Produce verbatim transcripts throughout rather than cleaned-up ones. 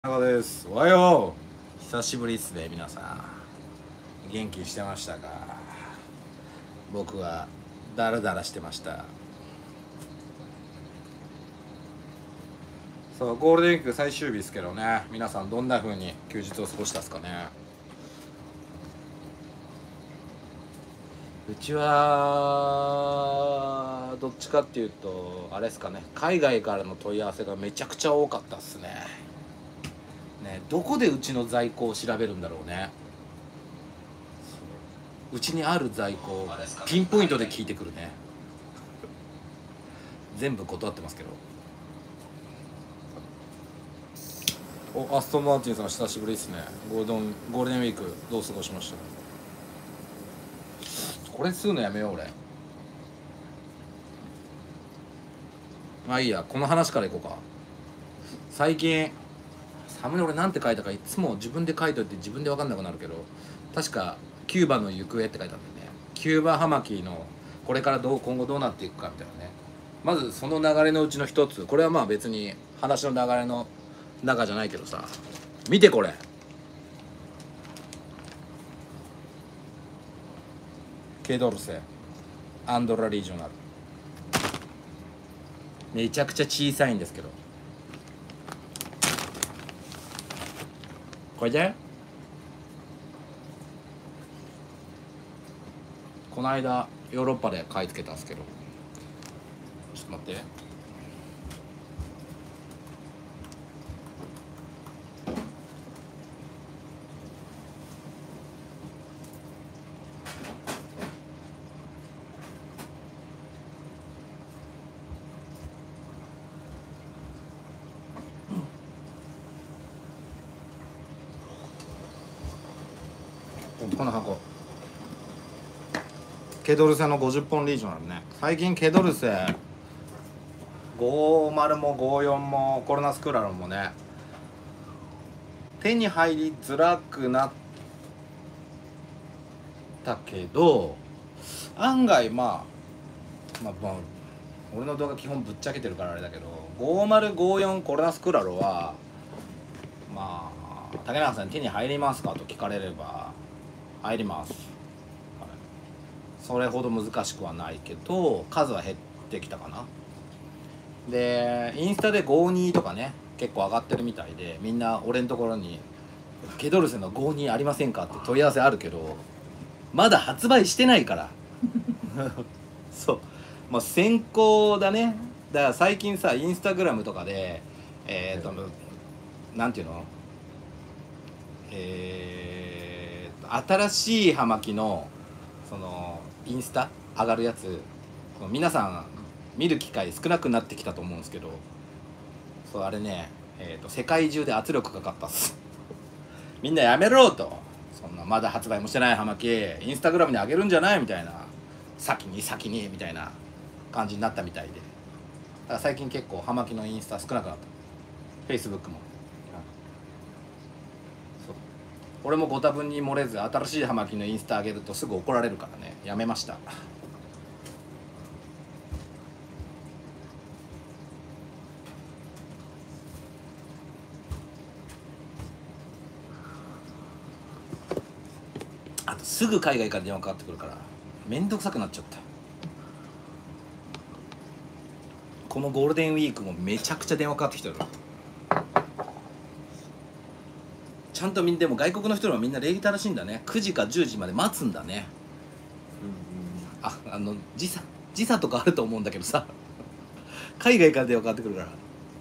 中です。おはよう。久しぶりっすね、皆さん。元気してましたか？僕はダラダラしてました。そう、ゴールデンウィーク最終日ですけどね、皆さんどんな風に休日を過ごしたっすかね。うちはどっちかっていうとあれですかね、海外からの問い合わせがめちゃくちゃ多かったっすね。ね、どこでうちの在庫を調べるんだろうね。うちにある在庫をピンポイントで聞いてくるね。全部断ってますけど。お、アストンマーティンさん久しぶりですね。ゴールドンゴールデンウィークどう過ごしました？これ吸うのやめよう俺。まあいいや、この話からいこうか。最近サムネ俺なんて書いたかいつも自分で書いといて自分で分かんなくなるけど、確かキューバの行方って書いてあるんだよね。キューバ葉巻のこれからどう今後どうなっていくかみたいなね。まずその流れのうちの一つ、これはまあ別に話の流れの中じゃないけどさ、見てこれ。ケドルセアンドラリージョナル、めちゃくちゃ小さいんですけど、これでこの間ヨーロッパで買い付けたんですけど、ちょっと待って。この箱ケドルセのごじゅっぽんリージョナルね。最近ケドルセごじゅうもごじゅうよんもコロナスクラロンもね、手に入りづらくなったけど、案外まあまあまあ俺の動画基本ぶっちゃけてるからあれだけど、ごじゅうごじゅうよんコロナスクラロはまあ竹中さんに手に入りますかと聞かれれば入ります、はい、それほど難しくはないけど数は減ってきたかな。でインスタでごじゅうにとかね結構上がってるみたいで、みんな俺のところに「ケドルセのごじゅうにありませんか?」って問い合わせあるけど、まだ発売してないからそう、まあ先行だね。だから最近さインスタグラムとかでえっ、ー、となんていうの、えー、新しい葉巻のそのインスタ上がるやつ、皆さん見る機会少なくなってきたと思うんですけど、そうあれね、えー、と世界中で圧力かかったっすみんなやめろと、そんなまだ発売もしてない葉巻インスタグラムに上げるんじゃないみたいな、先に先にみたいな感じになったみたいで、だから最近結構葉巻のインスタ少なくなった。フェイスブックもそう、俺もご多分に漏れず新しい葉巻のインスタ上げるとすぐ怒られるからね、やめました。あとすぐ海外から電話かかってくるからめんどくさくなっちゃった。このゴールデンウィークもめちゃくちゃ電話かかってきてる。ちゃんとみんなでも外国の人はみんな礼儀正しいんだね。くじかじゅうじまで待つんだね。あ、あの時差時差とかあると思うんだけどさ海外から電話かかってくるから。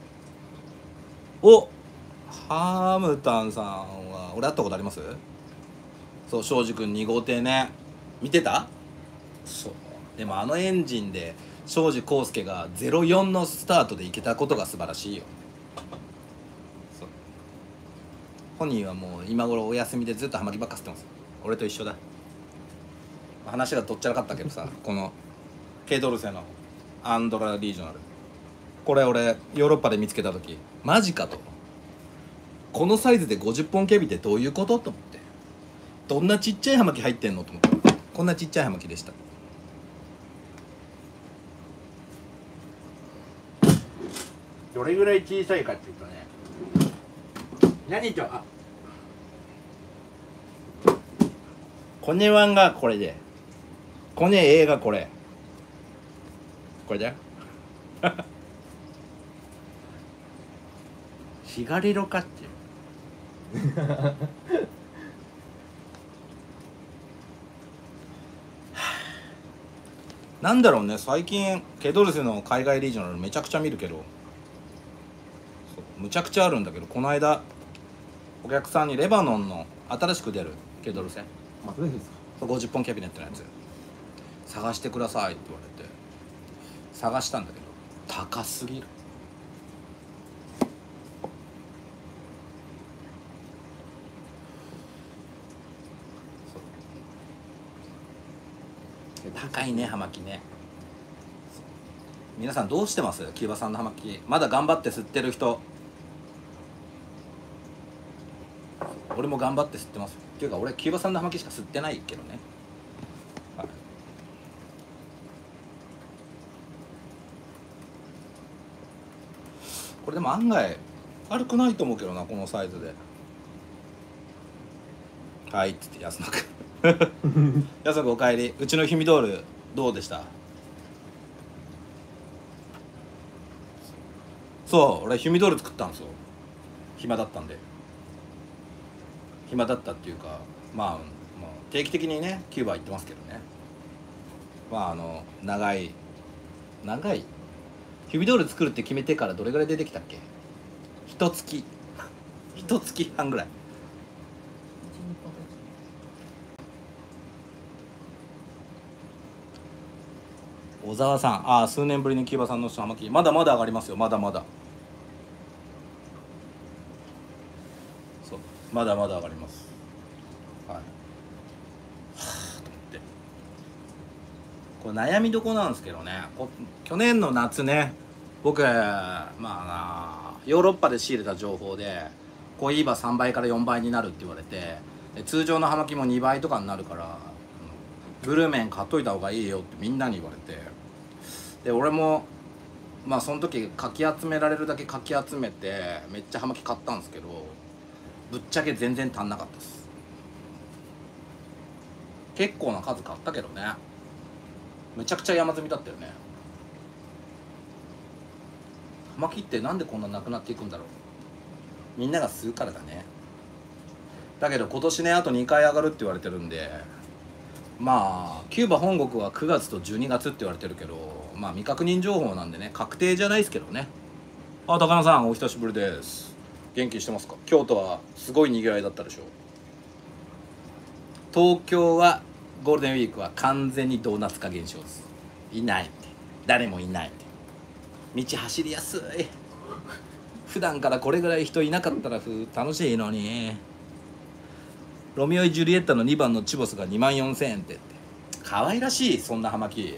お、ハムタンさんは俺会ったことあります？そう、庄司君に号艇ね、見てた？そう、でもあのエンジンで庄司康介がゼロよんのスタートで行けたことが素晴らしいよ。そう、本人はもう今頃お休みでずっとハマりばっか吸ってます。俺と一緒だ。話がどっちゃらかったけどさこのケドルセのアンドラリージョナル、これ俺ヨーロッパで見つけた時マジかと、このサイズでごじゅっぽんケビってどういうことと思って、どんなちっちゃい葉巻入ってんのと思って、こんなちっちゃい葉巻でした。どれぐらい小さいかっていうとね、 何とあコネワンがこれで、コネ A がこれこれだよシガリロかっていうなんだろうね、最近ケドルセの海外リージョナルめちゃくちゃ見るけど、そうむちゃくちゃあるんだけど、この間お客さんにレバノンの新しく出るケドルセまたですか。 ごじゅっぽんキャビネットのやつ探してくださいって言われて探したんだけど高すぎる。高いね、葉巻ね。皆さんどうしてます？キューバ産の葉巻まだ頑張って吸ってる人。俺も頑張って吸ってます。っていうか俺キューバ産の葉巻しか吸ってないけどね、はい、これでも案外悪くないと思うけどな、このサイズで。はいっつって安野君安野君お帰り。うちのヒミドールどうでした？そう俺ヒミドール作ったんですよ、暇だったんで。暇だったっていうか、まあ、まあ、定期的にねキューバ行ってますけどね。まああの長い長いヒミドール作るって決めてからどれぐらい出てきたっけ？一月一月半ぐらい。小沢さん、ああ数年ぶりにキューバ産の葉巻まだまだ上がりますよ、まだまだ。そうまだまだ上がります。はい、はあと思ってこれ悩みどこなんですけどね。去年の夏ね、僕まあヨーロッパで仕入れた情報でコイーバさんばいからよんばいになるって言われて、通常の葉巻もにばいとかになるからブルーメン買っといた方がいいよってみんなに言われて、で俺もまあその時かき集められるだけかき集めてめっちゃ葉巻買ったんですけど、ぶっちゃけ全然足んなかったです。結構な数買ったけどね、めちゃくちゃ山積みだったよね。葉巻ってなんでこんななくなっていくんだろう。みんなが吸うからだね。だけど今年ねあとにかい上がるって言われてるんで、まあキューバ本国はくがつとじゅうにがつって言われてるけど、まあ未確認情報なんでね確定じゃないですけどね。あ、高野さんお久しぶりです。元気してますか？京都はすごい賑わいだったでしょ。東京はゴールデンウィークは完全にドーナツ化現象です。いないって、誰もいないって、道走りやすい。普段からこれぐらい人いなかったら楽しいのに。ロミオイ・ジュリエッタのにばんのチボスがにまんよんせんえんってって可愛らしい。そんな葉巻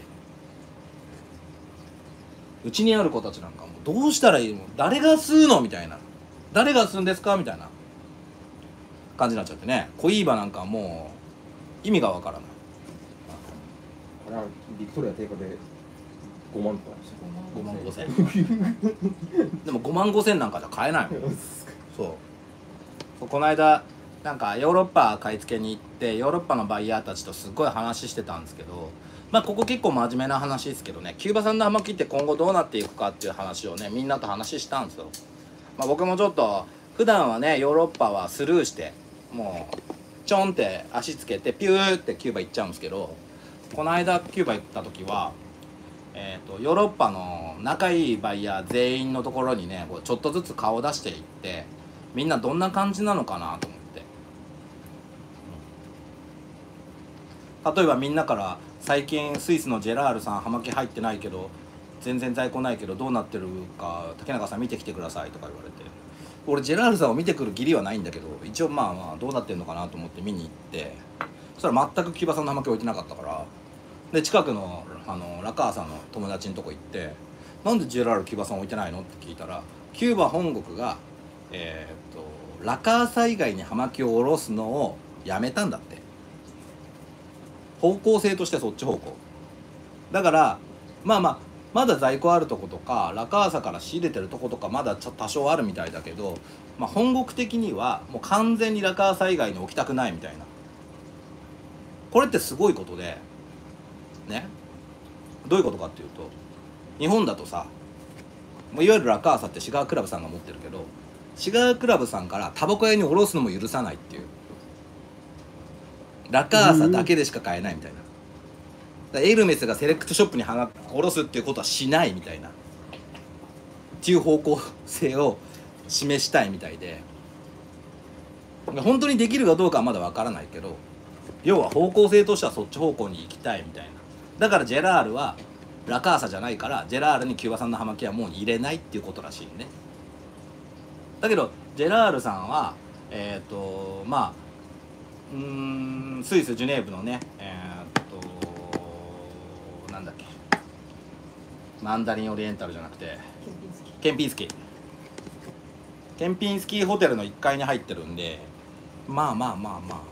うちにある子たちなんかもうどうしたらいいの、誰が吸うのみたいな、誰が吸うんですかみたいな感じになっちゃってね。コイーバなんかもう意味がわからない。 これはビクトリア定価でごまんとかごまんごせんでもごまんごせんなんかじゃ買えないもんそうこの間なんかヨーロッパ買い付けに行ってヨーロッパのバイヤーたちとすごい話してたんですけど、まあここ結構真面目な話ですけどね、キューバ産の葉巻って今後どうなっていくかっていう話をねみんなと話したんですよ。まあ僕もちょっと普段はねヨーロッパはスルーしてもうちょんって足つけてピューってキューバ行っちゃうんですけど、この間キューバ行った時はえー、とヨーロッパの仲いいバイヤー全員のところにねこうちょっとずつ顔を出していって、みんなどんな感じなのかなと思って、うん、例えばみんなから最近スイスのジェラールさん葉巻入ってないけど全然在庫ないけどどうなってるか竹中さん見てきてくださいとか言われて、俺ジェラールさんを見てくる義理はないんだけど一応まあまあどうなってるのかなと思って見に行って、そしたら全くキューバ産の葉巻置いてなかったから、で近くのあのラカーさんの友達のとこ行って「なんでジェラールキューバ産置いてないの?」って聞いたら、キューバ本国が、えー、っとラカーサ以外に葉巻を下ろすのをやめたんだって。方向性としてそっち方向だから、まあまあまだ在庫あるとことかラカーサから仕入れてるとことかまだちょ多少あるみたいだけど、 まあ、本国的にはもう完全にラカーサ以外に置きたくないみたいな。これってすごいことでね、どういうことかっていうと、日本だとさ、いわゆるラカーサってシガークラブさんが持ってるけど、シガークラブさんからタバコ屋に卸すのも許さないっていう、ラカーサだけでしか買えないみたいな。だからエルメスがセレクトショップに卸すっていうことはしないみたいなっていう方向性を示したいみたいで、本当にできるかどうかはまだわからないけど、要は方向性としてはそっち方向に行きたいみたいな。だからジェラールはラカーサじゃないから、ジェラールにキューバ産の葉巻はもう入れないっていうことらしいね。だけどジェラールさんはえっ、ー、とまあうーんスイスジュネーブのねえっ、ー、となんだっけ、マンダリンオリエンタルじゃなくてケンピンスキーケンピンスキーホテルのいっかいに入ってるんで、まあまあまあまあ、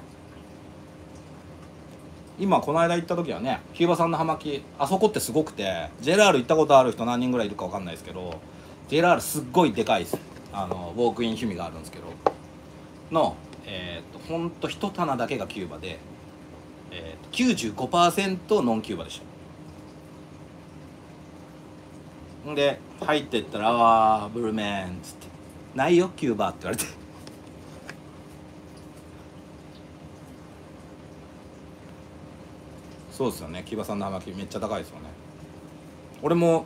今この間行った時はね、キューバ産の葉巻、あそこってすごくて、ジェラール行ったことある人何人ぐらいいるか分かんないですけど、ジェラールすっごいでかいです。あのウォークイン趣味があるんですけどの、えー、っとほんと一棚だけがキューバで、えー、きゅうじゅうごパーセント ノンキューバでしたんで、入ってったら「ああブルーメン」っつって「ないよキューバ」って言われてそうですよね、キューバ産の葉巻めっちゃ高いですよね。俺も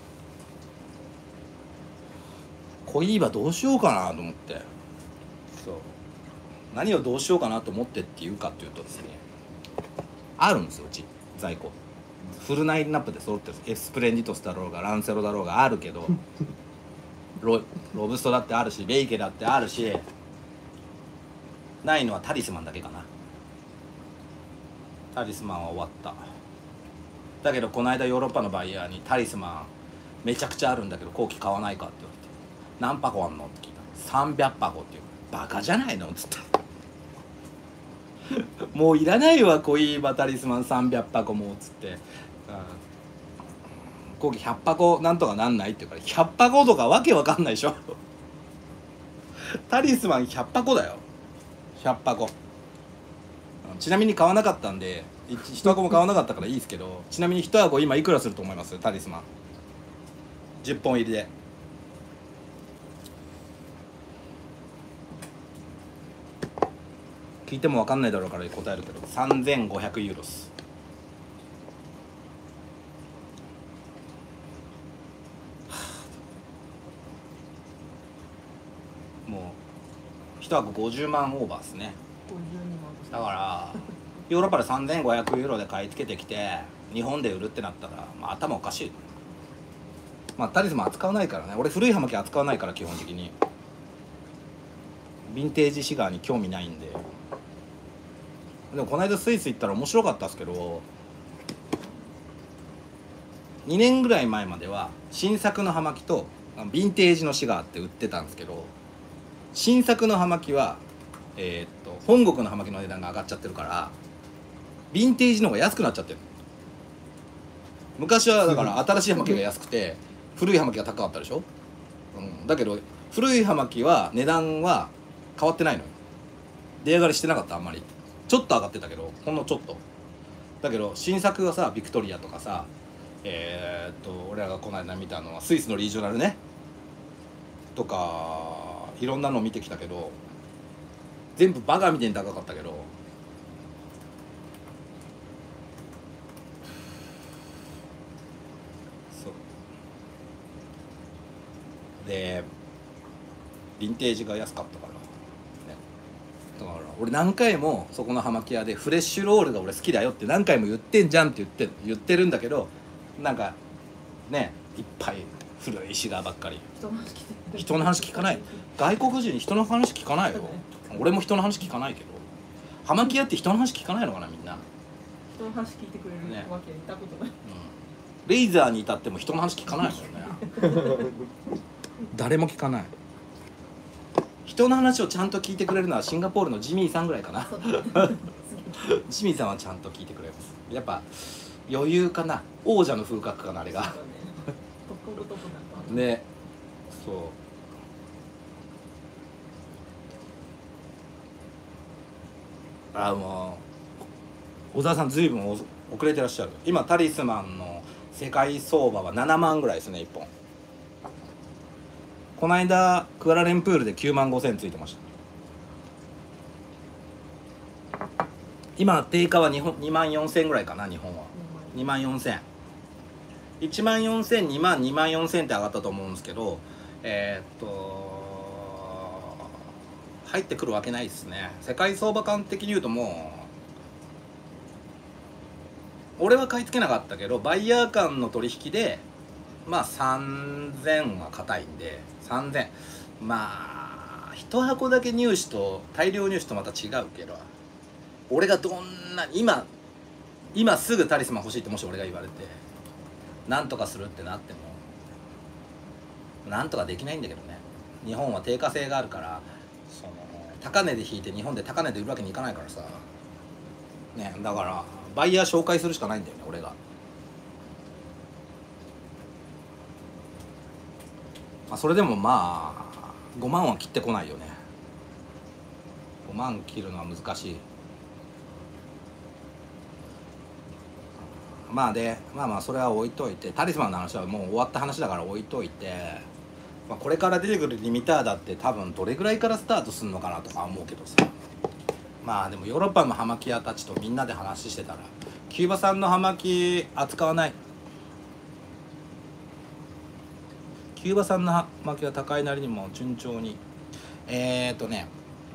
コイーバどうしようかなと思って、そう何をどうしようかなと思ってっていうかっていうとですね、あるんですようち在庫、フルナインナップで揃ってるんです。エスプレンディトスだろうがランセロだろうがあるけどロ, ロブストだってあるし、ベイケだってあるし、ないのはタリスマンだけかな。タリスマンは終わった。だけどこの間ヨーロッパのバイヤーにタリスマンめちゃくちゃあるんだけど後期買わないかって言われて、何箱あんのって聞いた。さんびゃく箱っていう。バカじゃないのっつってもういらないわコイーバタリスマンさんびゃく箱もっつって、後期ひゃっ箱なんとかなんないって言うから、ひゃっ箱とかわけわかんないでしょタリスマンひゃっ箱だよ、ひゃっ箱。ちなみに買わなかったんでいち箱も買わなかったからいいですけど、ちなみにいち箱今いくらすると思います？タリスマンじゅっぽん入りで。聞いても分かんないだろうから答えるけどさんぜんごひゃくユーロっす。もういち箱ごじゅうまんオーバーっすね。だからヨーロッパでさんぜんごひゃくユーロで買い付けてきて日本で売るってなったら、まあ、頭おかしい。まあタリスマン扱わないからね、俺古い葉巻扱わないから基本的に。ヴィンテージシガーに興味ないんで。でもこの間スイス行ったら面白かったですけど、にねんぐらい前までは新作の葉巻とヴィンテージのシガーって売ってたんですけど、新作の葉巻はえー、っと本国の葉巻の値段が上がっちゃってるからヴィンテージの方が安くなっちゃってる。昔はだから新しい葉巻が安くて古い葉巻が高かったでしょ、うん、だけど古い葉巻は値段は変わってないのよ。値上がりしてなかった。あんまりちょっと上がってたけどほんのちょっとだけど、新作はさビクトリアとかさ、えー、っと俺らがこの間見たのはスイスのリージョナルねとかいろんなの見てきたけど全部バカみたいに高かったけど、そうでヴィンテージが安かったから、ね、だから俺何回もそこの葉巻屋でフレッシュロールが俺好きだよって何回も言ってんじゃんって言って言ってるんだけど、なんかねいっぱい古いシガーばっかり。人の話聞かない。外国人に人の話聞かないよ。俺も人の話聞かないけど、葉巻屋って人の話聞かないのかなみんな。 人の話聞いてくれるわけ見たことない、ね、 うん、レイザーに至っても人の話聞かないもんね誰も聞かない。人の話をちゃんと聞いてくれるのはシンガポールのジミーさんぐらいかなジミーさんはちゃんと聞いてくれます。やっぱ余裕かな、王者の風格かなあれがね。そうあもう小沢さんずいぶん遅れてらっしゃる。今タリスマンの世界相場はななまんぐらいですねいっぽん。この間クアラルンプールできゅうまんごせんついてました。今定価は日本にまんよんせんぐらいかな。日本はにまんよんせん、いちまんよんせん、にまん、にまんよんせんって上がったと思うんですけど、えー、っと入ってくるわけないですね。世界相場感的に言うともう俺は買い付けなかったけどバイヤー間の取引でまあさんぜんは硬いんでさんぜん、まあいち箱だけ入手と大量入手とまた違うけど、俺がどんな今今すぐタリスマン欲しいってもし俺が言われてなんとかするってなってもなんとかできないんだけどね。日本は定価制があるからその高値で引いて日本で高値で売るわけにいかないからさね。だからバイヤー紹介するしかないんだよね俺が。まあ、それでもまあごまんは切ってこないよね。ごまん切るのは難しい。まあでまあまあそれは置いといて、タリスマンの話はもう終わった話だから置いといて、まあ、これから出てくるリミターだって多分どれぐらいからスタートするのかなとか思うけどさ。まあでもヨーロッパの葉巻屋たちとみんなで話してたらキューバ産の葉巻扱わない。キューバ産の葉巻は高いなりにも順調にえー、っとね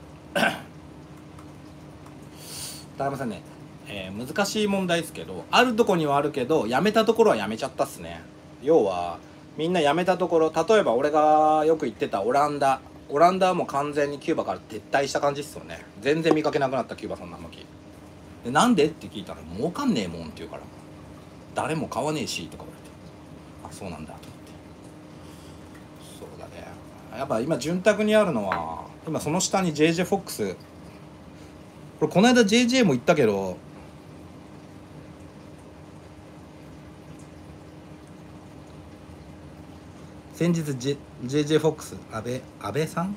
高山さんね、えー、難しい問題ですけど、あるとこにはあるけどやめたところはやめちゃったっすね。要はみんなやめたところ、例えば俺がよく言ってたオランダオランダはもう完全にキューバから撤退した感じっすよね。全然見かけなくなったキューバ産の葉巻で、なんでって聞いたら儲かんねえもんって言うから誰も買わねえしとか言われて、あそうなんだと思って。そうだね、やっぱ今潤沢にあるのは今その下に ジェイジェイ フォックス、これこの間 ジェイジェイ も言ったけど先日 J- ジェイジェイ フォックス安倍安倍さん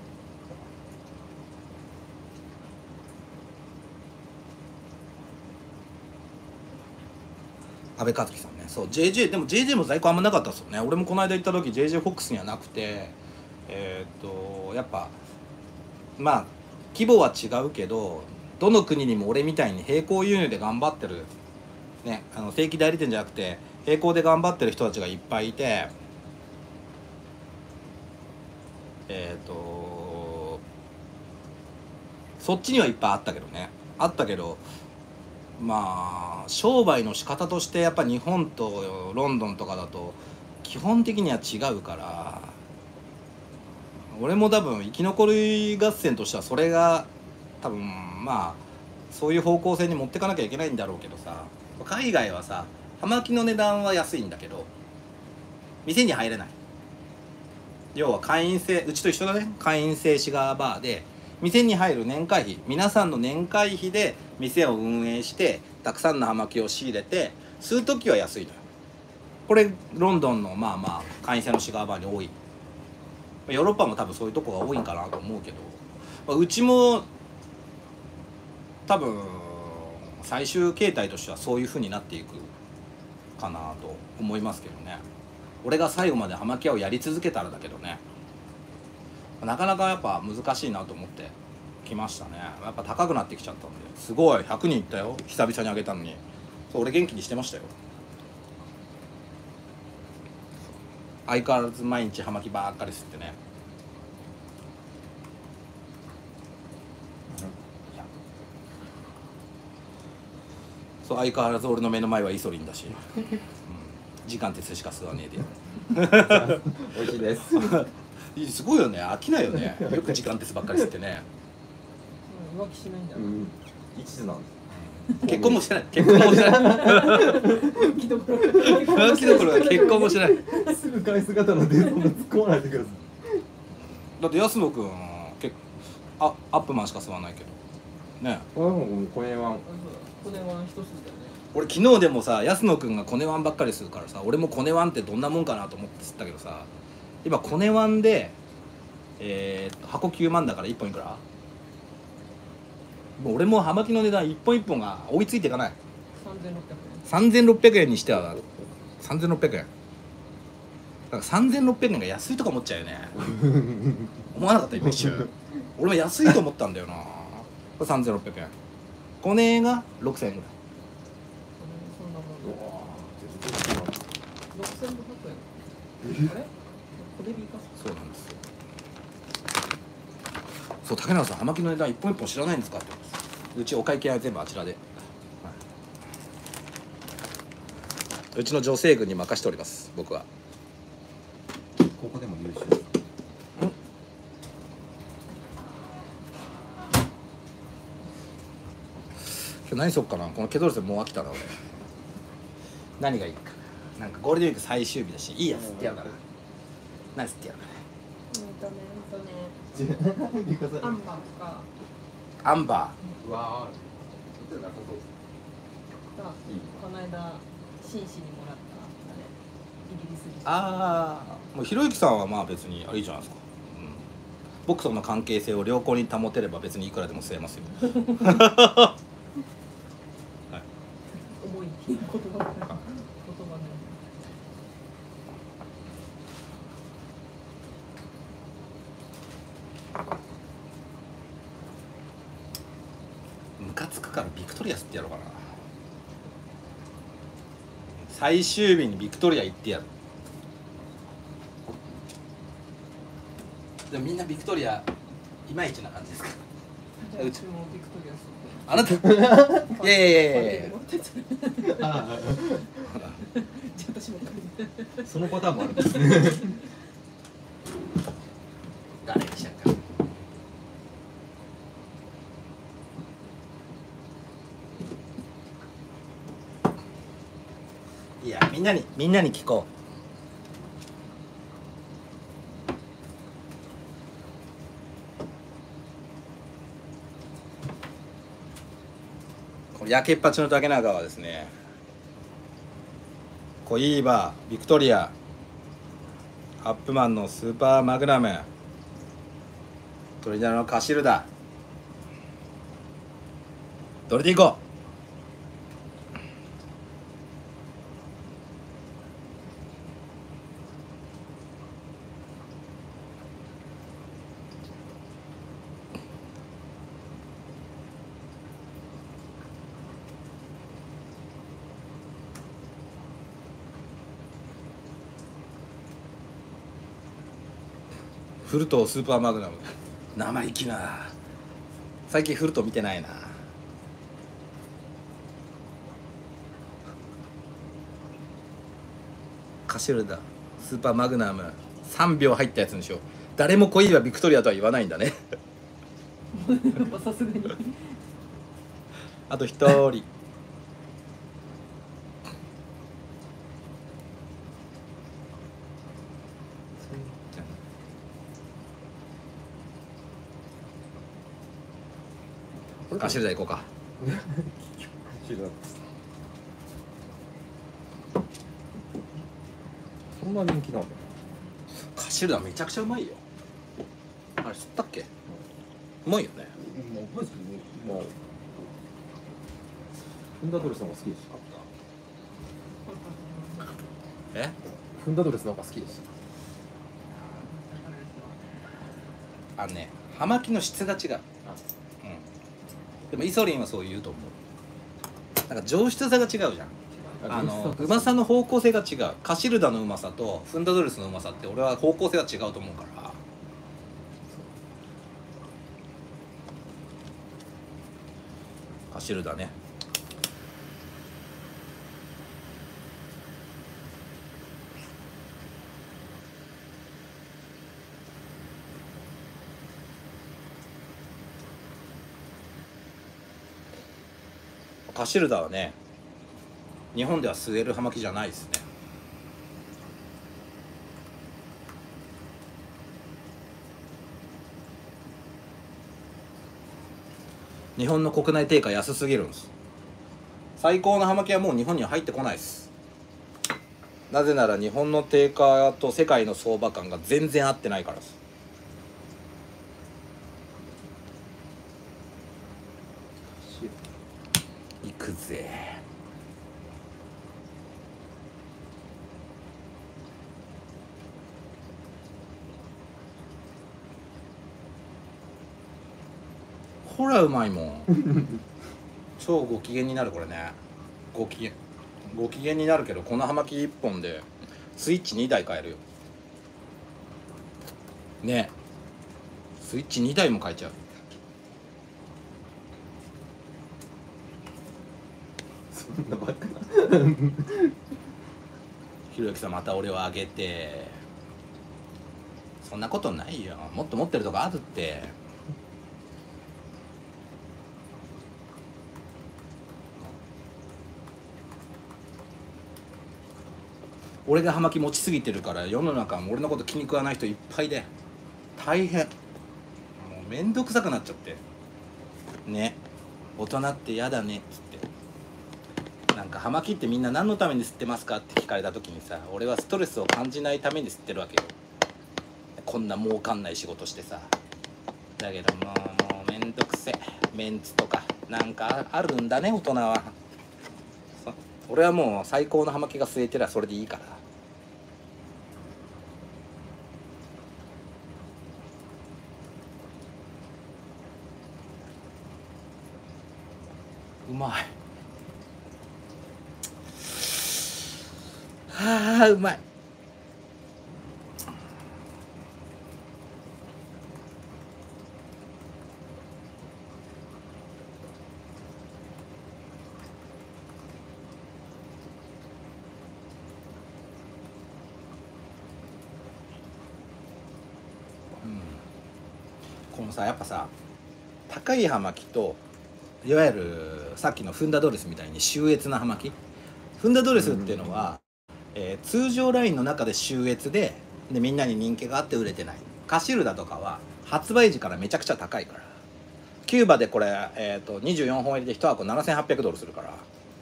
安倍和樹さんね。そう ジェイジェイ でも ジェイジェイ も在庫あんまなかったですよね。俺もこの間行った時 ジェイジェイ フォックスにはなくて、えー、っとやっぱまあ規模は違うけどどの国にも俺みたいに並行輸入で頑張ってるね、あの正規代理店じゃなくて並行で頑張ってる人たちがいっぱいいて、えっとそっちにはいっぱいあったけどねあったけどまあ商売の仕方としてやっぱ日本とロンドンとかだと基本的には違うから、俺も多分生き残り合戦としてはそれが多分まあそういう方向性に持ってかなきゃいけないんだろうけどさ、海外はさ葉巻の値段は安いんだけど店に入れない。要は会員制、うちと一緒だね、会員制シガーバーで店に入る年会費、皆さんの年会費で店を運営してたくさんの葉巻を仕入れて吸う時は安いのよ。これロンドンのまあまあ会員制のシガーバーに多い。ヨーロッパも多分そういうとこが多いんかなと思うけど、まあ、うちも多分最終形態としてはそういう風になっていくかなと思いますけどね。俺が最後まで葉巻屋をやり続けたらだけどね、なかなかやっぱ難しいなと思ってきましたね。やっぱ高くなってきちゃったんで、すごいひゃくにんいったよ、久々にあげたのに。そう俺元気にしてましたよ。相変わらず毎日葉巻ばっかり吸ってね。そう相変わらず俺の目の前はイソリンだし、うん、時間鉄しか吸わねえで美味しいですすごいよね、飽きないよね、よく時間鉄ばっかり吸ってね。 浮気しないんだ。 うん、一途なんです。 結婚もしてない、結婚もしてない浮気どころ浮気どころか結婚もしてない。 すぐ返す方のでそんな突っ込まないでください。 だって安野くん結あアップマンしか吸わないけどね。 これももうコネワン。 コネワン一つだよね。 俺昨日でもさ安野くんがコネワンばっかりするからさ、俺もコネワンってどんなもんかなと思って吸ったけどさ、今コネワンで、えー、箱きゅうまんだからいっぽんいくらもう俺も葉巻の値段一本一本が追いついていかない。 三千六百円。 さんぜんろっぴゃくえんにしてはさんぜんろっぴゃくえんだからさんぜんろっぴゃくえんが安いとか思っちゃうよね思わなかった今一瞬俺も安いと思ったんだよなさんぜんろっぴゃくえんこれがろくせんえんぐらい。 そんなもん。 うわー全然違う。 六千五百円。あれ？小デビか。 そうなんですよ。そう竹中さん葉巻の値段一本一本知らないんですかって言うんです。うちお会計は全部あちらで、はい、うちの女性軍に任しております僕は。 ここでも優秀。 今日何しよっかな。このケトルセンもう飽きたな俺。何がいいかな。なんかゴールデンウィーク最終日だしいいやつってやるから。何つってやるかね。 うんとね、うんとね、アンバーか。 アンバうわーちょっとなさそうです。 がこの間紳士にもらったあれイギリス人。 ー。ああもうひろゆきさんはまあ別にあれいいじゃないですか、うん、僕との関係性を良好に保てれば別にいくらでも吸えますよ重い言葉が言葉がムカつくからビクトリア吸ってやろうかな。最終日にビクトリア行ってやる。でもみんなビクトリアいまいちな感じですか。 じゃあうちもビクトリアス。 あなたいやいやいやいやいやああじゃあ私もそのパターンもあるんですね。 誰にしようか。いやみんなにみんなに聞こう。これ焼けっぱちの竹中はですね、コイーバー、ビクトリア、アップマンのスーパーマグナム、トリニダのカシルダ、どれでいこう。フルトスーパーマグナム生意気な。最近フルト見てないな。カシルダスーパーマグナムさんびょう入ったやつにしよう。誰もコイーバービクトリアとは言わないんだねさすがにあとひとりカシルダ行こうか。 そんな人気なんだ。 カシルダめちゃくちゃうまいよ。あれ吸ったっけ。うまいよね。 もうマジでもうフンダドレスの方が好きでしえた。フンダドレスの方が好きでしあのね葉巻の質が違う。 た。 でもイソリンはそう言うと思う。なんか上質さが違うじゃん。あのうまさの方向性が違う。カシルダのうまさとフンダドレスのうまさって俺は方向性が違うと思うから。カシルダね。カシルダはね日本では吸える葉巻じゃないですね。日本の国内定価安すぎるんです。最高の葉巻はもう日本には入ってこないです。なぜなら日本の定価と世界の相場感が全然合ってないからです。 しいよ。 行くぜ。ほらうまいもん超ご機嫌になるこれね。ご機嫌ご機嫌になるけど、この葉巻いっぽんでスイッチにだい買えるよね。スイッチにだいも買えちゃう。 そんなバカな。 ひろゆきさんまた俺をあげて。そんなことないよ、もっと持ってるとこあるって。俺が葉巻持ちすぎてるから世の中も俺のこと気に食わない人いっぱいで大変。もうめんどくさくなっちゃってね。大人って嫌だねっつって。なんか葉巻ってみんな何のために吸ってますかって聞かれた時にさ、俺はストレスを感じないために吸ってるわけよ。こんな儲かんない仕事してさ。だけどもうもうめんどくせえ。メンツとかなんかあるんだね大人は。俺はもう最高の葉巻が吸えてりゃそれでいいから。うまい。はあうまい。このさやっぱさ高い葉巻といわゆるさっきのフンダドレスみたいに秀逸な葉巻。フンダドレスっていうのは、えー、通常ラインの中で秀逸ででみんなに人気があって売れてない。カシルダとかは発売時からめちゃくちゃ高いから。キューバでこれ、えー、とにじゅうよんほん入りでいち箱ななせんはっぴゃくドルするから。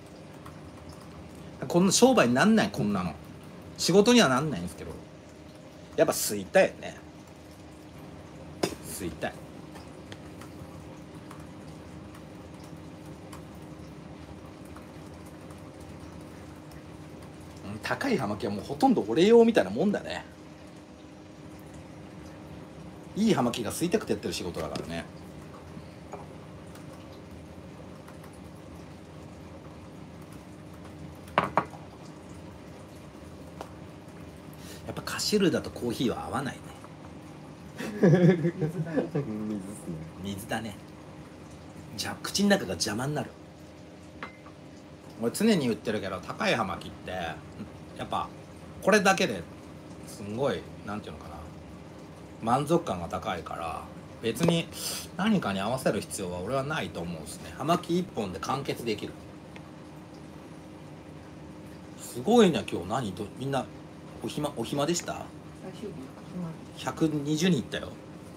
こんな商売になんない。こんなの仕事にはなんないんですけど、やっぱ吸いたいよね。吸いたい。高い葉巻はもうほとんど俺用みたいなもんだね。いい葉巻が吸いたくてやってる仕事だからね。やっぱカシルダとコーヒーは合わないね。 水だね。水っすね。 水だね。じゃ口の中が邪魔になる。俺常に言ってるけど高い葉巻ってやっぱこれだけですんごいなんていうのかな、満足感が高いから別に何かに合わせる必要は俺はないと思うんですね。葉巻一本で完結できる。すごいな今日。何とみんなお暇お暇でした？ 最終日ひゃくにじゅうにんいったよ。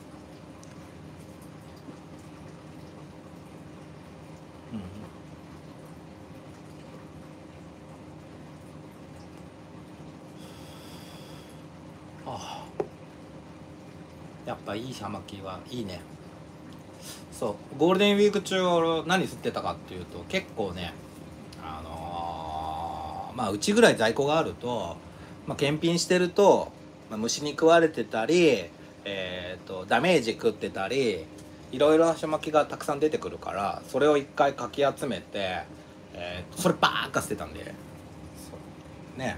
ああやっぱいい葉巻はいいね。そうゴールデンウィーク中俺何吸ってたかっていうと結構ねあのー、まあうちぐらい在庫があると、まあ、検品してると、まあ、虫に食われてたり、えー、とダメージ食ってたりいろいろな葉巻がたくさん出てくるから、それを一回かき集めて、えー、とそればーっか捨てたんでそうね。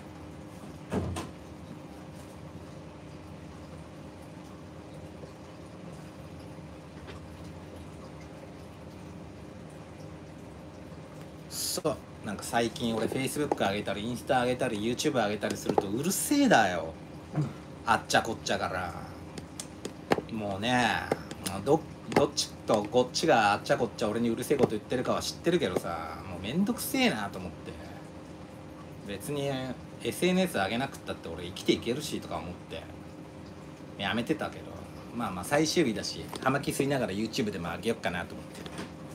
そうなんか最近俺 Facebook 上げたりインスタ上げたり YouTube 上げたりするとうるせえだよ、うん、あっちゃこっちゃからもうねどどっちとこっちがあっちゃこっちゃ俺にうるせえこと言ってるかは知ってるけどさ、もうめんどくせえなと思って。別に エスエヌエス 上げなくったって俺生きていけるしとか思ってやめてたけど、まあまあ最終日だし葉巻吸いながら YouTube でも上げよっかなと思って。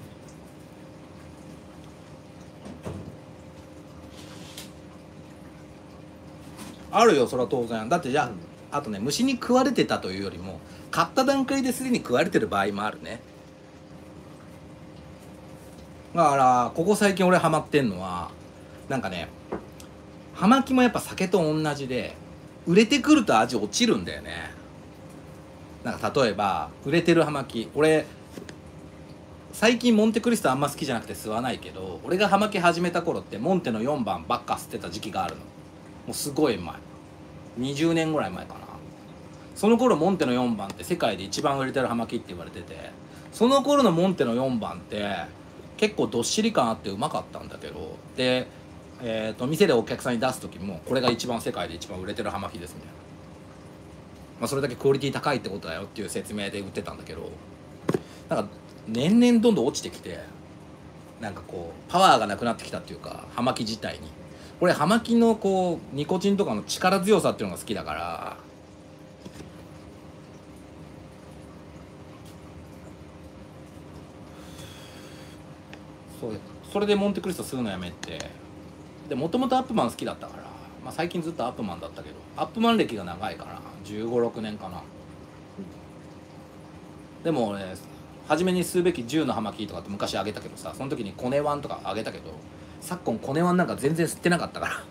あるよそれは当然。だってじゃあ、うん、あとね虫に食われてたというよりも買った段階ですでに食われてる場合もあるね。 だからここ最近俺ハマってんのはなんかね、葉巻もやっぱ酒と同じで売れてくると味落ちるんだよね。なんか例えば売れてる葉巻、俺最近モンテクリストあんま好きじゃなくて吸わないけど、俺が葉巻始めた頃ってモンテのよんばんばっか吸ってた時期があるの。もうすごい前、にじゅうねんぐらい前かな。その頃モンテのよんばんって世界で一番売れてる葉巻って言われてて、その頃のモンテのよんばんって結構どっしり感あってうまかったんだけど、で、えー、と店でお客さんに出す時もこれが一番世界で一番売れてる葉巻ですみたいな、まあ、それだけクオリティ高いってことだよっていう説明で売ってたんだけど、なんか年々どんどん落ちてきて、なんかこうパワーがなくなってきたっていうか、葉巻自体に。俺葉巻のこうニコチンとかの力強さっていうのが好きだから、そうそれでモンテクリスト吸うのやめて、でもともとアップマン好きだったから、まあ、最近ずっとアップマンだったけど、アップマン歴が長いからじゅうご、ろくねんかな。でも俺初めに吸うべきじゅうの葉巻とかって昔あげたけどさ、その時にコネワンとかあげたけど、昨今コネワンなんか全然吸ってなかったから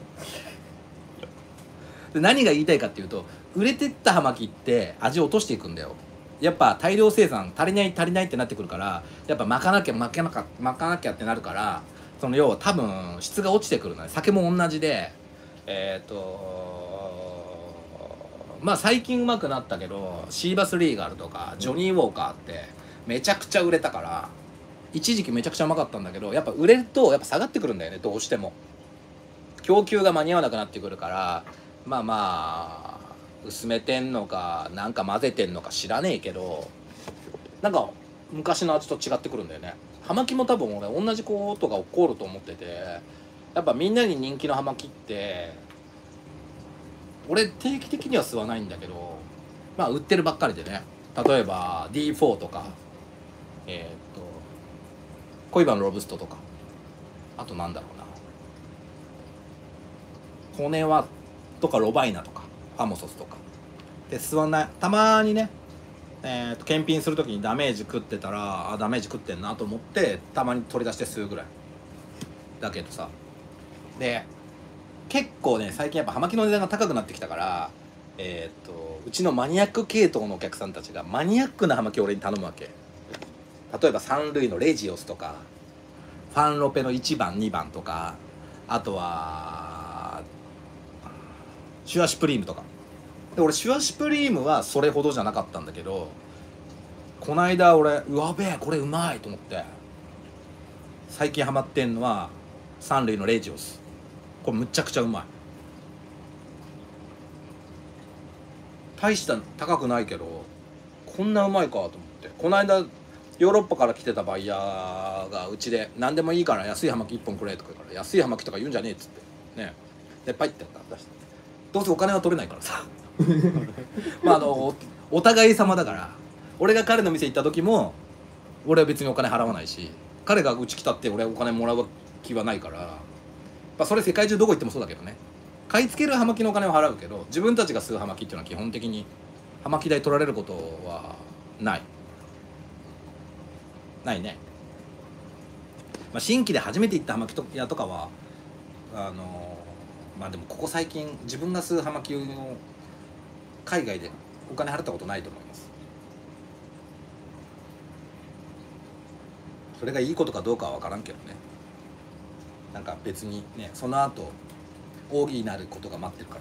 で何が言いたいかっていうと、売れてった葉巻って味を落としていくんだよ。やっぱ大量生産足りない足りないってなってくるから、やっぱ巻かなきゃ巻かなきゃ巻かなきゃってなるから、その要は多分質が落ちてくるのね。酒も同じで、えっ、ー、とまあ最近うまくなったけど、シーバスリーガルとかジョニーウォーカーってめちゃくちゃ売れたから、一時期めちゃくちゃうまかったんだけど、やっぱ売れるとやっぱ下がってくるんだよね、どうしても供給が間に合わなくなってくるから、まあまあ薄めてんのかなんか混ぜてんのか知らねえけど、なんか昔の味と違ってくるんだよね。葉巻も多分俺同じことが起こると思ってて、やっぱみんなに人気の葉巻って俺定期的には吸わないんだけど、まあ売ってるばっかりでね、例えば ディーフォー とかえー、っと恋バのロブストとか、あとなんだろうな、コネワとかロバイナとかファモソスとかで吸わない。たまにね、えー、と検品する時にダメージ食ってたら、あダメージ食ってんなと思ってたまに取り出して吸うぐらいだけどさ。で結構ね最近やっぱ葉巻の値段が高くなってきたから、えー、とうちのマニアック系統のお客さんたちがマニアックな葉巻を俺に頼むわけ。例えばサンルイのレジオスとか、ファンロペのいちばんにばんとか、あとはシュアシュプリームとかで、俺シュアシュプリームはそれほどじゃなかったんだけど、こないだ俺うわべえこれうまいと思って最近ハマってんのはサンルイのレジオス。これむちゃくちゃうまい。大した高くないけどこんなうまいかと思って、この間ヨーロッパから来てたバイヤーがうちで何でもいいから安い葉巻いっぽんくれとか言うから、安い葉巻とか言うんじゃねえっつってね、でパイって出して、どうせお金は取れないからさまああの お, お互い様だから、俺が彼の店行った時も俺は別にお金払わないし、彼がうち来たって俺はお金もらう気はないから、まあ、それ世界中どこ行ってもそうだけどね、買い付ける葉巻のお金を払うけど、自分たちが吸う葉巻っていうのは基本的に葉巻代取られることはないないね。まあ、新規で初めて行った葉巻屋とかはあのまあでもここ最近自分が吸う葉巻を海外でお金払ったことないと思います。それがいいことかどうかは分からんけどね、なんか別にねその後大きになることが待ってるから。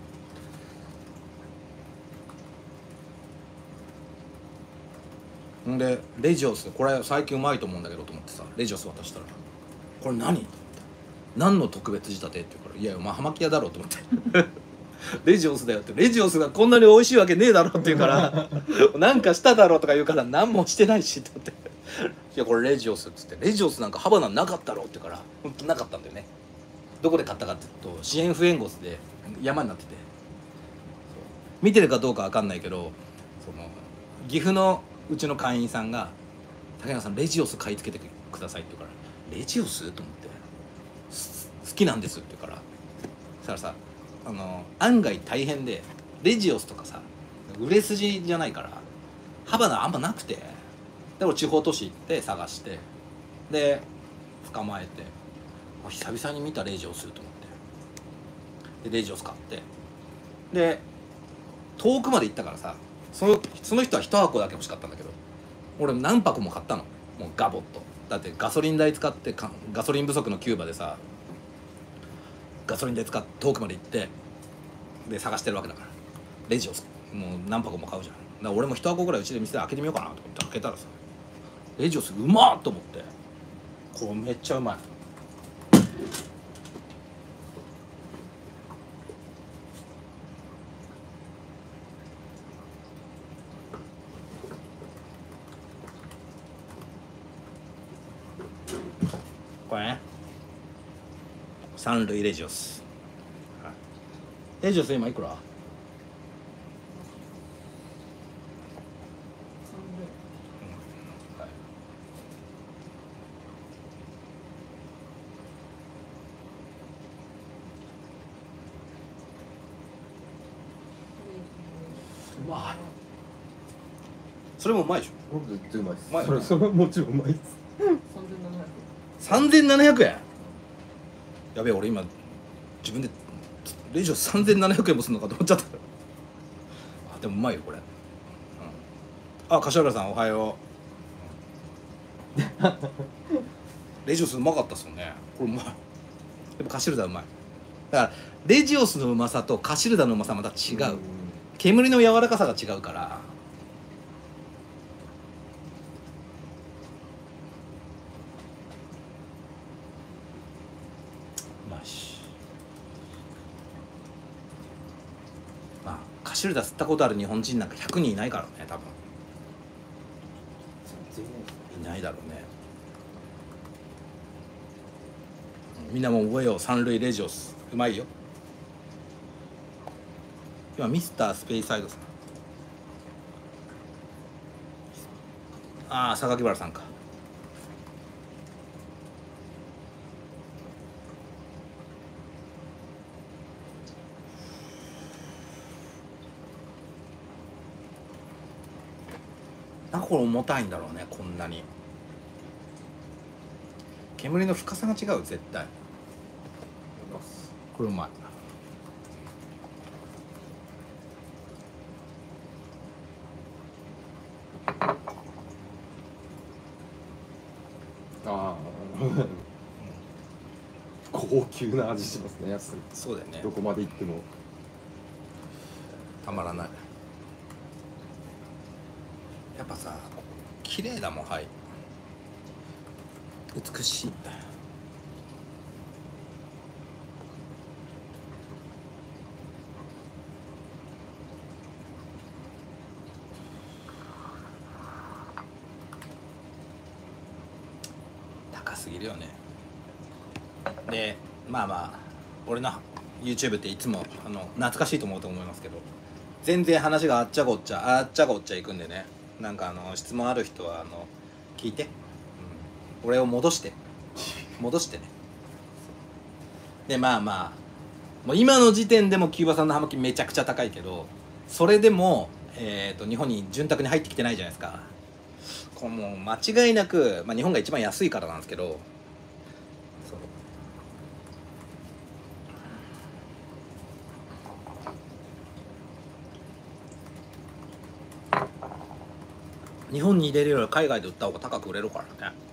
んでレジオスこれ最近うまいと思うんだけどと思ってさ、レジオス渡したらこれ何と思って、何の特別仕立てって言うから、いやまあ葉巻屋だろうと思ってレジオスだよって、レジオスがこんなに美味しいわけねえだろって言うからなんかしただろうとか言うから、何もしてないしと思っていやこれレジオスっつって、レジオスなんかハバナなかったろって言うから、ほんとなかったんだよね。どこで買ったかっていうとシエンフエンゴスで山になってて、見てるかどうかわかんないけど、その岐阜のうちの会員さんが「竹中さんレジオス買い付けてください」って言うから「レジオス?」と思って「好きなんです」って言うから、そしたらさあの案外大変で、レジオスとかさ売れ筋じゃないからハバナあんまなくて、で俺地方都市行って探して、で捕まえて、あ久々に見たレジオスと思ってでレジオス買ってで遠くまで行ったからさ、そのその人は一箱だけ欲しかったんだけど俺何箱も買ったの、もうガボッと。だってガソリン代使ってかガソリン不足のキューバでさガソリン代使って遠くまで行ってで探してるわけだからレジオスもう何箱も買うじゃん。だから俺も一箱ぐらいうちで店で開けてみようかなと思って開けたらさレジオスうまっと思って、これめっちゃうまい。これね三類レジオス、はい、レジオス今いくら？ 三うまい。それもうまいでしょ。 これ絶対うまいです。 うまいよねそれそれはもちろんうまいです。 三千七百さんぜんななひゃくえん。やべえ俺今自分でレジオスさんぜんななひゃくえんもするのかと思っちゃった。あでもうまいよこれ、うん、あ柏原さんおはようレジオスうまかったっすよね。これうまい。やっぱカシルダうまい。だからレジオスのうまさとカシルダのうまさまた違う、煙の柔らかさが違うから。まあしまあカシルダ吸ったことある日本人なんかひゃくにんいないからね多分。いないだろうね。みんなもう覚えよう。三類レジオスうまいよ。今ミスタースペイサイドさん、ああ榊原さんか。なんかこれ重たいんだろうねこんなに。煙の深さが違う絶対。これうまい。 ああ高級な味しますねやっぱり。 そうだよね。 どこまで行ってもたまらない。やっぱさ綺麗だもん。はい、美しい。高すぎるよね。でまあまあ俺の YouTube っていつもあの懐かしいと思うと思いますけど全然話があっちゃこっちゃあっちゃこっちゃいくんでね、なんかあの質問ある人はあの聞いて、うん、俺を戻して戻してね。でまあまあもう今の時点でもキューバ産の葉巻めちゃくちゃ高いけどそれでも、えー、と日本に潤沢に入ってきてないじゃないですか。これもう間違いなく、まあ、日本が一番安いからなんですけどそう日本に入れるより海外で売った方が高く売れるからね。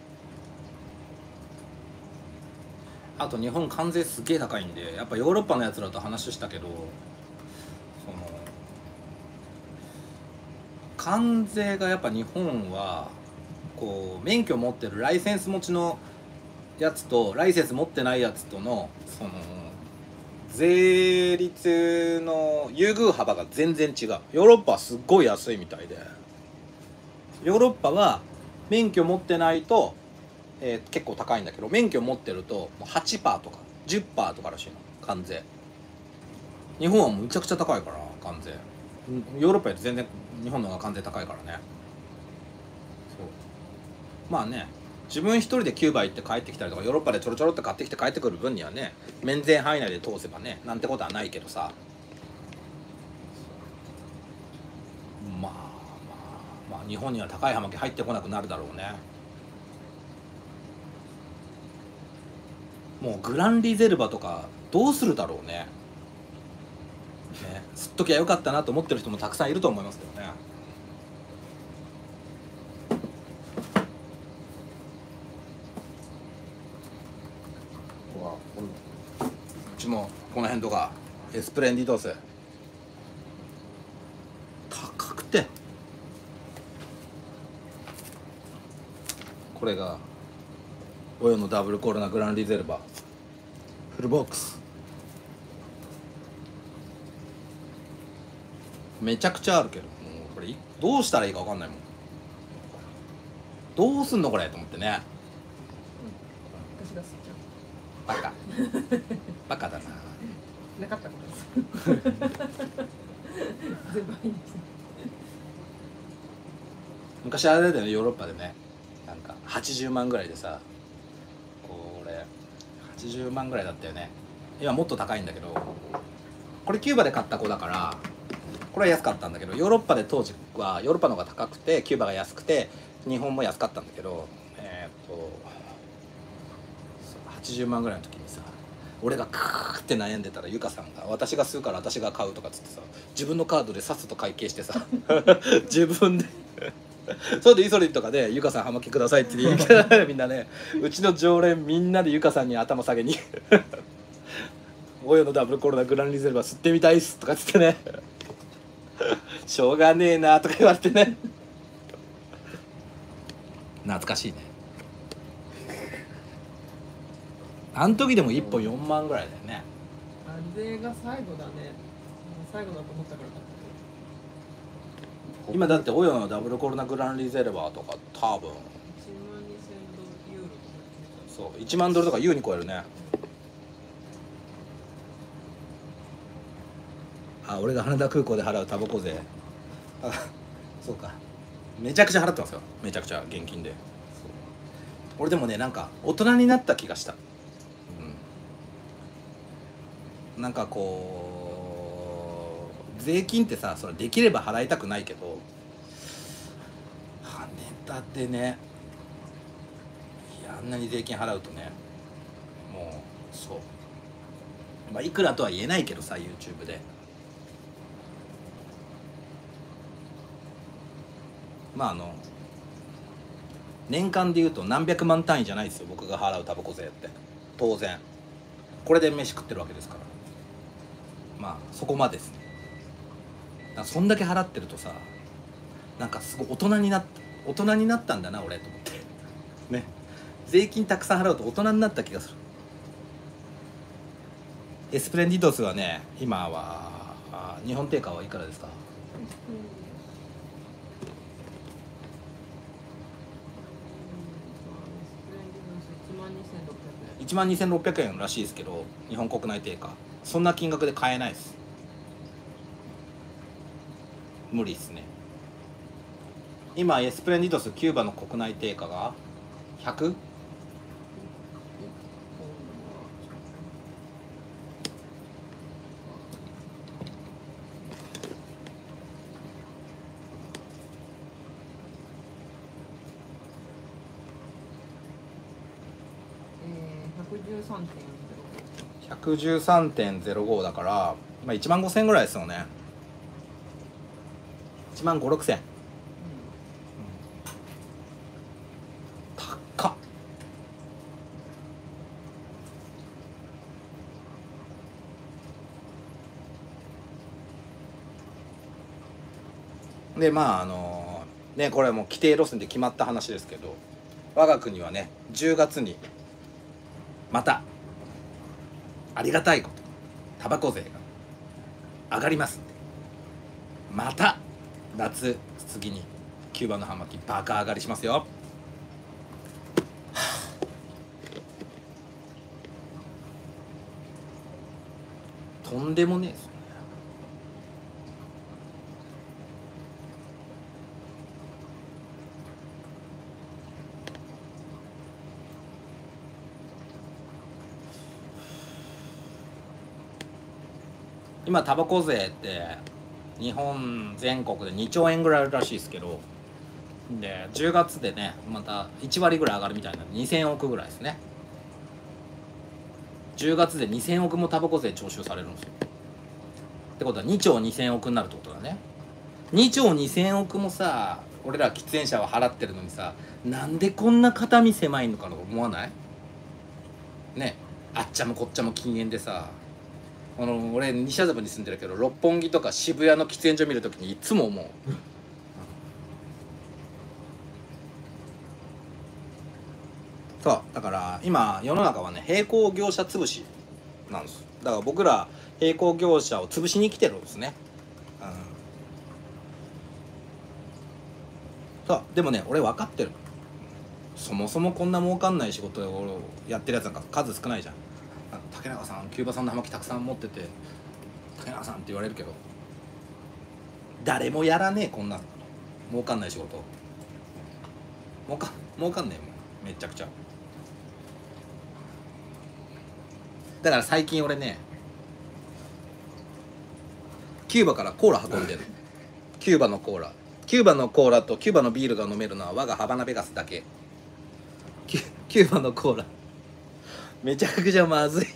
あと日本関税すげえ高いんでやっぱヨーロッパのやつらと話したけどその関税がやっぱ日本はこう免許持ってるライセンス持ちのやつとライセンス持ってないやつとのその税率の優遇幅が全然違う。ヨーロッパはすっごい安いみたいでヨーロッパは免許持ってないと、えー、結構高いんだけど免許持ってるともう はちパーセント とか じゅっパーセント とからしいの関税。日本はむちゃくちゃ高いから関税。ヨーロッパより全然日本の方が関税高いからね。そうまあね自分一人でキューバ行って帰ってきたりとかヨーロッパでちょろちょろって買ってきて帰ってくる分にはね免税範囲内で通せばねなんてことはないけどさ、まあまあまあ日本には高い葉巻入ってこなくなるだろうね。 もうグランリゼルバとかどうするだろうね。ね、吸っときゃよかったなと思ってる人もたくさんいると思いますけどね。 うわこんうちもこの辺とかエスプレンディドス高くて、これがオヨのダブルコロナグランリゼルバフルボックス、めちゃくちゃあるけど、もうこれどうしたらいいか分かんないもん。どうすんのこれと思ってね。 私が好きじバカバカだな。 ゃんなかったことです全部いいんです昔あれだよね、ヨーロッパでね、なんかはちじゅうまんぐらいでさ、これはちじゅうまんぐらいだったよね。今もっと高いんだけど、これキューバで買った子だからこれは安かったんだけど、ヨーロッパで当時はヨーロッパの方が高くてキューバが安くて日本も安かったんだけど、えー、っとはちじゅうまんぐらいの時にさ、俺がクーって悩んでたらゆかさんが私が吸うから私が買うとかっつってさ、自分のカードでさっさと会計してさ自分でそうでイソリンとかでゆかさん葉巻くださいって言いながらみんなね、うちの常連みんなでゆかさんに頭下げにオヨのダブルコロナグランリゼルバ吸ってみたいっすとかっつってねしょうがねえなとか言われてね懐かしいね。あん時でもいっぽんよんまんぐらいだよね。 あれが最後だね。最後だと思ったからだ今だってオヨのダブルコロナグランリゼルバーとか多分いちまんにせんドルユーロとかそういちまんドルとか優に超えるね。あ、俺が羽田空港で払うタバコ税、あ、そうか、めちゃくちゃ払ってますよ。めちゃくちゃ現金で。俺でもね、なんか大人になった気がした。うん、なんかこう税金ってさ、それできれば払いたくないけど、羽田でね、いやあんなに税金払うとね、もうそう、まあいくらとは言えないけどさ、 YouTube でまああの年間でいうと何百万単位じゃないですよ、僕が払うタバコ税って。当然これで飯食ってるわけですから、まあそこまでですね。だからそんだけ払ってるとさ、なんかすごい大人になった大人になったんだな俺と思ってね。税金たくさん払うと大人になった気がする。エスプレンディドスはね、今はあ日本定価はいくらですか？いちまんにせんろっぴゃくえんらしいですけど、日本国内定価そんな金額で買えないです。無理ですね。今エスプレンディドスキューバの国内定価が ひゃく？ ひゃくじゅうさんてんゼロご だから、まあ、いちまんごせんぐらいですよね。いちまんごせんろくせん、うん、高っ。でまああのね、これはもう規定路線で決まった話ですけど、我が国はねじゅうがつにまたありがたいことタバコ税が上がりますんで、また夏次にキューバの葉巻バカ上がりしますよ。とんでもねえですよね。今タバコ税って日本全国でにちょうえんぐらいあるらしいですけど、でじゅうがつでねまたいちわりぐらい上がるみたいなのでにせんおくぐらいですね。 じゅうがつでにせんおくもタバコ税徴収されるんですよ。ってことはにちょうにせんおくになるってことだね。にちょうにせんおくもさ、俺ら喫煙者は払ってるのにさ、なんでこんな肩身狭いのかなと思わない？ね、あっちゃもこっちゃも禁煙でさ、あの俺西麻布に住んでるけど、六本木とか渋谷の喫煙所見るときにいつも思う。そうだから今世の中はね、並行業者潰しなんです。だから僕ら並行業者を潰しに来てるんですね。うん、そうでもね、俺分かってる。そもそもこんな儲かんない仕事をやってるやつなんか数少ないじゃん。竹中さんキューバ産の葉巻たくさん持ってて竹中さんって言われるけど、誰もやらねえ、こんな儲かんない仕事。儲か儲かんねえもん、めちゃくちゃ。だから最近俺ね、キューバからコーラ運んでる。キューバのコーラキューバのコーラとキューバのビールが飲めるのは我がハバナベガスだけ。キュキューバのコーラめちゃくちゃまずい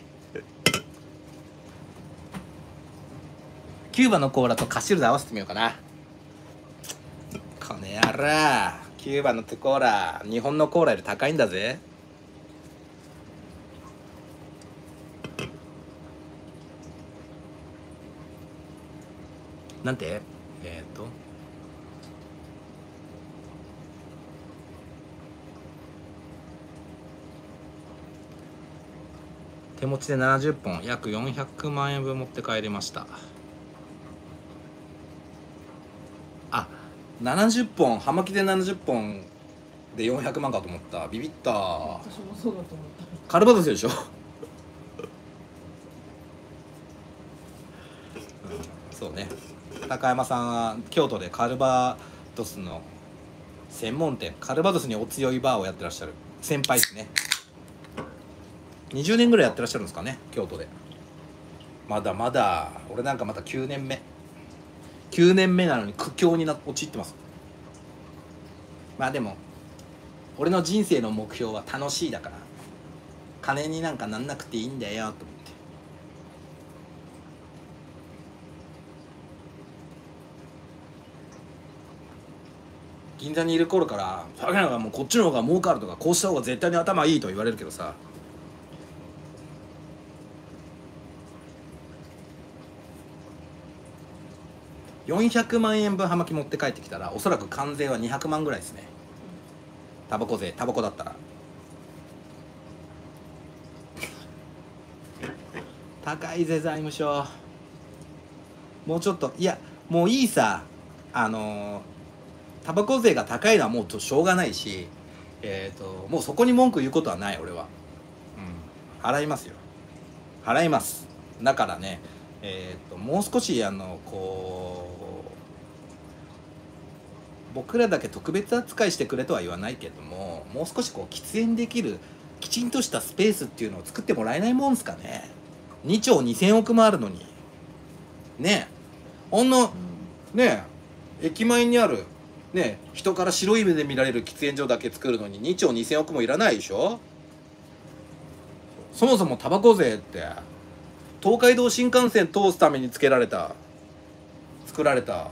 キューバのコーラとカシュルで合わせてみようかな。この野郎、キューバのコーラ日本のコーラより高いんだぜ。なんてえっ、ー、と手持ちでななじゅっぽん約よんひゃくまんえんぶん持って帰りました。あ、ななじゅっぽん、葉巻でななじゅっぽんでよんひゃくまんかと思った。ビビった。 私もそうだと思った。 カルバドスでしょ、うん、そうね。高山さんは京都でカルバドスの専門店、カルバドスにお強いバーをやってらっしゃる先輩ですね。にじゅうねんぐらいやってらっしゃるんですかね、京都で。まだまだ俺なんかまたきゅうねんめきゅうねんめなのに苦境にな陥ってます。まあでも俺の人生の目標は楽しいだから、金になんかなんなくていいんだよと思って。銀座にいる頃から「竹中はもうこっちの方が儲かる」とか「こうした方が絶対に頭いい」と言われるけどさ、よんひゃくまんえんぶん葉巻持って帰ってきたらおそらく関税はにひゃくまんぐらいですね。タバコ税、タバコだったら高いぜ財務省。もうちょっと、いやもういいさ、あのー、タバコ税が高いのはもうしょうがないし、えーともうそこに文句言うことはない俺は。うん、払いますよ、払います。だからね、えーともう少しあのこう僕らだけ特別扱いしてくれとは言わないけども、もう少しこう喫煙できるきちんとしたスペースっていうのを作ってもらえないもんすかね。にちょうにせんおくもあるのにねえ、ほんのねえ駅前にあるねえ人から白い目で見られる喫煙所だけ作るのににちょうにせんおくもいらないでしょ。そもそもタバコ税って東海道新幹線通すためにつけられた作られた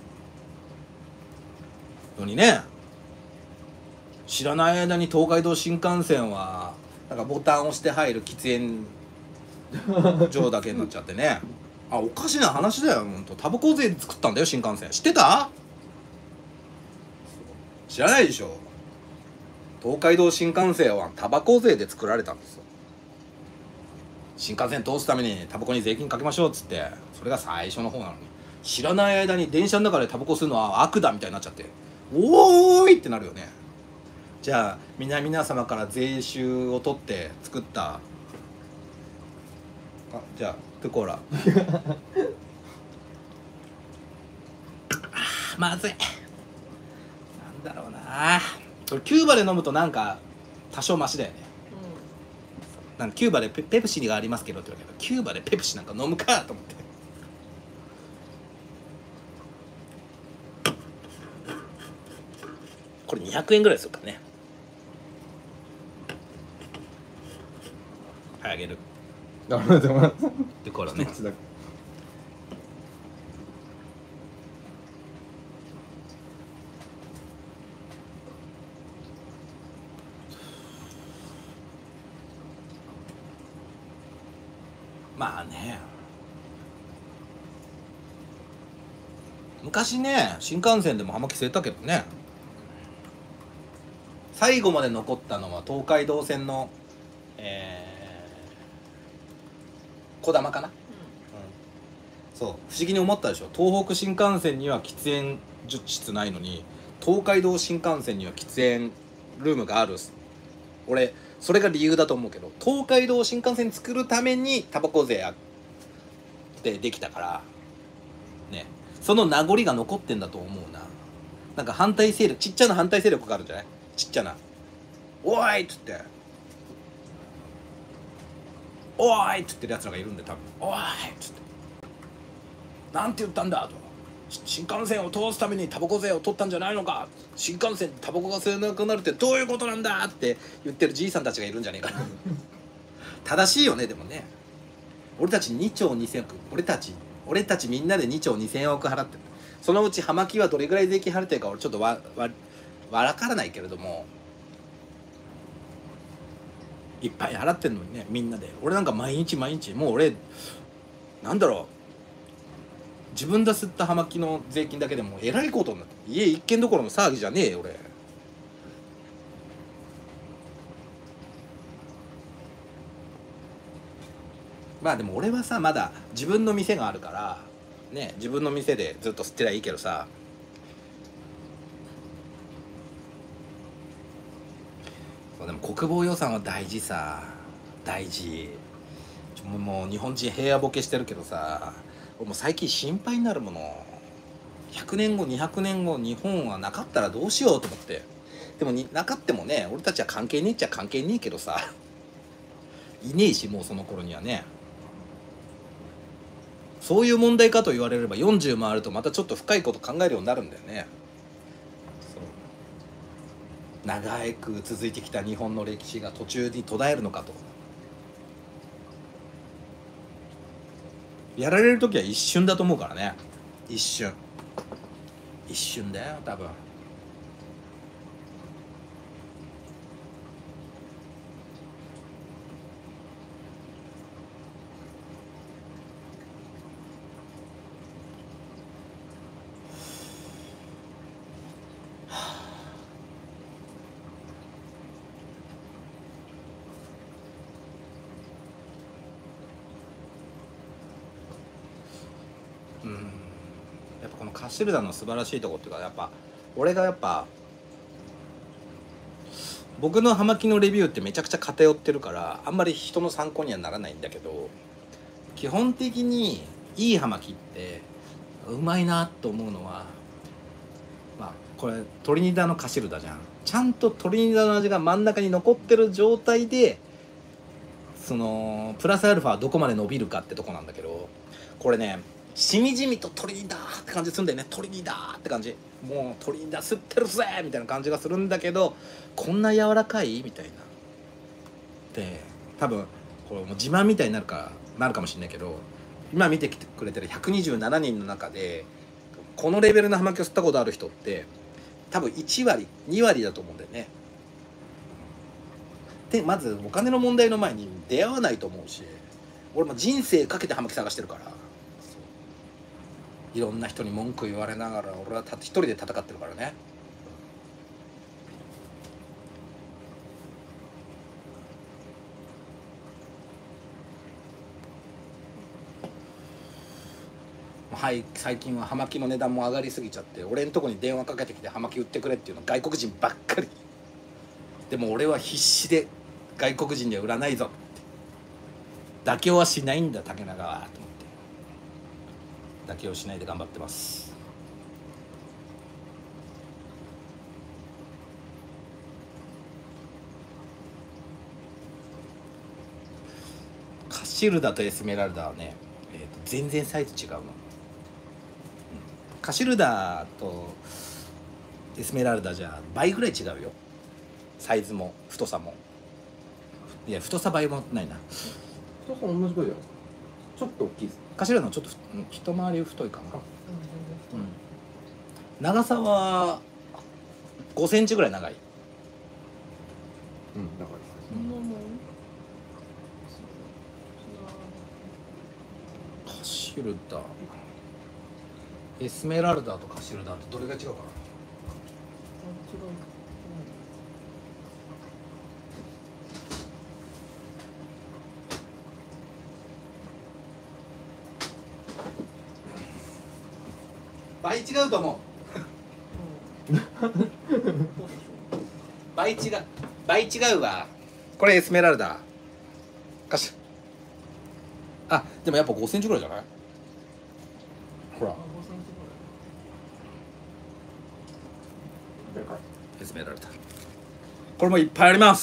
のにね、知らない間に東海道新幹線はなんかボタンを押して入る喫煙所だけになっちゃってねあ、おかしな話だよ。ほんとタバコ税で作ったんだよ新幹線。知ってた？知らないでしょ。東海道新幹線はタバコ税で作られたんですよ。新幹線通すためにタバコに税金かけましょうっつって、それが最初の方なのに、知らない間に電車の中でタバコ吸うのは悪だみたいになっちゃって、おーいってなるよね。じゃあ皆皆様から税収を取って作ったあ、じゃあトゥコーラあーまずい、なんだろうな、これキューバで飲むとなんか多少マシだよね。なんかキューバで ペ, ペプシがありますけどって言うけど、キューバでペプシなんか飲むかと思って。これにひゃくえんぐらいでするからね。はい、あげる。 ありがとうございます。 だからね一つだけまあね、昔ね新幹線でも葉巻吸えたけどね、最後まで残ったのは東海道線のえー、こだまかな、うん、そう不思議に思ったでしょ。東北新幹線には喫煙室ないのに東海道新幹線には喫煙ルームがある。俺それが理由だと思うけど、東海道新幹線作るためにタバコ税ってできたからね、その名残が残ってんだと思うな。なんか反対勢力、ちっちゃな反対勢力があるんじゃない、ちっちゃな「おーい!」っつって「おーい!」っつってるやつらがいるんで、多分「おーい!」っつって「なんて言ったんだ」と「新幹線を通すためにタバコ税を取ったんじゃないのか、新幹線タバコが吸えなくなるってどういうことなんだ」って言ってるじいさんたちがいるんじゃねえかな正しいよね。でもね、俺たちにちょうにせんおく、俺たち俺たちみんなでにちょうにせんおく払ってる。そのうち葉巻はどれぐらい税金払ってるか俺ちょっとわわわからないけれども、いっぱい払ってんのにね、みんなで。俺なんか毎日毎日、もう俺なんだろう、自分で吸った葉巻の税金だけでもえらいことになって、家一軒どころの騒ぎじゃねえよ俺。まあでも俺はさ、まだ自分の店があるからね、自分の店でずっと吸ってりゃいいけどさ、そうでも国防予算は大事さ、大事。もう日本人平和ボケしてるけどさ、もう最近心配になるもの。ひゃくねんごにひゃくねんご日本はなかったらどうしようと思って。でもになかってもね、俺たちは関係ねえっちゃ関係ねえけどさいねえし、もうその頃にはね。そういう問題かと言われればよんじゅう回るとまたちょっと深いこと考えるようになるんだよね。そう長く続いてきた日本の歴史が途中に途絶えるのかと。やられる時は一瞬だと思うからね。一瞬一瞬だよ多分。うん、やっぱこのカシルダの素晴らしいところっていうか、やっぱ俺がやっぱ僕の葉巻のレビューってめちゃくちゃ偏ってるからあんまり人の参考にはならないんだけど、基本的にいい葉巻ってうまいなと思うのは、まあこれトリニダのカシルダじゃん。ちゃんとトリニダの味が真ん中に残ってる状態で、そのプラスアルファどこまで伸びるかってとこなんだけど、これねしみじみとトリニダーって感じするんだよね。トリニダーって感じ、もうトリニダー吸ってるぜみたいな感じがするんだけど、こんな柔らかいみたいなで、多分これもう自慢みたいになるかなるかもしれないけど、今見てきてくれてるひゃくにじゅうななにんの中でこのレベルの葉巻を吸ったことある人って多分いちわりにわりだと思うんだよね。でまずお金の問題の前に出会わないと思うし、俺も人生かけて葉巻探してるから、いろんな人に文句言われながら俺はた一人で戦ってるからね。はい、最近は葉巻の値段も上がりすぎちゃって、俺んとこに電話かけてきて葉巻売ってくれっていうの外国人ばっかり。でも俺は必死で外国人には売らないぞって妥協はしないんだ竹中はと思って妥協しないで頑張ってます。カシルダとエスメラルダはね、えー、と全然サイズ違うの、うん、カシルダとエスメラルダじゃ倍ぐらい違うよ、サイズも太さも。いや太さ倍もないな、 太さ同じぐらいじゃないですか。ちょっと大きいです。 頭のちょっとうん一回り太いかな。 うん全然うん、長さはごセンチぐらい長い。 うん、だからそんなもんカシルダエスメラルダとカシルダってどれが違うかな。 あ違う倍違うと思う。倍違う倍違うわ。これエスメラルダカシあでもやっぱごセンチぐらいじゃない。ほらあごセンチぐらい。 でかい。 エスメラルダこれもいっぱいあります。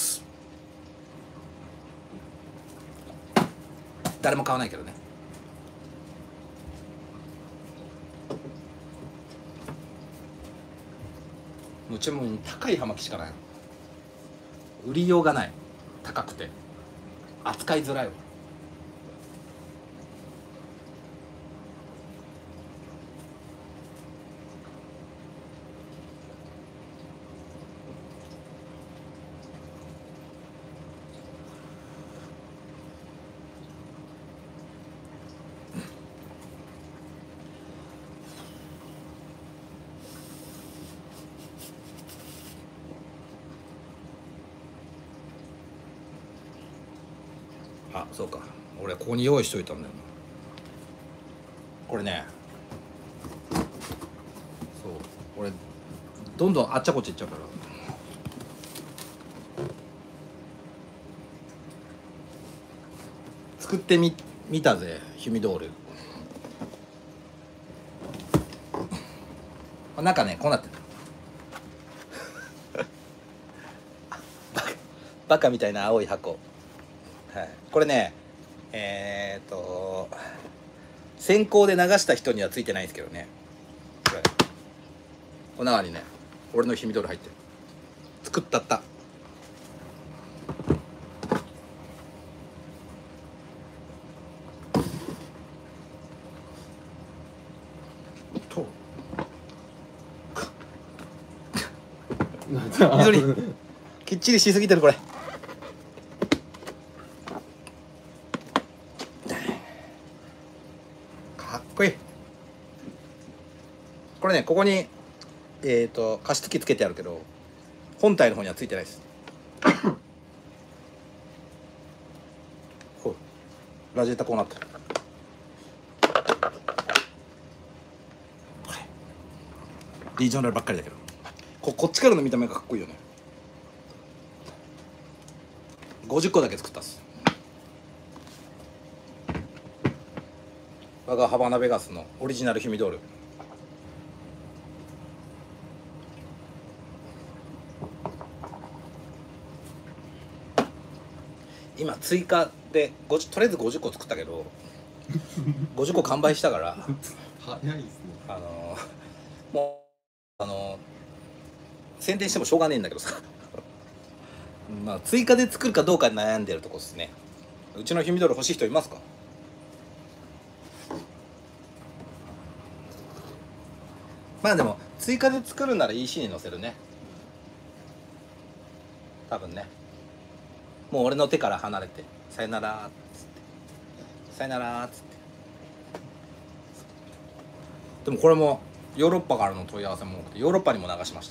誰も買わないけどね。うちも高い葉巻しかない。売りようがない。高くて扱いづらいわ。あ、そうか。俺ここに用意しといたんだよな。これね。そう。俺どんどんあっちゃこっち行っちゃうから。作ってみ見たぜ、ヒュミドール。中ね、こうなってる。バカ、バカみたいな青い箱。はい、これねえー、っと先行で流した人にはついてないんですけどね。これこの中にね俺のヒミドル入ってる。作ったったと緑きっちりしすぎてるこれ。かっこいい。これねここにえっ、ー、と加湿器つけてあるけど本体の方にはついてないです。ほうラジエーターこうなってる。これリージョナルばっかりだけど こ, こっちからの見た目がかっこいいよね。ごじゅっこだけ作ったっす。我がハバナベガスのオリジナルヒュミドール。今追加でごじゅうとりあえずごじゅっこ作ったけどごじゅっこ完売したから早いですね。 あのー、もうあのー、宣伝してもしょうがねえんだけどさまあ追加で作るかどうか悩んでるとこですね。うちのヒュミドール欲しい人いますか。まあでも追加で作るなら イーシー に載せるね多分ね。もう俺の手から離れてさよならっつってさよならっつって。でもこれもヨーロッパからの問い合わせも多くてヨーロッパにも流しました。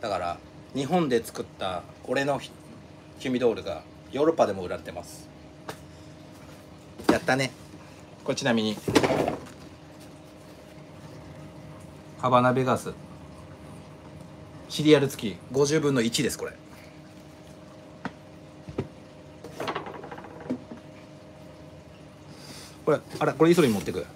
だから日本で作った俺のヒュミドールがヨーロッパでも売られてます。やったね。これちなみにハバナベガスシリアル付きごじゅうぶんのいちです。これこれあれこれイソリン持ってく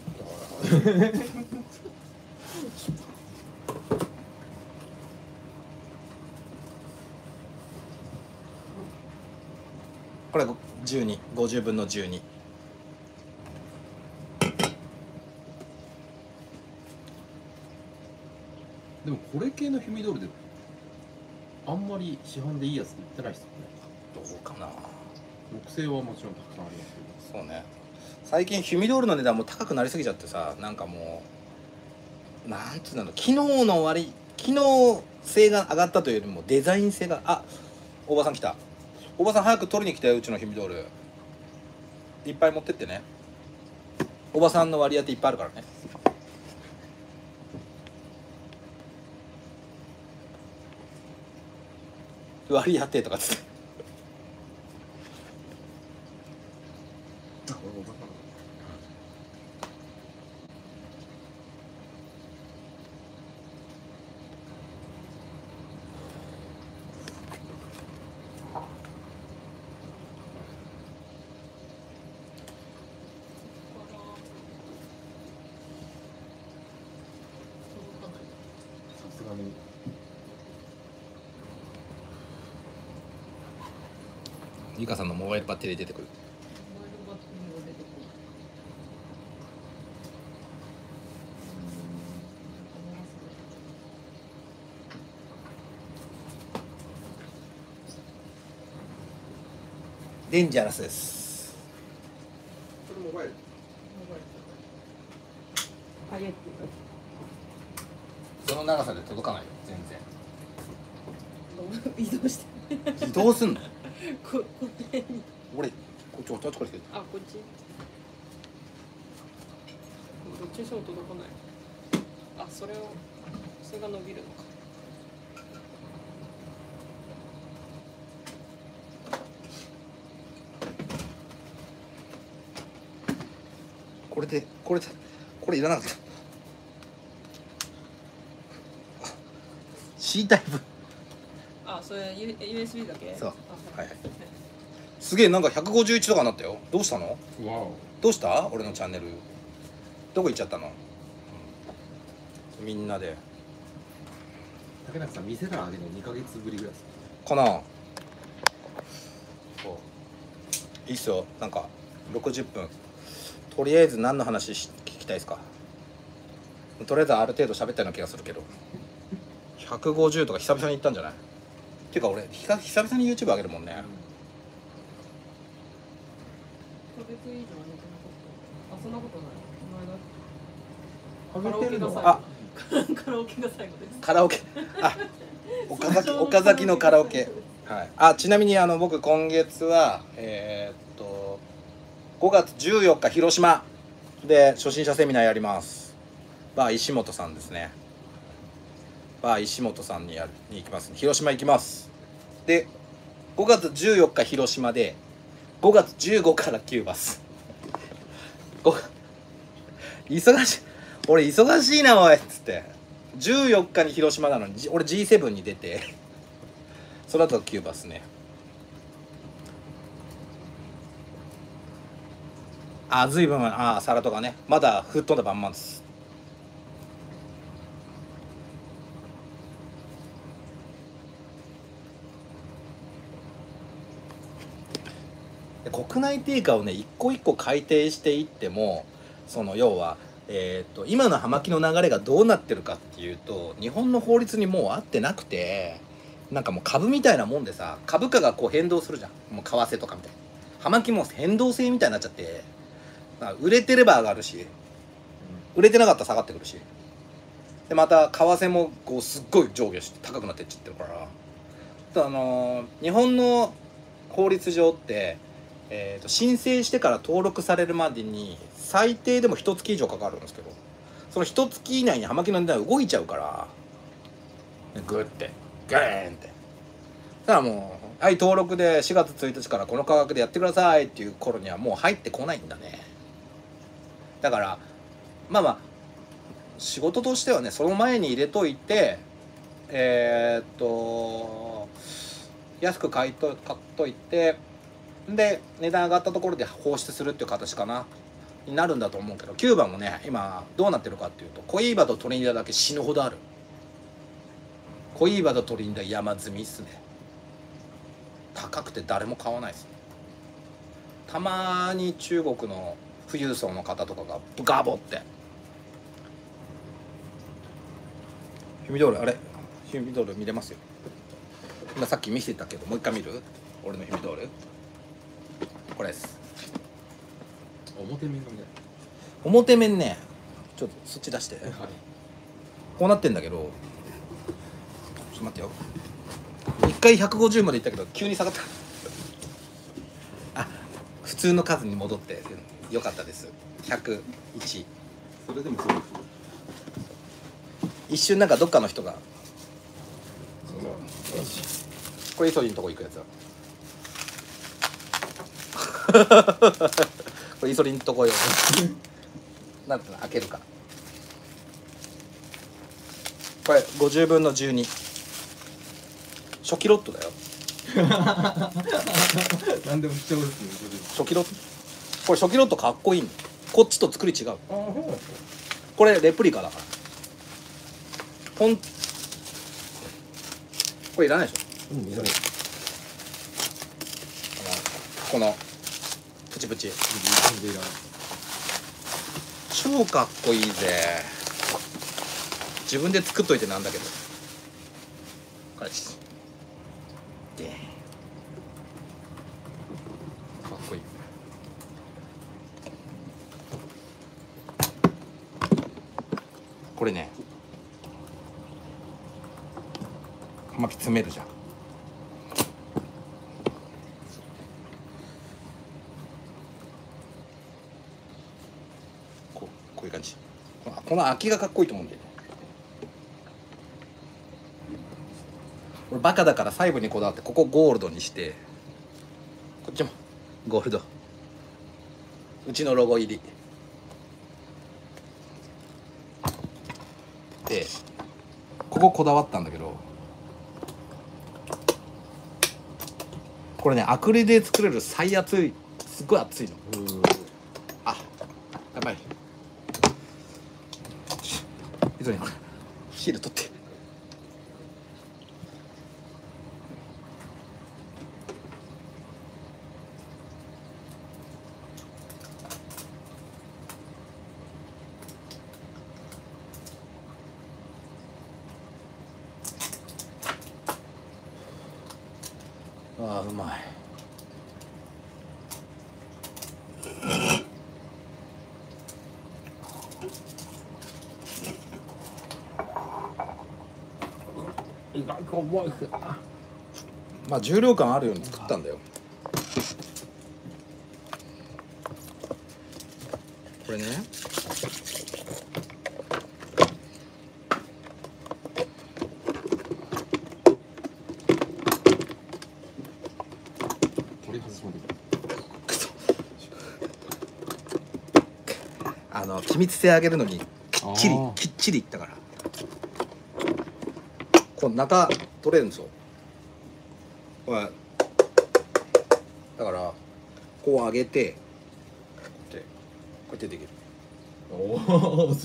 これじゅうに、ごじゅうぶんのじゅうに。 でもこれ系のヒュミドールであんまり市販でいいやつって売ってないですよね。 どうかな。 木製はもちろんたくさんありますけど、 そうね、最近ヒュミドールの値段も高くなりすぎちゃってさ、なんかもうなんつうんだろう、機能の割機能性が上がったというよりもデザイン性が、あ、おばさん来た。おばさん早く取りに来てよ、うちのヒュミドールいっぱい持ってってね。おばさんの割り当ていっぱいあるからね。割り当てとかつってあ、これおばさん。さすがにゆかさんのモバイルバッテリー出てくる。 モバイルバッテリーが出てくる。 デンジャラスです。 これモバイル。 モバイル。あげってその長さで届かないよ全移動して。 然。移動すんのここれに。 俺こっちこっちこっちあ、こっち。どっちにしても届かない。あ、それをそれが伸びるのか。 これでこれでこれいらなかった。 C タイプ。 あ、それ ユーエスビー だけ。 そうあ、 はいはい。すげえ、なんかひゃくごじゅういちとかになったよ。どうしたの？ わお。 どうした？俺のチャンネルどこ行っちゃったの？うん、みんなで竹中さん店からあげるのにかげつぶりぐらいですかな。そういいっすよ。なんかろくじゅっぷん、とりあえず何の話し聞きたいですか？とりあえずある程度喋ったような気がするけど、ひゃくごじゅうとか久々に言ったんじゃない？っていうか俺ひか久々に YouTube 上げるもんね。 いっかげつ以上上げてなかった。あ、そんなことない。この間あげてるのあカラオケが最後です。 カラオケ、あ、岡崎岡崎のカラオケ。はい。あ、ちなみにあの僕今月はえー、っとごがつじゅうよっか広島で初心者セミナーやります。バー石本さんですね。バー石本さんにやるに行きます。広島行きます。でごがつじゅうよっか広島でごがつじゅうごからキューバス。ご忙しい。俺忙しいなおいっつってじゅうよっかに広島なのに俺 ジーセブン に出てその後キューバっすね。あ、随分あサラとかねまだ吹っ飛んだまんまです。で国内定価をね一個一個改定していってもその要はえー、と今の葉巻の流れがどうなってるかっていうと日本の法律にもう合ってなくて、なんかもう株みたいなもんでさ、株価がこう変動するじゃん。もう為替とかみたいな葉巻も変動性みたいになっちゃって、売れてれば上がるし売れてなかったら下がってくるし、でまた為替もこうすっごい上下して高くなってっちゃってるから、あのー、日本の法律上ってえー、と申請してから登録されるまでに最低でもいちがつ以上かかるんですけど、そのいちがつ以内に葉巻の値段動いちゃうからグッてガーンってだからもうはい登録でしがつついたちからこの価格でやってくださいっていう頃にはもう入ってこないんだね。だからまあまあ仕事としてはねその前に入れといてえー、っと安く買いと買っといてで値段上がったところで放出するっていう形かなになるんだと思うけど、キューバもね今どうなってるかっていうとコイーバとトリニダだけ死ぬほどある。コイーバとトリニダ山積みっすね。高くて誰も買わないっすね。たまに中国の富裕層の方とかがガボってヒュミドールあれヒュミドール見れますよ。今さっき見せたけどもう一回見る？俺のヒュミドールこれです。 表面が見たい。 表面ね、ちょっとそっち出して、 はい。 こうなってんだけど、ちょっと待ってよ。一回ひゃくごじゅうまでいったけど急に下がったあ、普通の数に戻ってよかったです。ひゃくいち。 それでもそうです。 一瞬なんかどっかの人がこれイソリンのとこ行くやつだこれイソリンのとこよなんていうの開けるか。これごじゅうぶんのじゅうに、初期ロットだよ。 なんでも貴重ですね。 初期ロット、これ初期ロットかっこいいの。こっちと作り違う。 ああ、そうなんですか。 これレプリカだから。ほんこれいらないでしょ。 うん、いらない。 このプチプチ全然いらない。 超かっこいいぜ。自分で作っといてなんだけど。これですでかっこいい。これね、葉巻詰めるじゃん。こう、こういう感じ。このこの空きがかっこいいと思うんだよね。俺バカだから細部にこだわってここゴールドにして、こっちもゴールド、うちのロゴ入りで、こここだわったんだけど、これねアクリルで作れる最厚い、すっごい厚いの。あ、やばい、急いでこれシール取って。あーうまい。 意外と重いっす。 まあ重量感あるように作ったんだよ。これね、 取り外しまで。 あの気密性上げるのにきっちりあーきっちりいったから、この中取れるんですよ。これだからこう上げてこうやってこうやってできる。 おお、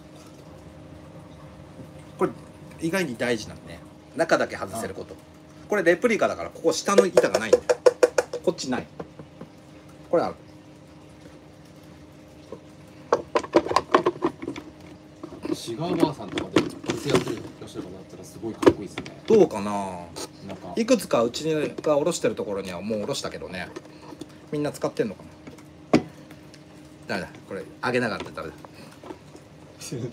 これ意外に大事なんね、中だけ外せること。これレプリカだからここ下の板がないんだよ。こっちない。これある。 シガーバーさんとかで店やってる人がだったらすごいかっこいいですね。 どうかな。 なんかいくつかうちが卸してるところにはもう卸したけどね、みんな使ってんのかな。ダメだ、これ上げながらってダメだ。 きっ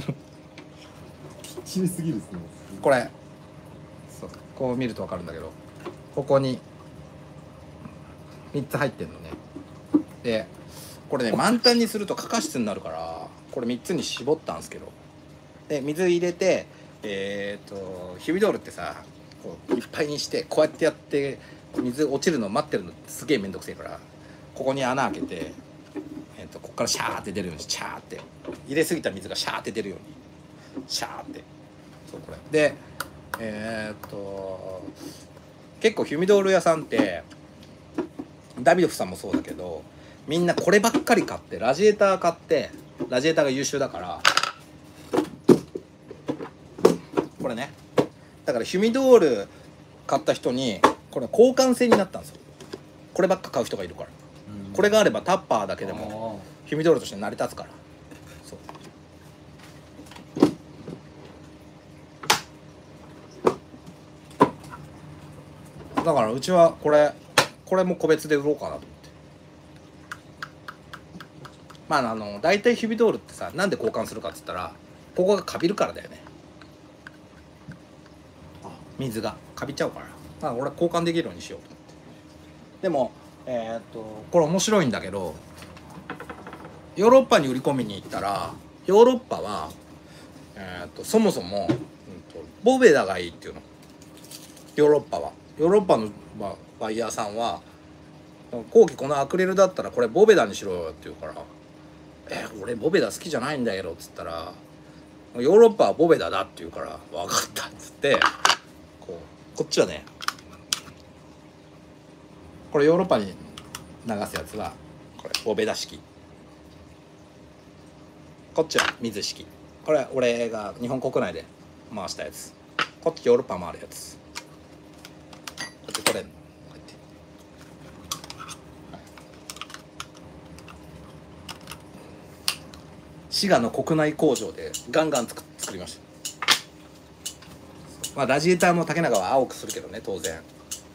ちりすぎるですね。 これそう、こう見ると分かるんだけど、ここにみっつ入ってんのね。でこれね満タンにするとカカ室になるから、これみっつに絞ったんですけど、で水入れて、えー、っとヒビドールってさ、こういっぱいにしてこうやってやって水落ちるの待ってるのすげえめんどくせえから、ここに穴開けて、えー、っとここからシャーって出るように、シャーって入れすぎた水がシャーって出るように、シャーって、そうこれでえー、っと結構ヒュミドール屋さんってダビドフさんもそうだけど、みんなこればっかり買って、ラジエーター買って、ラジエーターが優秀だから、これね、だからヒュミドール買った人にこれ交換制になったんですよ。こればっか買う人がいるから、これがあればタッパーだけでもヒュミドールとして成り立つから。そうだからうちはこれこれも個別で売ろうかなと思って。 まああの大体ヒビドールってさ、なんで交換するかっつったらここがカビるからだよね。水がカビちゃうから、まあ俺は交換できるようにしようと思って。でもえー、っとこれ面白いんだけど、ヨーロッパに売り込みに行ったらヨーロッパは、えー、っとそもそも、うん、とボベダがいいっていうの。ヨーロッパはヨーロッパのバイヤーさんは後期このアクリルだったらこれボベダにしろよって言うから「えー、俺ボベダ好きじゃないんだけど」っつったら「ヨーロッパはボベダだ」って言うから「分かった」っつってこうこっちはね、これヨーロッパに流すやつはこれボベダ式、こっちは水式、これは俺が日本国内で回したやつ、こっちヨーロッパ回るやつ、こっちこれ滋賀の国内工場でガンガン作作りました。まあラジエーターも竹中は青くするけどね当然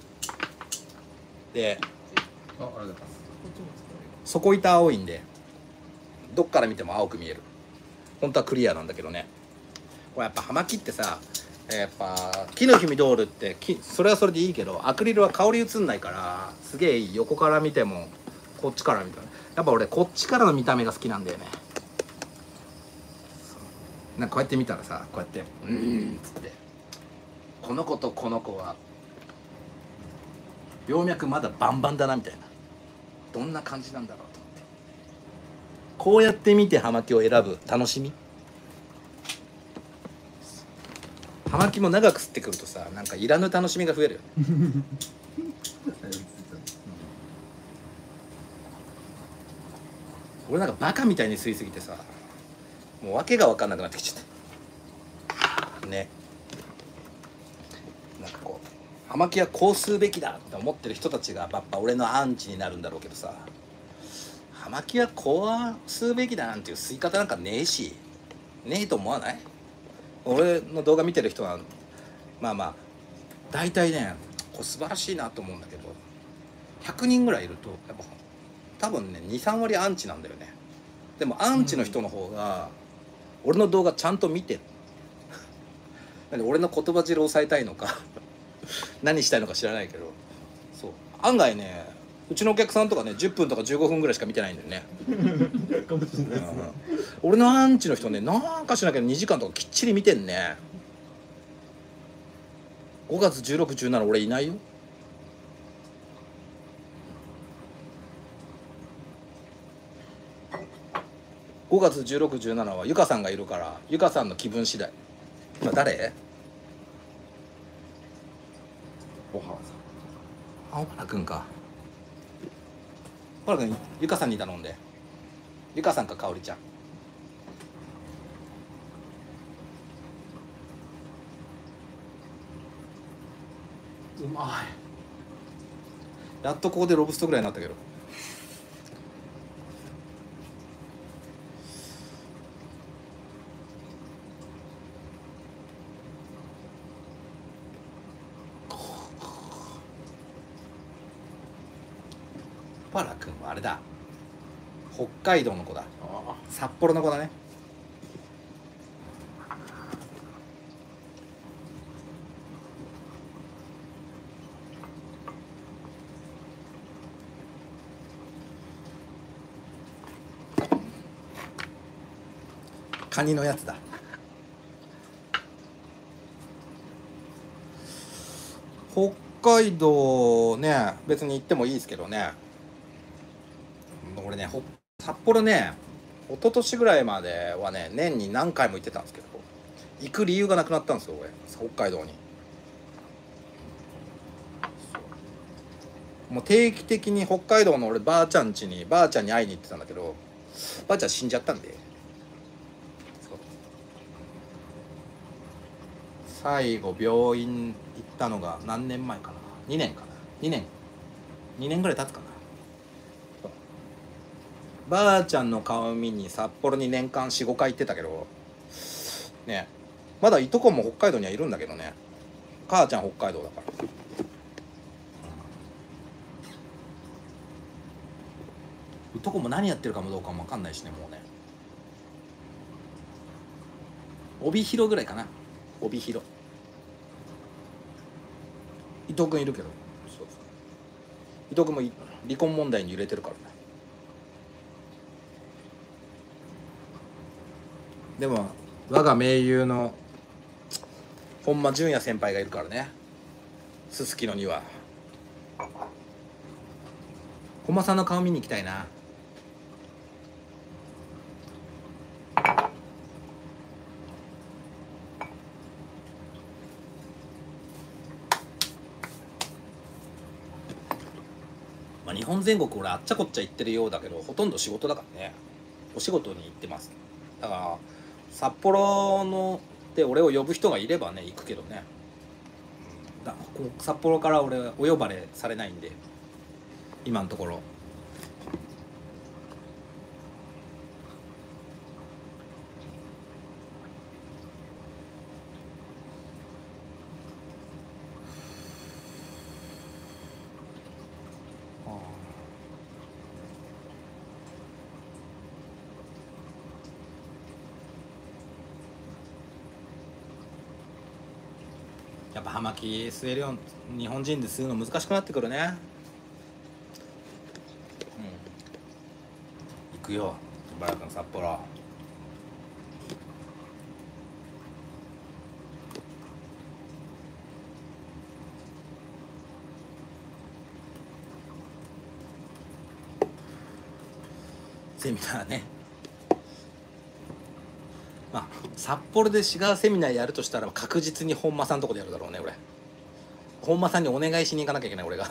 で、 あ、ありがとうございます。 底板青いんでどっから見ても青く見える。本当はクリアなんだけどね。これやっぱ葉巻ってさ、やっぱ木のヒミドールって木それはそれでいいけどアクリルは香り移んないからすげえいい。横から見てもこっちから見たらやっぱ俺こっちからの見た目が好きなんだよね。なんかこうやって見たらさ、こうやって「うーん」っつってこの子とこの子は葉脈まだバンバンだなみたいな、どんな感じなんだろうと思って、こうやって見て葉巻を選ぶ楽しみ。葉巻も長く吸ってくるとさ、なんかいらぬ楽しみが増えるよね俺なんかバカみたいに吸いすぎてさ、もう訳が分かんなくなってきちゃったね。なんかこう葉巻はこう吸うべきだって思ってる人たちがやっぱ俺のアンチになるんだろうけどさ、葉巻はこう吸うべきだなんていう吸い方なんかねえし、ねえと思わない？俺の動画見てる人はまあまあ大体ねこれ素晴らしいなと思うんだけど、ひゃくにんぐらいいるとやっぱ多分ね にさん 割アンチなんだよね。でもアンチの人の方が俺の動画ちゃんと見てるなんで俺の言葉汁を抑えたいのか何したいのか知らないけど、そう案外ねうちのお客さんとかねじゅっぷんとかじゅうごふんぐらいしか見てないんだよねかもしれないですね。 俺のアンチの人ねなんかしなきゃにじかんとかきっちり見てんね。ごがつじゅうろく、じゅうしち俺いないよ。ごがつじゅうろく、じゅうしちはゆかさんがいるからゆかさんの気分次第。今誰？ 小原さん。 あ、小原くんか。小原くんゆかさんに頼んで。ゆかさんかかおりちゃん。うまい。やっとここでロブストぐらいになったけど。パラ君はあれだ、北海道の子だ。 あ札幌の子だね。カニのやつだ。北海道ね別に行ってもいいですけどね、俺ね札幌ね一昨年ぐらいまではね年に何回も行ってたんですけど行く理由がなくなったんですよ俺北海道に。もう定期的に北海道の俺ばあちゃん家にばあちゃんに会いに行ってたんだけどばあちゃん死んじゃったんで、最後病院行ったのが何年前かな、にねんかな、にねんにねんぐらい経つかな。ばあちゃんの顔見に札幌に年間 よん,ご 回行ってたけどね、まだいとこも北海道にはいるんだけどね、母ちゃん北海道だから。 とこも何やってるかもどうかも分かんないしね、もうね。帯広ぐらいかな、帯広。伊藤君いるけど、そうそう、伊藤君も離婚問題に揺れてるからね。でも我が盟友の本間淳也先輩がいるからね、すすきのには。本間さんの顔見に行きたいな。まあ、日本全国俺あっちゃこっちゃ行ってるようだけど、ほとんど仕事だからね。お仕事に行ってます。だから札幌ので俺を呼ぶ人がいればね行くけどね。だこう札幌から俺お呼ばれされないんで今のところ。やっぱ葉巻吸えるよう日本人で吸うの難しくなってくるね。うん、行くよしばらくの札幌。セミナーね。まあ札幌でシガーセミナーやるとしたら確実に本間さんのとこでやるだろうね俺。本間さんにお願いしに行かなきゃいけない俺が。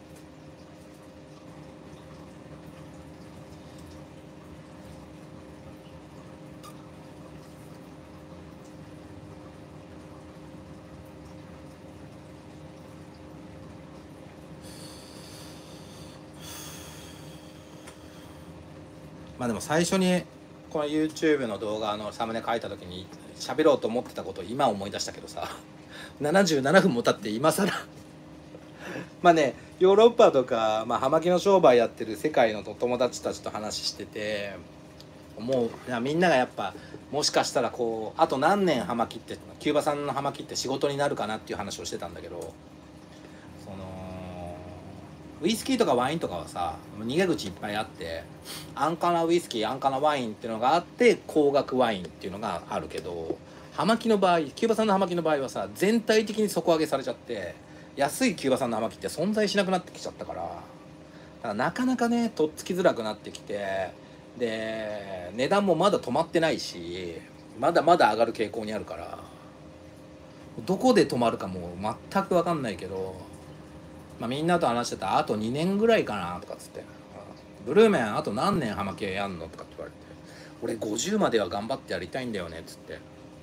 まあでも最初にこの YouTube の動画のサムネ書いた時に喋ろうと思ってたことを今思い出したけどさ、ななじゅうななふんも経って今更まあね、ヨーロッパとか、まあ、葉巻の商売やってる世界の友達たちと話してて思う。いやみんながやっぱもしかしたらこうあと何年葉巻ってキューバ産の葉巻って仕事になるかなっていう話をしてたんだけど、そのウイスキーとかワインとかはさ逃げ口いっぱいあって、安価なウイスキー安価なワインっていうのがあって高額ワインっていうのがあるけど、葉巻の場合キューバ産の葉巻の場合はさ全体的に底上げされちゃって安いキューバ産の葉巻って存在しなくなってきちゃったから、だからなかなかねとっつきづらくなってきて、で値段もまだ止まってないしまだまだ上がる傾向にあるから、どこで止まるかもう全く分かんないけど、まあ、みんなと話してたあとにねんぐらいかなとかっつって、ブルーメンあと何年葉巻やんのとかって言われて、俺ごじゅうまでは頑張ってやりたいんだよねっつって、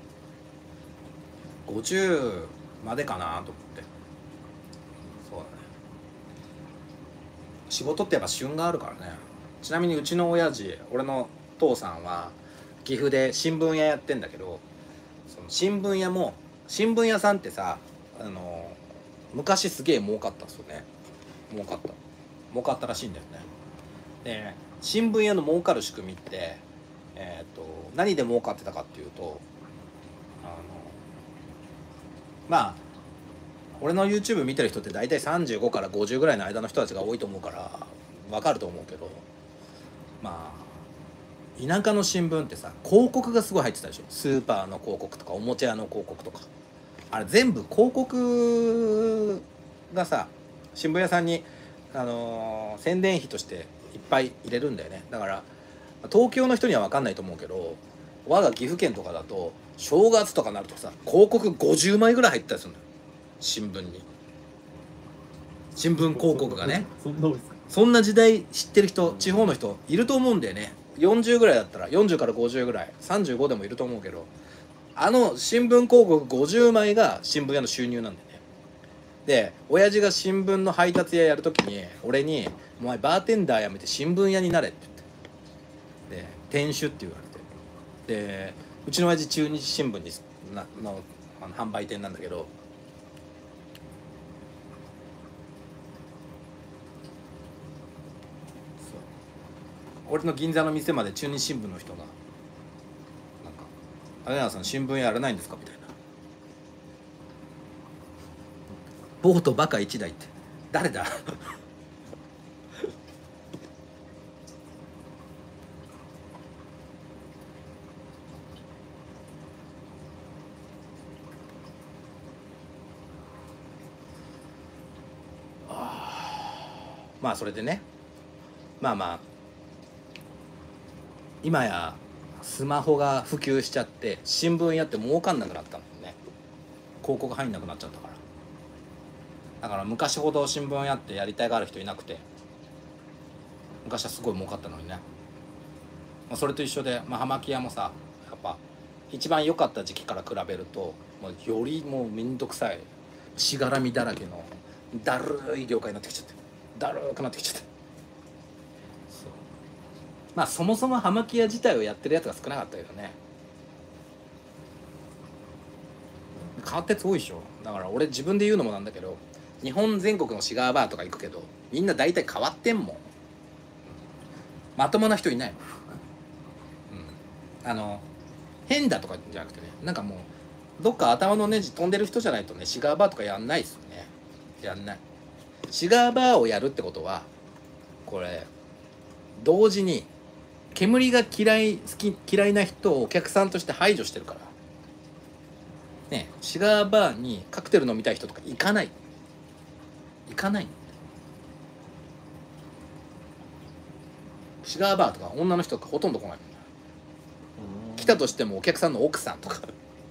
ごじゅうまでかなと思って。そうだね、仕事ってやっぱ旬があるからね。ちなみにうちの親父俺の父さんは岐阜で新聞屋やってんだけど、その新聞屋も新聞屋さんってさあの昔すげえ儲かったっすよね。儲かった儲かったらしいんだよね。で新聞屋の儲かる仕組みって、えー、と何で儲かってたかっていうと、あのまあ俺の YouTube 見てる人って大体さんじゅうごからごじゅうぐらいの間の人たちが多いと思うから分かると思うけど、まあ田舎の新聞ってさ広告がすごい入ってたでしょ。スーパーの広告とかおもちゃ屋の広告とか、あれ全部広告がさ新聞屋さんに、あのー宣伝費としていっぱい入れるんだよね。だから東京の人には分かんないと思うけど、我が岐阜県とかだと正月とかになるとさ広告ごじゅうまいぐらい入ったりするんだよ新聞に。新聞広告がね、 そんな多いですか。 そんな時代知ってる人地方の人いると思うんだよね。よんじゅうぐらいだったらよんじゅうからごじゅうぐらい、さんじゅうごでもいると思うけど、あの新聞広告ごじゅうまいが新聞屋の収入なんだよね。で親父が新聞の配達屋やるときに俺に「お前バーテンダーやめて新聞屋になれ」って言って、で店主って言われて、でうちの親父中日新聞になのあの販売店なんだけど、 俺の銀座の店まで中日新聞の人がなんか「有永さん新聞やらないんですか?」みたいな。ボートバカ一台って誰だまあそれでね、まあまあ今やスマホが普及しちゃって新聞やって儲かんなくなったんだよね。広告入んなくなっちゃったから。だから昔ほど新聞やってやりたいがある人いなくて、昔はすごい儲かったのにね。まあ、それと一緒で、まあ、葉巻屋もさやっぱ一番良かった時期から比べるともうよりもうめんどくさいしがらみだらけのだるい業界になってきちゃってだるーくなってきちゃった。そうまあそもそも葉巻屋自体をやってるやつが少なかったけどね。変わったやつ多いでしょ。だから俺自分で言うのもなんだけど、日本全国のシガーバーとか行くけどみんな大体変わってんもん。まともな人いないもん、うん、あの変だとかじゃなくてね、なんかもうどっか頭のネジ飛んでる人じゃないとねシガーバーとかやんないですよね。やんない。シガーバーをやるってことはこれ同時に煙が嫌い好き嫌いな人をお客さんとして排除してるからね。シガーバーにカクテル飲みたい人とか行かない行かないシガーバーとか女の人とかほとんど来ない。来たとしてもお客さんの奥さんとか、うん、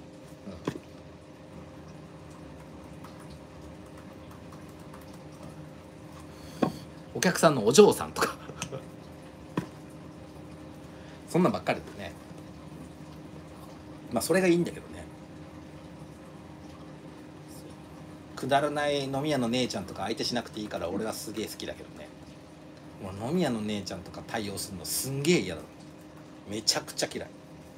お客さんのお嬢さんとかそんなんばっかりでね。まあそれがいいんだけどね。くだらない飲み屋の姉ちゃんとか相手しなくていいから俺はすげえ好きだけどね。もう飲み屋の姉ちゃんとか対応するのすんげえ嫌だ。めちゃくちゃ嫌い。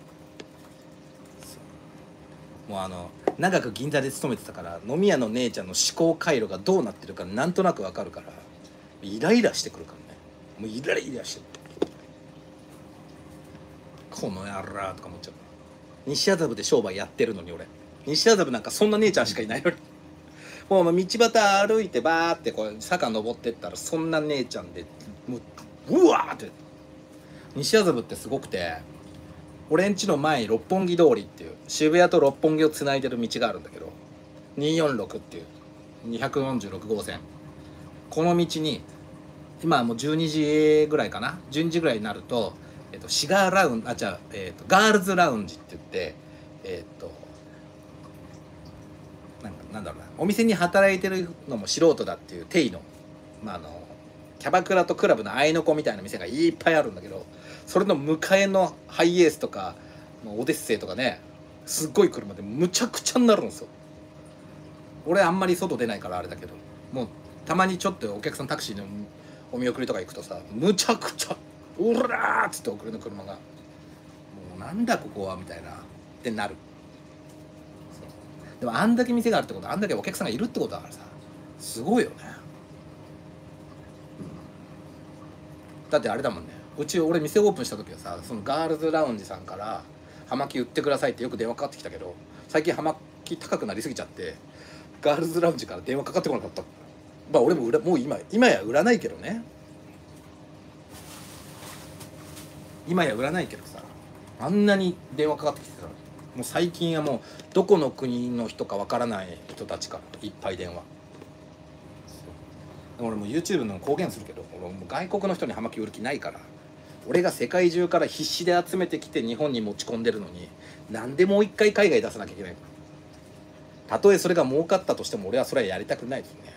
もうあの長く銀座で勤めてたから飲み屋の姉ちゃんの思考回路がどうなってるかなんとなくわかるからイライラしてくるからね。もうイライラしてる。この野郎とか思っちゃう。西麻布で商売やってるのに俺西麻布なんかそんな姉ちゃんしかいないのにもう道端歩いてバーってこう坂登ってったらそんな姉ちゃんでもううわーって西麻布ってすごくて、俺ん家の前に六本木通りっていう渋谷と六本木をつないでる道があるんだけどにひゃくよんじゅうろくっていうにひゃくよんじゅうろく号線、この道に今はもうじゅうにじぐらいかなじゅうにじぐらいになると、えっと、シガーラウンジあじゃあ、えっと、ガールズラウンジって言ってえっとなんかなんだろうなお店に働いてるのも素人だっていう体の、まあ、あのキャバクラとクラブの合いの子みたいな店がいっぱいあるんだけど、それの向かいのハイエースとかオデッセイとかねすっごい車でむちゃくちゃになるんですよ。俺あんまり外出ないからあれだけどもうたまにちょっとお客さんタクシーのお見送りとか行くとさむちゃくちゃ「おら!」っつって送りの車が「もうなんだここは」みたいなってなる。でもあんだけ店があるってことはあんだけお客さんがいるってことだからさすごいよね。だってあれだもんね、うち俺店オープンした時はさそのガールズラウンジさんから葉巻売ってくださいってよく電話かかってきたけど最近葉巻高くなりすぎちゃってガールズラウンジから電話かかってこなかった。まあ俺も売らもう今今や売らないけどね今や売らないけどさあんなに電話かかってきてたらもう最近はもうどこの国の人かわからない人たちからいっぱい電話。俺もう YouTube の公言するけど俺もう外国の人に葉巻売る気ないから、俺が世界中から必死で集めてきて日本に持ち込んでるのになんでもう一回海外出さなきゃいけない。たとえそれが儲かったとしても俺はそれはやりたくないですね。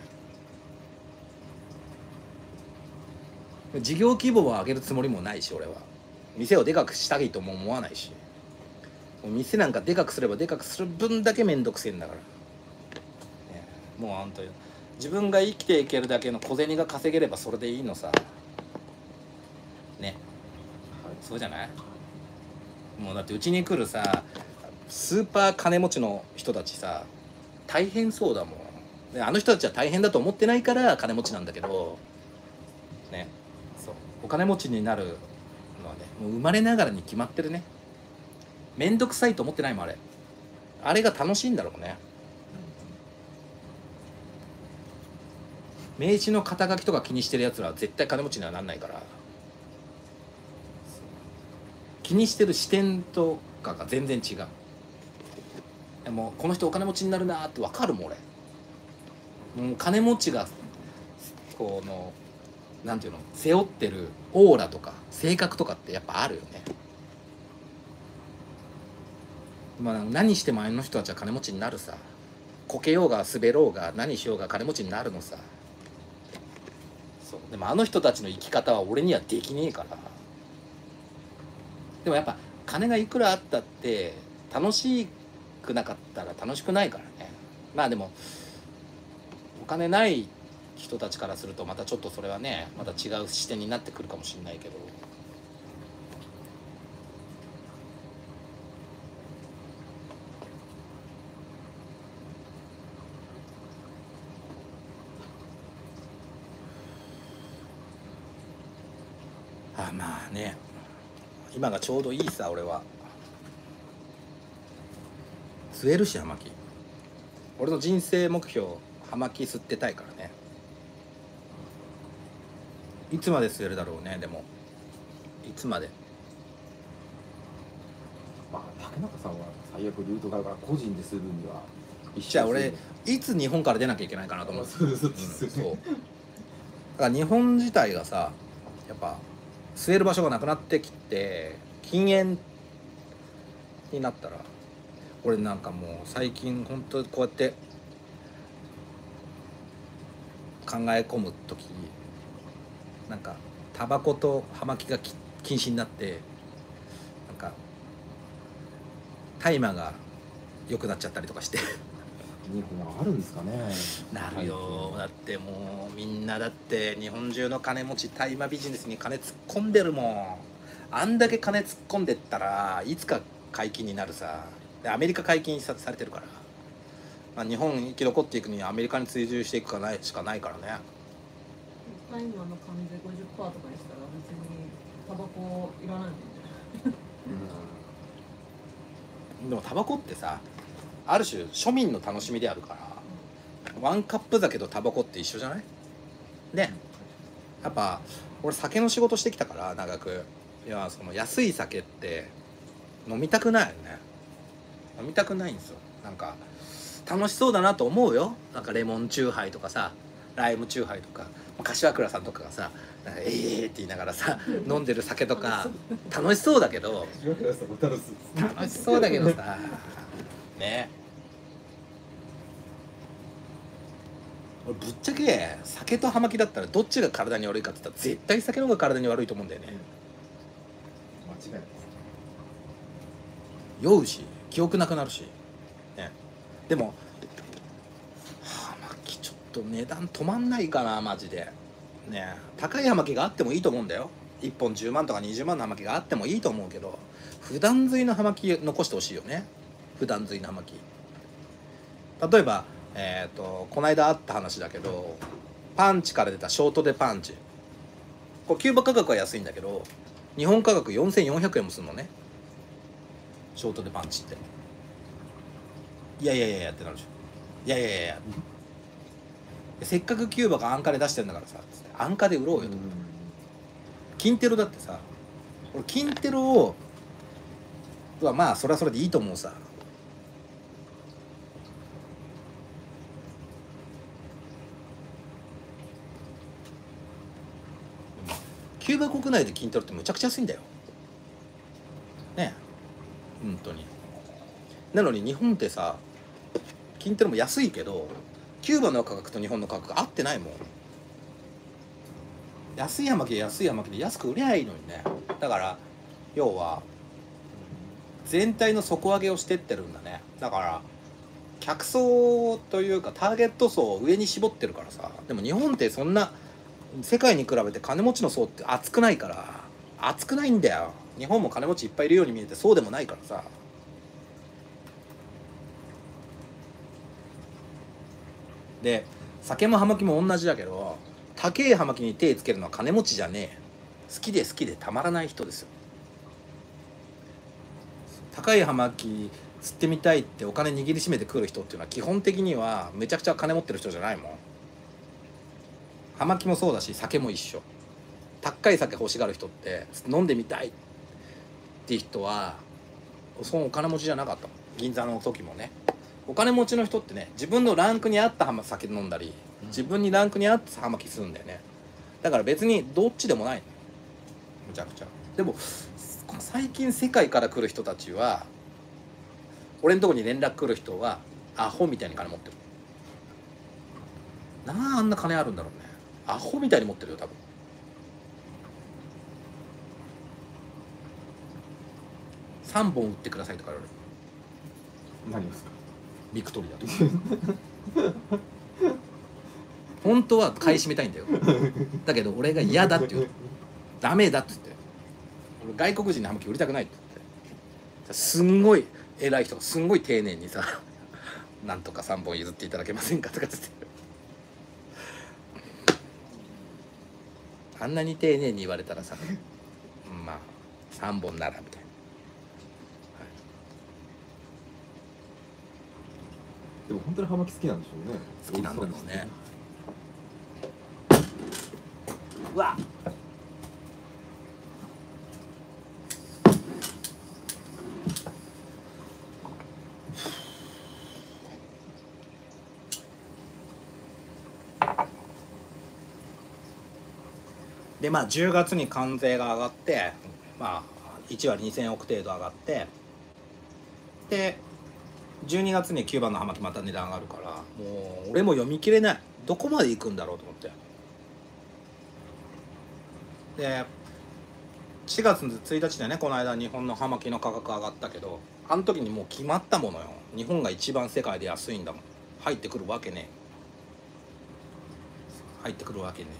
事業規模を上げるつもりもないし俺は店をでかくしたいとも思わないし、店なんかでかくすればでかくする分だけめんどくせえんだから、ね、もう本当に自分が生きていけるだけの小銭が稼げればそれでいいのさね、そうじゃない。もうだってうちに来るさスーパー金持ちの人たちさ大変そうだもん。であの人たちは大変だと思ってないから金持ちなんだけどね、そうお金持ちになるもう生まれながらに決まってるね。めんどくさいと思ってないもんあれ。あれが楽しいんだろうね。名刺の肩書きとか気にしてるやつらは絶対金持ちにはなんないから、気にしてる視点とかが全然違う。でもこの人お金持ちになるなーって分かるもん俺。もう金持ちがこのなんていうの背負ってるオーラとか性格とかってやっぱあるよね。まあ何してもあの人たちは金持ちになるさ。こけようが滑ろうが何しようが金持ちになるのさ。そうでもあの人たちの生き方は俺にはできねえから。でもやっぱ金がいくらあったって楽しくなかったら楽しくないからね。まあでもお金ない人たちからするとまたちょっとそれはねまた違う視点になってくるかもしれないけど、あまあね今がちょうどいいさ。俺は吸えるし葉巻。俺の人生目標葉巻吸ってたいからね。いつまで吸えるだろうね。でもいつまで。 まあ竹中さんは最悪ルート側が個人でするには一じゃあ俺いつ日本から出なきゃいけないかなと思って。 そうそううんそうそうだから日本自体がさやっぱ吸える場所がなくなってきて禁煙になったら、俺なんかもう最近本当こうやって考え込む時なんかタバコと葉巻がき禁止になってなんか大麻が良くなっちゃったりとかして日本はあるんですかね。 なるよ。だってもうみんなだって日本中の金持ち大麻ビジネスに金突っ込んでるもん。あんだけ金突っ込んでったらいつか解禁になるさ。でアメリカ解禁さされてるから、まあ、日本生き残っていくにはアメリカに追従していくかないしかないからね。 タイマーの関税 ごじゅっパーセント とかにしたら別にタバコいらないもんね。 でもタバコってさある種庶民の楽しみであるから、ワンカップ酒とタバコって一緒じゃないね。やっぱ俺酒の仕事してきたから長く、いやその安い酒って飲みたくないよね。飲みたくないんですよ。なんか楽しそうだなと思うよ。なんかレモンチューハイとかさライムチューハイとか柏倉さんとかがさなんかえーって言いながらさ飲んでる酒とか楽しそうだけど楽しそうだけどさね。俺ぶっちゃけ酒と葉巻だったらどっちが体に悪いかって言ったら絶対酒の方が体に悪いと思うんだよね。 間違いないです。 酔うし記憶なくなるし、ね、でも葉巻ちょっと値段止まんないかなマジでね。高い葉巻があってもいいと思うんだよ。いっぽんじゅうまんとかにじゅうまんの葉巻があってもいいと思うけど、普段吸いの葉巻残してほしいよね。普段吸いの葉巻例えばえー、とこの間あった話だけどパンチから出たショートでパンチ、これキューバ価格は安いんだけど日本価格よんせんよんひゃくえんもするのねショートでパンチって。いやいやいやいやってなるでしょ。いやいやいやいやせっかくキューバが安価で出してるんだからさつって安価で売ろうよと。キンテロだってさ俺キンテロをはまあそれはそれでいいと思うさ。キューバ国内でキンテロってむちゃくちゃ安いんだよねえ本当に。なのに日本ってさキンテロも安いけどキューバの価格と日本の価格が合ってないもん。安い葉巻で安い葉巻で安く売りゃいいのにね。だから要は全体の底上げをしてってるんだね。だから客層というかターゲット層を上に絞ってるからさ。でも日本ってそんな世界に比べて金持ちの層って厚くないから厚くないんだよ。日本も金持ちいっぱいいるように見えてそうでもないからさ。で酒も葉巻も同じだけど高え葉巻に手つけるのは金持ちじゃねえ。好きで好きでたまらない人ですよ。 高い葉巻釣ってみたいってお金握りしめてくる人っていうのは基本的にはめちゃくちゃ金持ってる人じゃないもん。葉巻もそうだし酒も一緒。高い酒欲しがる人って飲んでみたいっていう人はそのお金持ちじゃなかった。銀座の時もね、お金持ちの人ってね、自分のランクに合った酒飲んだり、自分にランクに合った葉巻するんだよね。だから別にどっちでもないの、むちゃくちゃ。でも最近世界から来る人たちは、俺のとこに連絡来る人はアホみたいに金持ってる。なあ、あんな金あるんだろうね。アホみたいに持ってるよ多分。さんぼん売ってくださいとか言われる。 何ですか？ ビクトリアとか本当は買い占めたいんだよ。だけど俺が嫌だって言う。ダメだって言って、俺外国人の葉巻売りたくないって言って、すんごい偉い人がすんごい丁寧にさなんとかさんぼん譲っていただけませんかとかつってあんなに丁寧に言われたらさ、まあさんぼんならみたいな。 でも本当に葉巻好きなんでしょうね。 好きなんだろうね。うわっ、でまあじゅうがつに関税が上がって、まあいちわりにせんおく程度上がって、でじゅうにがつにきゅうばんの葉巻また値段上がるから、もう俺も読み切れない。どこまで行くんだろうと思って。でしがつついたちでね、この間日本の葉巻の価格上がったけど、あの時にもう決まったものよ。日本が一番世界で安いんだもん。入ってくるわけねえ入ってくるわけね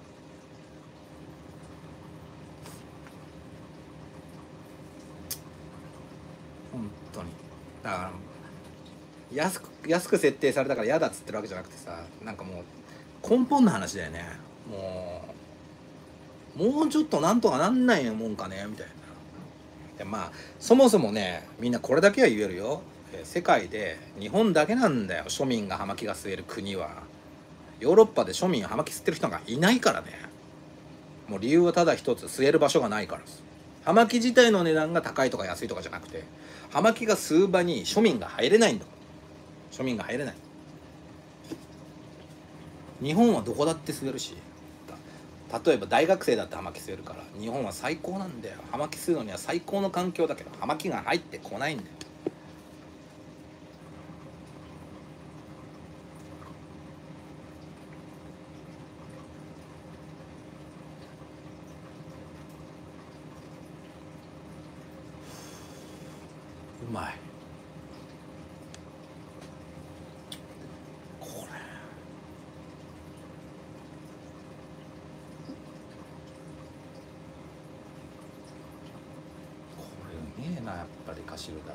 え本当に。だから安く安く設定されたから嫌だっつってるわけじゃなくてさ、なんかもう根本の話だよね。もうもうちょっとなんとかなんないもんかねみたいな。でまあそもそもね、みんなこれだけは言えるよ。世界で日本だけなんだよ、庶民が葉巻が吸える国は。ヨーロッパで庶民葉巻吸ってる人がいないからね。もう理由はただ一つ、吸える場所がないからです。葉巻自体の値段が高いとか安いとかじゃなくて、葉巻が吸う場に庶民が入れないんだもん。庶民が入れない。日本はどこだって吸えるし、例えば大学生だって葉巻吸えるから、日本は最高なんだよ。葉巻吸うのには最高の環境だけど、葉巻が入ってこないんだよ。うまい。これこれうめえな、やっぱりカシルダ。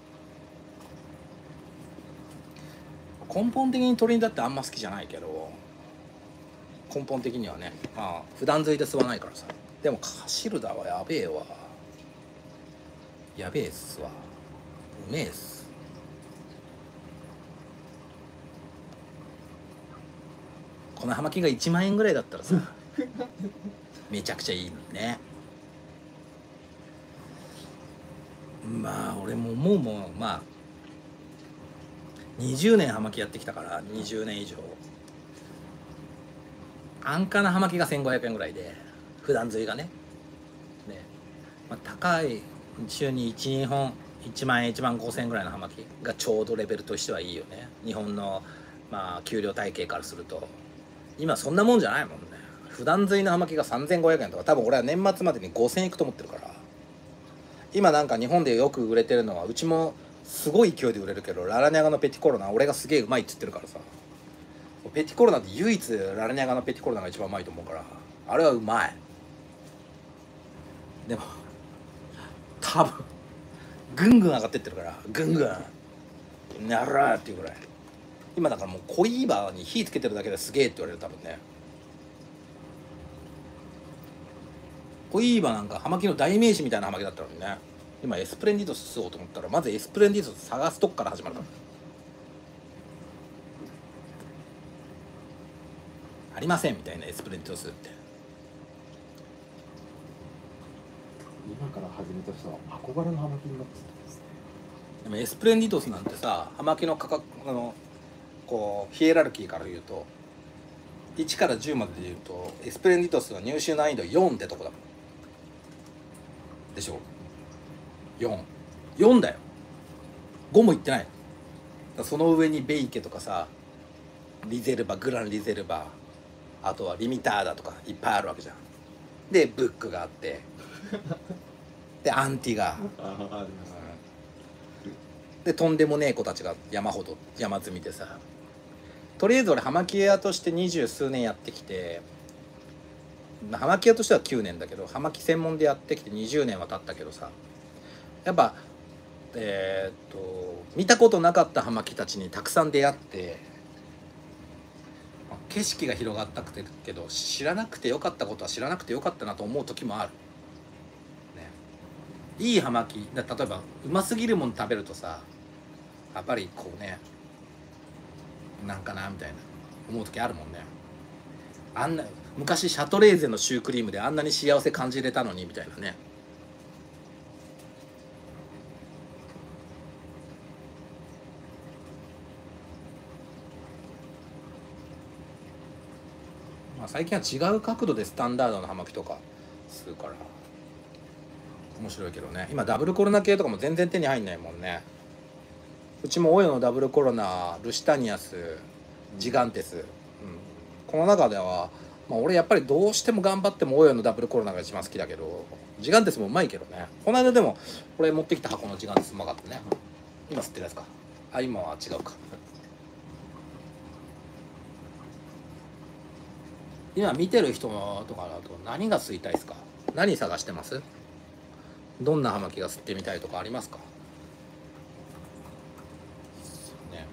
根本的に鶏だってあんま好きじゃないけど、根本的にはね、まあ普段吸いで吸わないからさ。でもカシルダはやべえわ。やべえっすわ。うめえっす。この葉巻がいちまんえんぐらいだったらさめちゃくちゃいいのね。まあ俺ももうもうまあにじゅうねん葉巻やってきたから、にじゅうねん以上安価な葉巻がせんごひゃくえんぐらいで、普段吸いがねね、まあ、高い週にいち、にほんいちまんえんいちまんごせんえんぐらいの葉巻がちょうどレベルとしてはいいよね。日本のまあ給料体系からすると今そんなもんじゃないもんね。普段吸いの葉巻がさんぜんごひゃくえんとか、多分俺は年末までにごせんえんいくと思ってるから。今なんか日本でよく売れてるのは、うちもすごい勢いで売れるけど、ララニャガのペティコロナ、俺がすげえうまいっつってるからさ。ペティコロナって唯一ララニャガのペティコロナが一番うまいと思うから、あれはうまい。でも多分ぐんぐん上がってってるから、ぐんぐんならーっていうぐらい。今だからもうコイーバーに火つけてるだけですげえって言われる、多分ね。コイーバーなんか葉巻の代名詞みたいな葉巻だったのにね、 今エスプレンディドス吸おうと思ったらまずエスプレンディドス探すとこから始まるから、ありませんみたいなエスプレンディドスって。 今から始めた人は憧れの葉巻になってたんですね。 でもエスプレンディドスなんてさ、葉巻の価格あのこうヒエラルキーから言うといちからじゅうまでで言うとエスプレンディドスは入手難易度よんってとこだもんでしょ。よん、よんだよ。ごもいってない。だからその上にベイケとかさ、リゼルバ、グランリゼルバ、あとはリミターダとかいっぱいあるわけじゃん。でブックがあってでアンティが、 ああ、ありますね。 でとんでもねえ子たちが山ほど山積みでさ、とりあえず俺葉巻屋として二十数年やってきて、葉巻屋としてはきゅうねんだけど葉巻専門でやってきてにじゅうねんは経ったけどさ、やっぱえー、っと見たことなかった葉巻たちにたくさん出会って、景色が広がったくてけど知らなくてよかったことは知らなくてよかったなと思う時もある、ね、いい葉巻だ。例えばうますぎるもの食べるとさ、やっぱりこうね、なんかなみたいな思う時あるもんね。あんな昔シャトレーゼのシュークリームであんなに幸せ感じれたのにみたいなね。まあ最近は違う角度でスタンダードの葉巻とかするから面白いけどね。今ダブルコロナ系とかも全然手に入んないもんね。うちもオヨのダブルコロナ、ルシタニアス、ジガンテス、うん、この中では、まあ、俺やっぱりどうしても頑張ってもオヨのダブルコロナが一番好きだけど、ジガンテスもうまいけどね。この間でも俺持ってきた箱のジガンテスうまかったね。今吸ってるやつか。あ、今は違うか。今見てる人とかだと何が吸いたいですか？何探してます？どんな葉巻が吸ってみたいとかありますか？ね。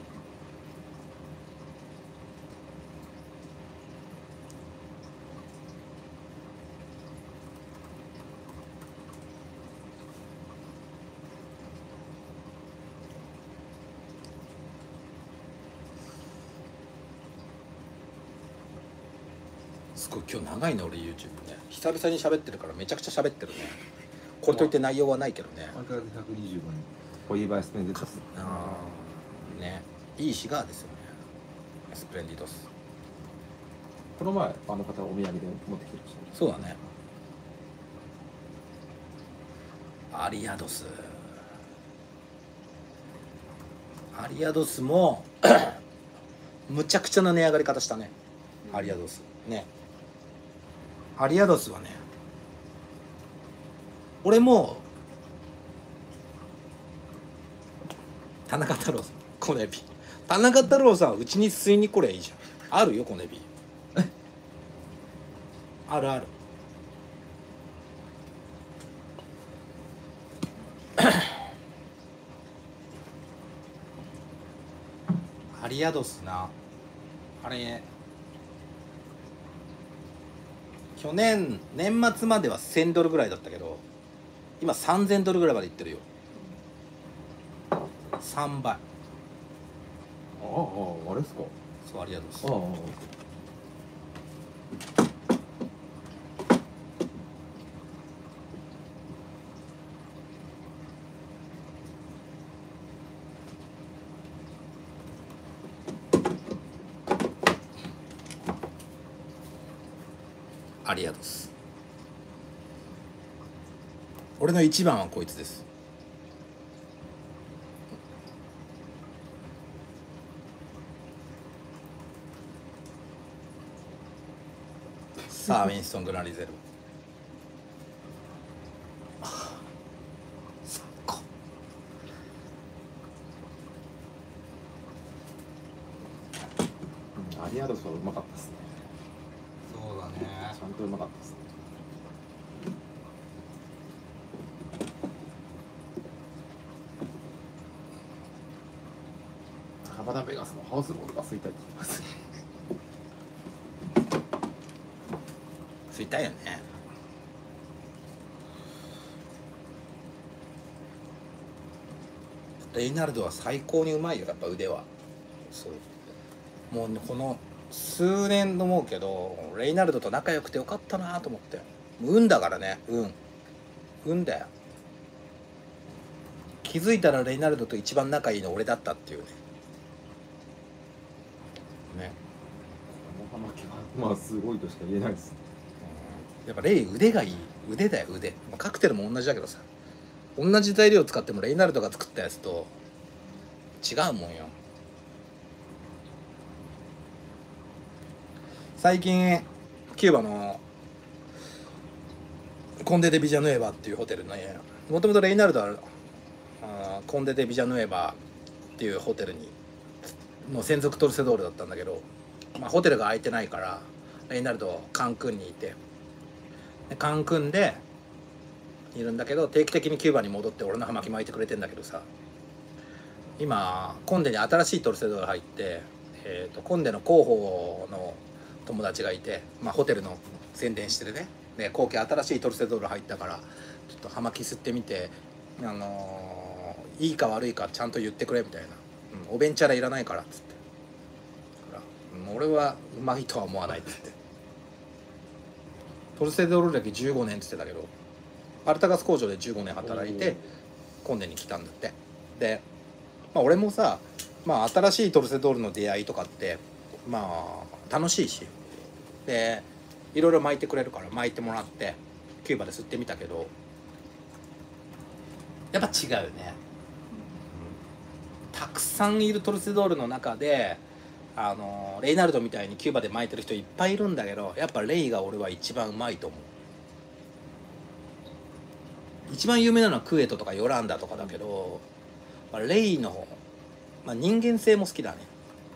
すごい今日長いね俺 YouTube ね。久々に喋ってるからめちゃくちゃ喋ってるね。これといって内容はないけどね。 相変わらずひゃくにじゅうごにんホイーバーエスプレンディドス。 ああね、いいシガーですよね。エスプレンディドス。 この前あの方お土産で持ってきてました。 そうだね。アリアドス。アリアドスもむちゃくちゃな値上がり方したね。アリアドスね。アリアドスはね、俺も田中太郎さん、コネビ田中太郎さんはうちに吸いに来ればいいじゃん。あるよコネビあるあるアリアドスな、あれ去年年末まではせんドルぐらいだったけど今さんぜんドルぐらいまでいってるよ。さんばい。 ああ、あれですか。 そう、アリアドス。 ああ、 アリアドス。俺の一番はこいつです。さあウィンストン・グランリゼル最高。 うん、アリアドスはうまかったですね。 そうだね。 ちゃんとうまかったですね。ハバナベガスのハウスボールが吸いたいって言います。 吸いたいよね。 レイナルドは最高にうまいよ、やっぱ腕は。そうもう、ね、この数年と思うけどレイナルドと仲良くてよかったなと思って。運だからね、運運だよ。気づいたらレイナルドと一番仲いいの俺だったっていうね。ね、 この玉木はまあすごいとしか言えないです。 やっぱレイ腕がいい。腕だよ腕。カクテルも同じだけどさ、同じ材料使ってもレイナルドが作ったやつと違うもんよ。最近キューバのコンデ・デ・ビジャヌエバっていうホテルのね、もともとレイナルドはあコンデ・デ・ビジャヌエバっていうホテルにの専属トルセドールだったんだけど、まあ、ホテルが空いてないからレイナルドカンクンにいて、でカンクンでいるんだけど定期的にキューバに戻って俺の葉巻巻いてくれてんだけどさ、今コンデに新しいトルセドール入って、えー、とコンデの広報の友達がいて、まあ、ホテルの宣伝してるね、で後期新しいトルセドール入ったからちょっと葉巻吸ってみて、あのー、いいか悪いかちゃんと言ってくれみたいな、うん、おべんちゃらいらないからっつって、だから俺はうまいとは思わないっつって。トルセドール歴じゅうごねんっつってたけどアルタガス工場でじゅうごねん働いてコンデに来たんだって。で、まあ、俺もさ、まあ、新しいトルセドールの出会いとかってまあ楽しいし、でいろいろ巻いてくれるから巻いてもらってキューバで吸ってみたけどやっぱ違うよね、うん、たくさんいるトルセドールの中であのレイナルドみたいにキューバで巻いてる人いっぱいいるんだけど、やっぱレイが俺は一番うまいと思う。一番有名なのはクエトとかヨランダとかだけど、まあ、レイの、まあ、人間性も好きだね。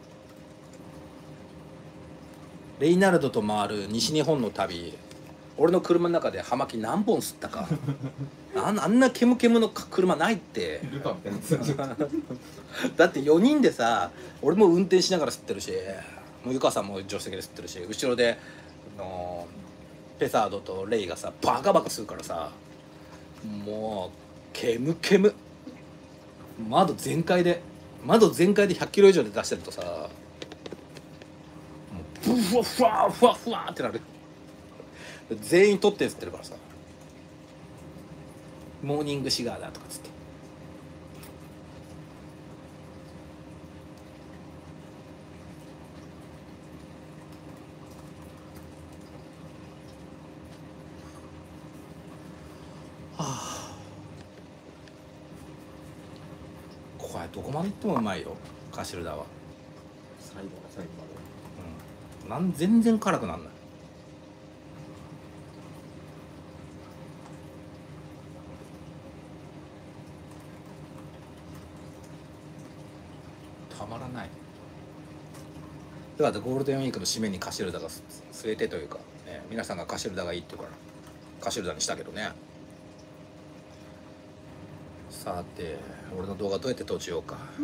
レイナルドと回る西日本の旅、俺の車の中で葉巻何本吸ったかあんあんなケムケムの車ないってルカみたいなやつだってよにんでさ、俺も運転しながら吸ってるし、もうゆかさんも助手席で吸ってるし、後ろであのペサードとレイがさバカバカ吸うからさ、もうケムケム、窓全開で窓全開でひゃっキロ以上で出してるとさ、もうブワフワフワフワってなる。全員取って吸ってるからさ、モーニングシガーだとかつって。はあ、ここはどこまで行ってもうまいよカシルダは。 最後の最後までうん、なん全然辛くなんない。たまらない。だからゴールデンウィークの締めにカシルダが据えてというか、ね、皆さんがカシルダがいいって言うからカシルダにしたけどね。さて俺の動画どうやって閉じようか、うん、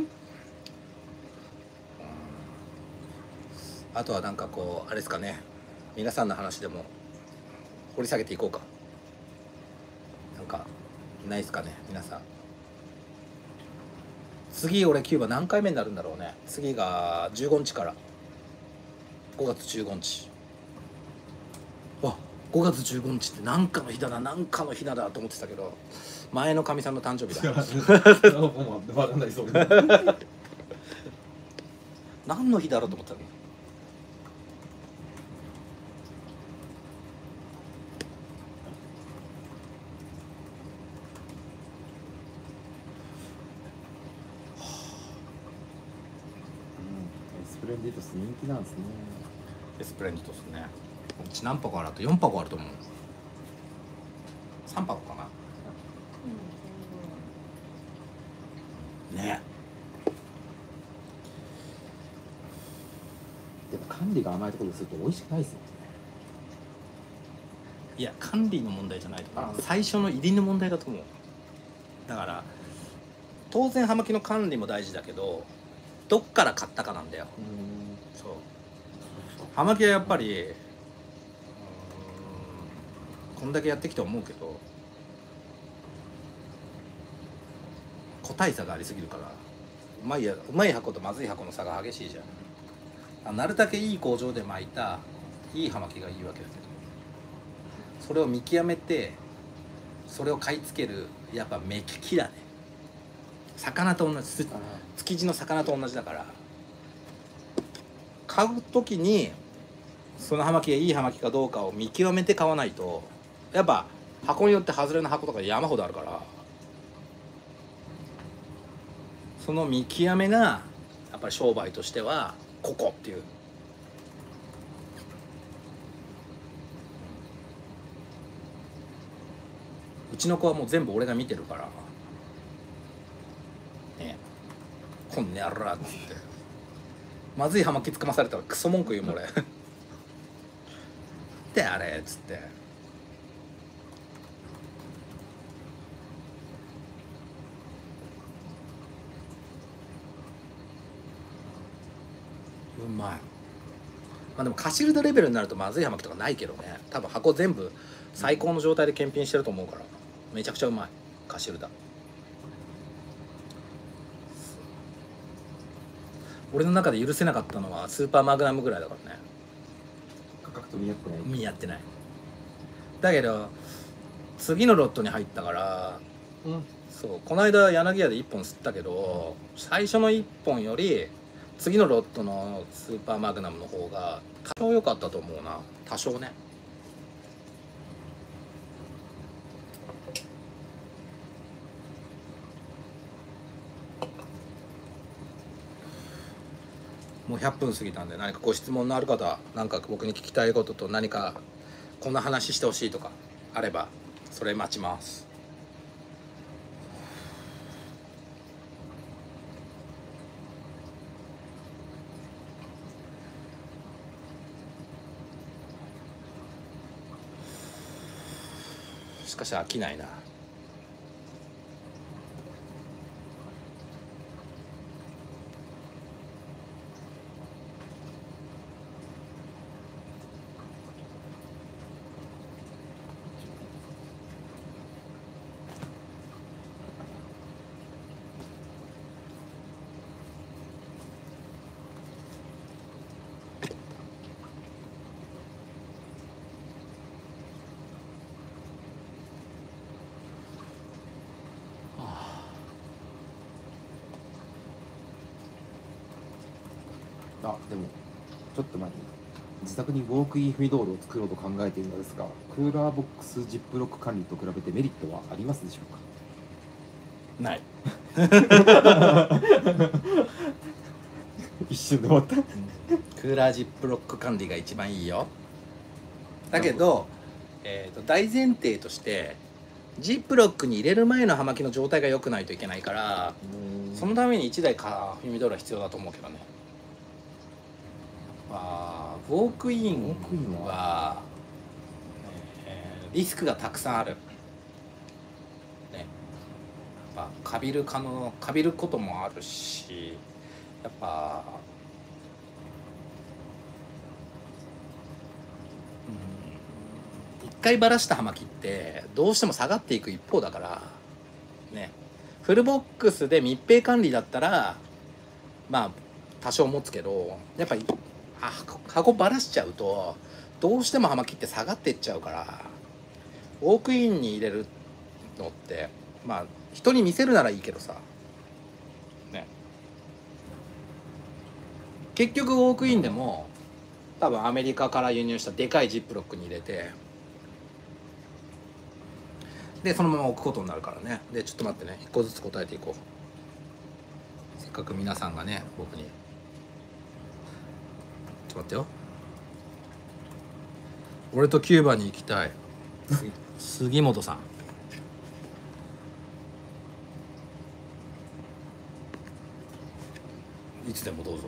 あとはなんかこうあれですかね、皆さんの話でも掘り下げていこうか。なんかないですかね皆さん。次俺キューバ何回目になるんだろうね。次がじゅうごにちからごがつじゅうごにち。わ、ごがつじゅうごにちって何かの日だな何かの日だなと思ってたけど、前のかみさんの誕生日だ。 もう分かんないそう何の日だろうと思ってたの。 エスプレンディートス人気なんですね。 エスプレンディトスね。うち何箱あるとよん箱あると思う。さん箱かな。ね。 でも管理が甘いところですると美味しくないですよね。 いや管理の問題じゃないと思う。最初の入りの問題だと思う。だから当然葉巻の管理も大事だけど、どっから買ったかなんだよ。うん、そう。葉巻はやっぱりこんだけやってきて思うけど、 個体差がありすぎるから、うまいやうまい箱とまずい箱の差が激しいじゃん。あなるだけいい工場で巻いたいい葉巻がいいわけだけど、それを見極めてそれを買い付けるやっぱ目利きだね。魚と同じ、築地の魚と同じだから、買う時にその葉巻がいい葉巻かどうかを見極めて買わないと、やっぱ箱によって外れの箱とか山ほどあるから、その見極めがやっぱり商売としてはここっていう。うちの子はもう全部俺が見てるからね、こんねやらっつってまずい葉巻つかまされたらクソ文句言うもん俺であれっつって、うまい。まあでもカシルダレベルになるとまずい葉巻とかないけどね、多分箱全部最高の状態で検品してると思うからめちゃくちゃうまいカシルダ。俺の中で許せなかったのはスーパーマグナムぐらいだからね。 価格と見合ってない。 見合ってない。だけど次のロットに入ったから、 うん、 そうこの間柳屋でいっぽん吸ったけど、最初のいっぽんより次のロットのスーパーマグナムの方が多少良かったと思うな。多少ね。もうひゃっぷん過ぎたんで、何かご質問のある方、何か僕に聞きたいことと、何かこんな話してほしいとかあればそれ待ちます。しかし飽きないな。 あ、でもちょっと前に自宅にウォークインフィドールを作ろうと考えているのですが、クーラーボックスジップロック管理と比べてメリットはありますでしょうか。 ない一瞬で終わったクーラージップロック管理が一番いいよ。だけど、えーと大前提としてジップロックに入れる前の葉巻の状態が良くないといけないから、そのためにいちだいかフィミドールは必要だと思うけどね。まあウォークインは、えーリスクがたくさんある、ね、やっぱかびる可能かびることもあるし、やっぱ一回ばらした葉巻ってどうしても下がっていく一方だからね。フルボックスで密閉管理だったらまあ多少持つけど、やっぱりあ箱ばらしちゃうとどうしても葉巻って下がっていっちゃうから、ウォークインに入れるのってまあ人に見せるならいいけどさね、結局ウォークインでも多分アメリカから輸入したでかいジップロックに入れて、でそのまま置くことになるからね。でちょっと待ってね、一個ずつ答えていこう。せっかく皆さんがね僕に、ちょっと待ってよ。俺とキューバに行きたい杉本さん、いつでもどうぞ。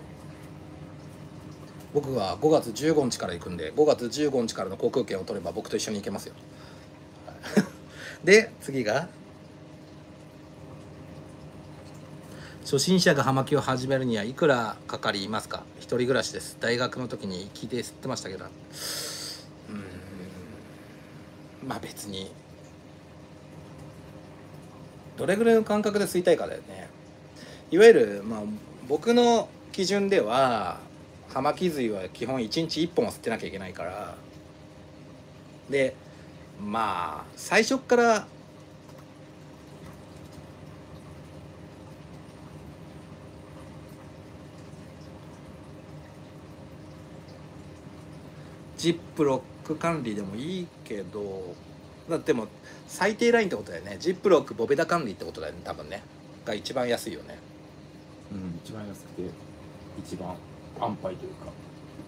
僕はごがつじゅうごにちから行くんで、ごがつじゅうごにちからの航空券を取れば僕と一緒に行けますよで次が初心者が葉巻を始めるにはいくらかかりますか。一人暮らしです。大学の時に行きで吸ってましたけど、うーんまあ別にどれぐらいの感覚で吸いたいかだよね。いわゆるまあ僕の基準では葉巻吸いは基本いちにちいっぽんは吸ってなきゃいけないから、でまあ最初っからジップロック管理でもいいけど、だっても最低ラインってことだよね。ジップロックボベダ管理ってことだよね、多分ね。が一番安いよね。 うん、一番安くて一番安牌というか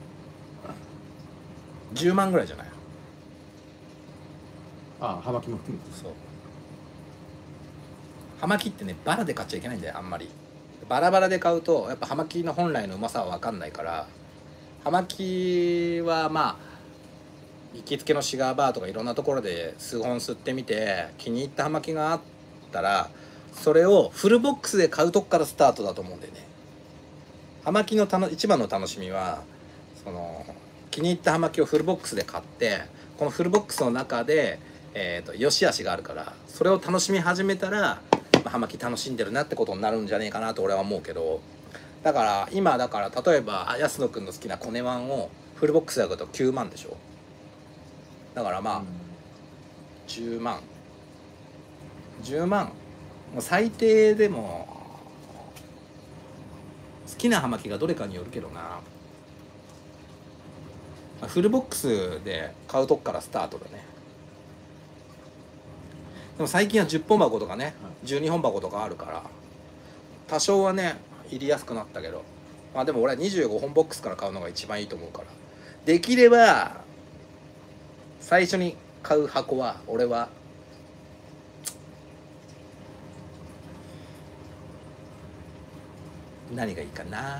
じゅうまんぐらいじゃない。 ああ葉巻も含めてそう、葉巻ってねバラで買っちゃいけないんだよ、あんまり。バラバラで買うとやっぱ葉巻の本来のうまさは分かんないから、葉巻はまあ行きつけのシガーバーとかいろんなところで数本吸ってみて気に入った葉巻があったら、それをフルボックスで買うとこからスタートだと思うんだよね。葉巻のたの一番の楽しみはその気に入った葉巻をフルボックスで買って、このフルボックスの中で、えーと良し悪しがあるから、それを楽しみ始めたら、まあ、葉巻楽しんでるなってことになるんじゃねえかなと俺は思うけど、だから今だから例えば安野くんの好きなコネワンをフルボックスで買うときゅうまんでしょ。だからまあ、うん、じゅうまんじゅうまん、もう最低でも好きな葉巻がどれかによるけどな、まあ、フルボックスで買うとこからスタートだね。でも最近はじゅっぽん箱とかね、じゅうにほん箱とかあるから多少はね入りやすくなったけど、まあでも俺はにじゅうごほんボックスから買うのが一番いいと思うから、できれば最初に買う箱は俺は何がいいかな。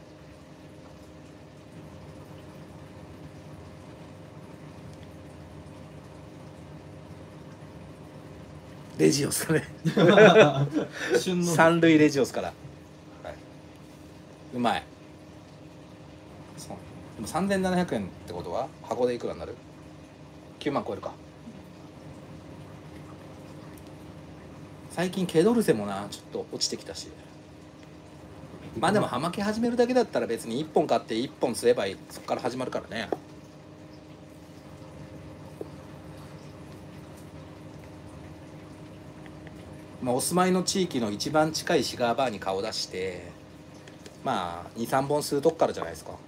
レジオスかね旬の三類レジオスから、はい、うまい。そうでもさんぜんななひゃくえんってことは箱でいくらになる？きゅうまん超えるか。最近ケドルセもなちょっと落ちてきたし、まあでも葉巻始めるだけだったら別にいっぽん買っていっぽんすればいい、そこから始まるからね。まあ、お住まいの地域の一番近いシガーバーに顔出してまあにさんぼん吸うとこからじゃないですか。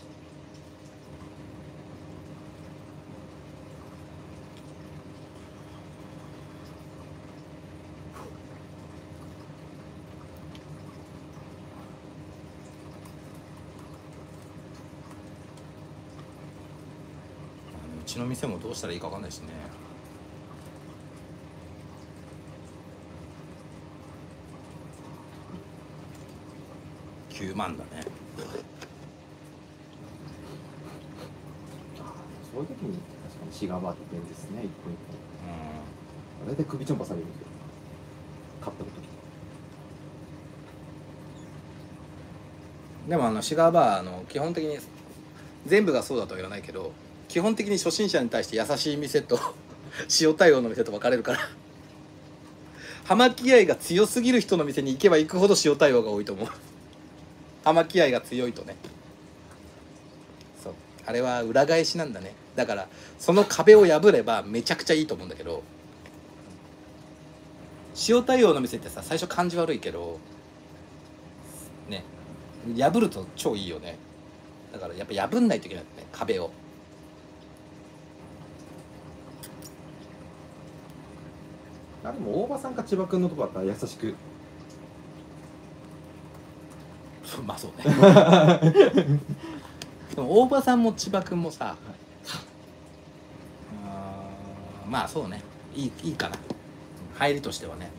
うちの店もどうしたらいいか分かんないしね。きゅうまんだね。 そういう時に確かにシガーバーって便利ですね、一本一本。大体首ちょんぱされるんで買った時。 でもあのシガーバーあの基本的に全部がそうだとは言わないけど、基本的に初心者に対して優しい店と塩対応の店と分かれるから、葉巻愛が強すぎる人の店に行けば行くほど塩対応が多いと思う。葉巻愛が強いとね。そう、あれは裏返しなんだね。だからその壁を破ればめちゃくちゃいいと思うんだけど、塩対応の店ってさ最初感じ悪いけどね、破ると超いいよね。だからやっぱ破んないといけないんだね、壁を。 あでも大場さんか千葉君のとこだったら優しくまあそうねでも大場さんも千葉君もさ、はい、あまあそうね、いい、いいかな、入りとしてはね。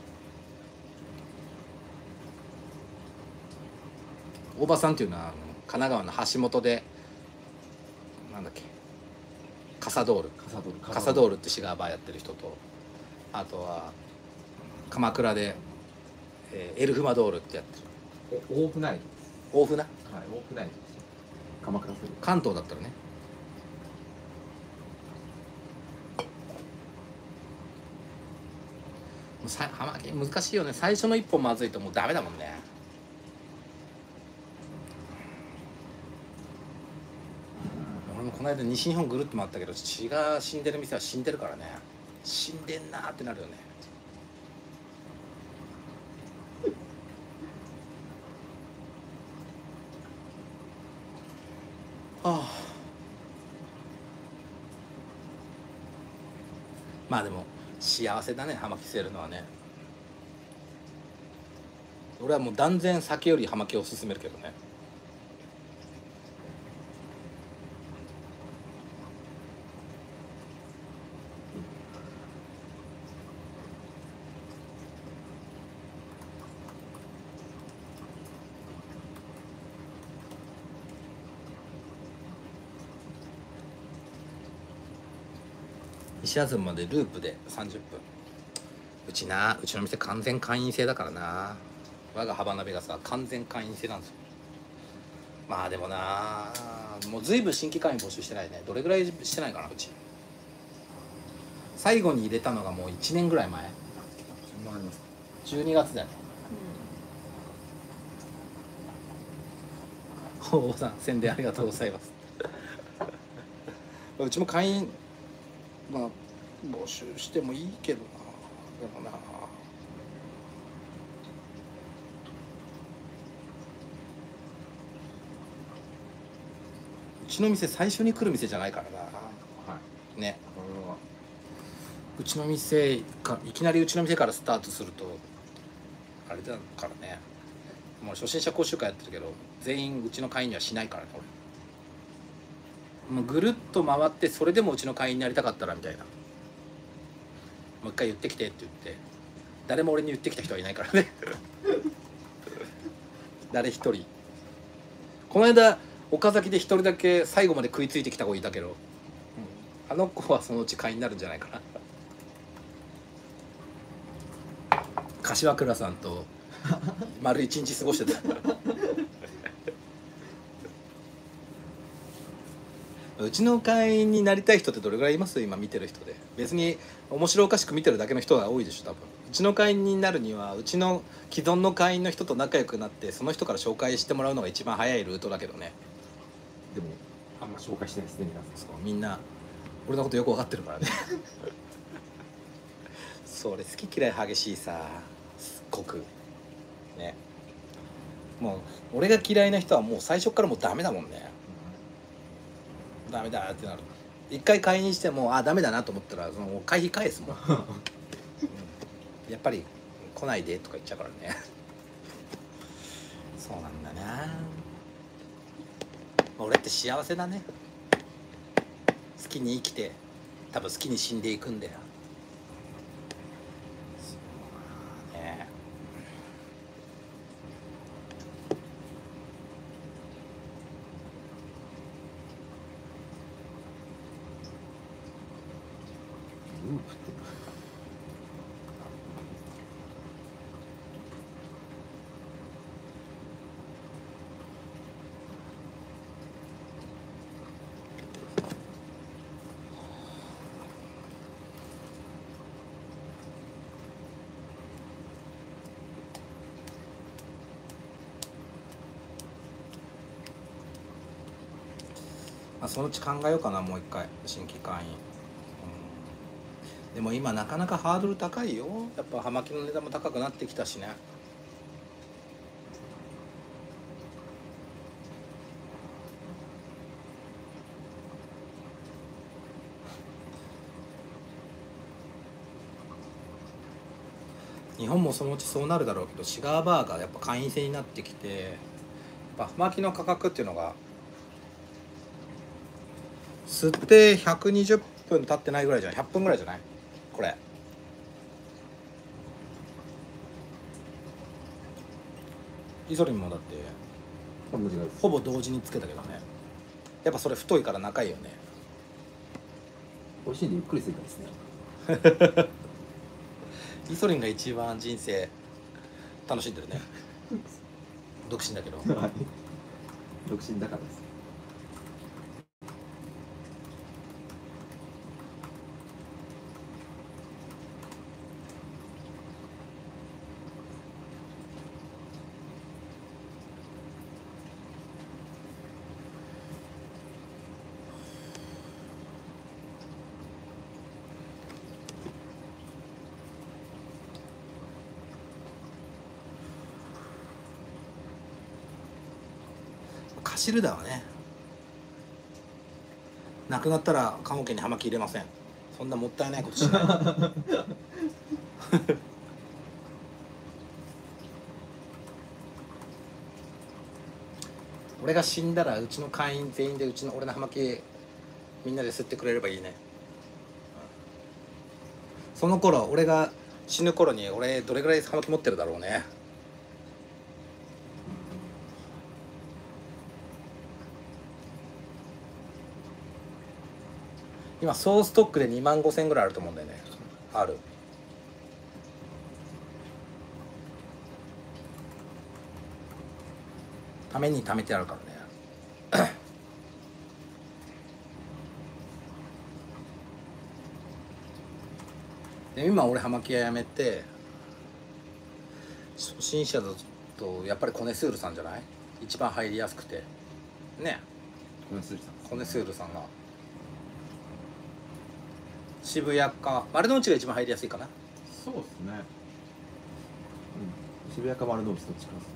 大場さんっていうのはあの神奈川の橋本でなんだっけ、カサドールカサドールカサドールってシガーバーやってる人と、あとは鎌倉で、えーエルフマドールってやってる。 大船井大船、 はい、大船井鎌倉する関東だったらね。 さはまき難しいよね。最初の一本まずいともうダメだもんね。俺もこの間西日本ぐるっと回ったけど、血が死んでる店は死んでるからね。死んでんなーってなるよね。はあ、まあでも幸せだね、葉巻吸えるのはね。俺はもう断然酒より葉巻を勧めるけどね。西麻布までループでさんじゅっぷん。うちな、うちの店完全会員制だからな。我が幅鍋がさ完全会員制なんですよ。まあでもな、もうずいぶん新規会員募集してないね。どれぐらいしてないかな、うち。最後に入れたのがもういちねんぐらい前。 そんなありますか。 じゅうにがつだよね。大坊さん宣伝ありがとうございますうちも会員まあ募集してもいいけどな。でもな、うちの店最初に来る店じゃないからな。 はいね、 これはうちの店かいきなりうちの店からスタートするとあれだからね。もう初心者講習会やってるけど全員うちの会員にはしないからね。俺もうぐるっと回ってそれでもうちの会員になりたかったらみたいな、もう一回言ってきてって言って誰も俺に言ってきた人はいないからね誰一人。この間岡崎で一人だけ最後まで食いついてきた子いたけど、うん、あの子はそのうち会員になるんじゃないかな柏倉さんと丸一日過ごしてたうちの会員になりたい人ってどれぐらいいます？今見てる人で。別に面白おかしく見てるだけの人が多いでしょ多分。うちの会員になるにはうちの既存の会員の人と仲良くなってその人から紹介してもらうのが一番早いルートだけどね。 でもあんま紹介してないですね皆さん。 そうみんな俺のことよく分かってるからねそれ好き嫌い激しいさ、すっごくね。もう俺が嫌いな人はもう最初からもうダメだもんね。ダメだってなる。一回会員してもあダメだなと思ったらその会費返すもん、うん、やっぱり来ないでとか言っちゃうからねそうなんだな。俺って幸せだね。好きに生きて多分好きに死んでいくんだよ。そうね。 ループってまあ、そのうち考えようかなもう一回新規会員、うん、でも今なかなかハードル高いよ。やっぱ葉巻の値段も高くなってきたしね。日本もそのうちそうなるだろうけどシガーバーがやっぱ会員制になってきてやっぱ葉巻の価格っていうのが吸ってひゃくにじゅっぷん経ってないぐらいじゃない？ ひゃっぷんぐらいじゃないこれ。イソリンもだって同じです。 ほぼ同時につけたけどね。やっぱそれ太いから仲いいよね。 美味しいんでゆっくりするからですね。 イソリンが一番人生楽しんでるね独身だけどはい。独身だからです。 走るだわね。なくなったら棺桶に葉巻入れません。そんなもったいないことしない俺が死んだらうちの会員全員でうちの俺の葉巻みんなで吸ってくれればいいね。その頃俺が死ぬ頃に俺どれぐらい葉巻持ってるだろうね。今総ストックでにまんごせんぐらいあると思うんだよね。ある。ために貯めてあるからねで今俺葉巻屋やめて初心者だとやっぱりコネスールさんじゃない？一番入りやすくてね。 コネスールさんコネスールさんが渋谷か丸の内が一番入りやすいかな。 そうですね、うん、渋谷か丸の内どっちかですね。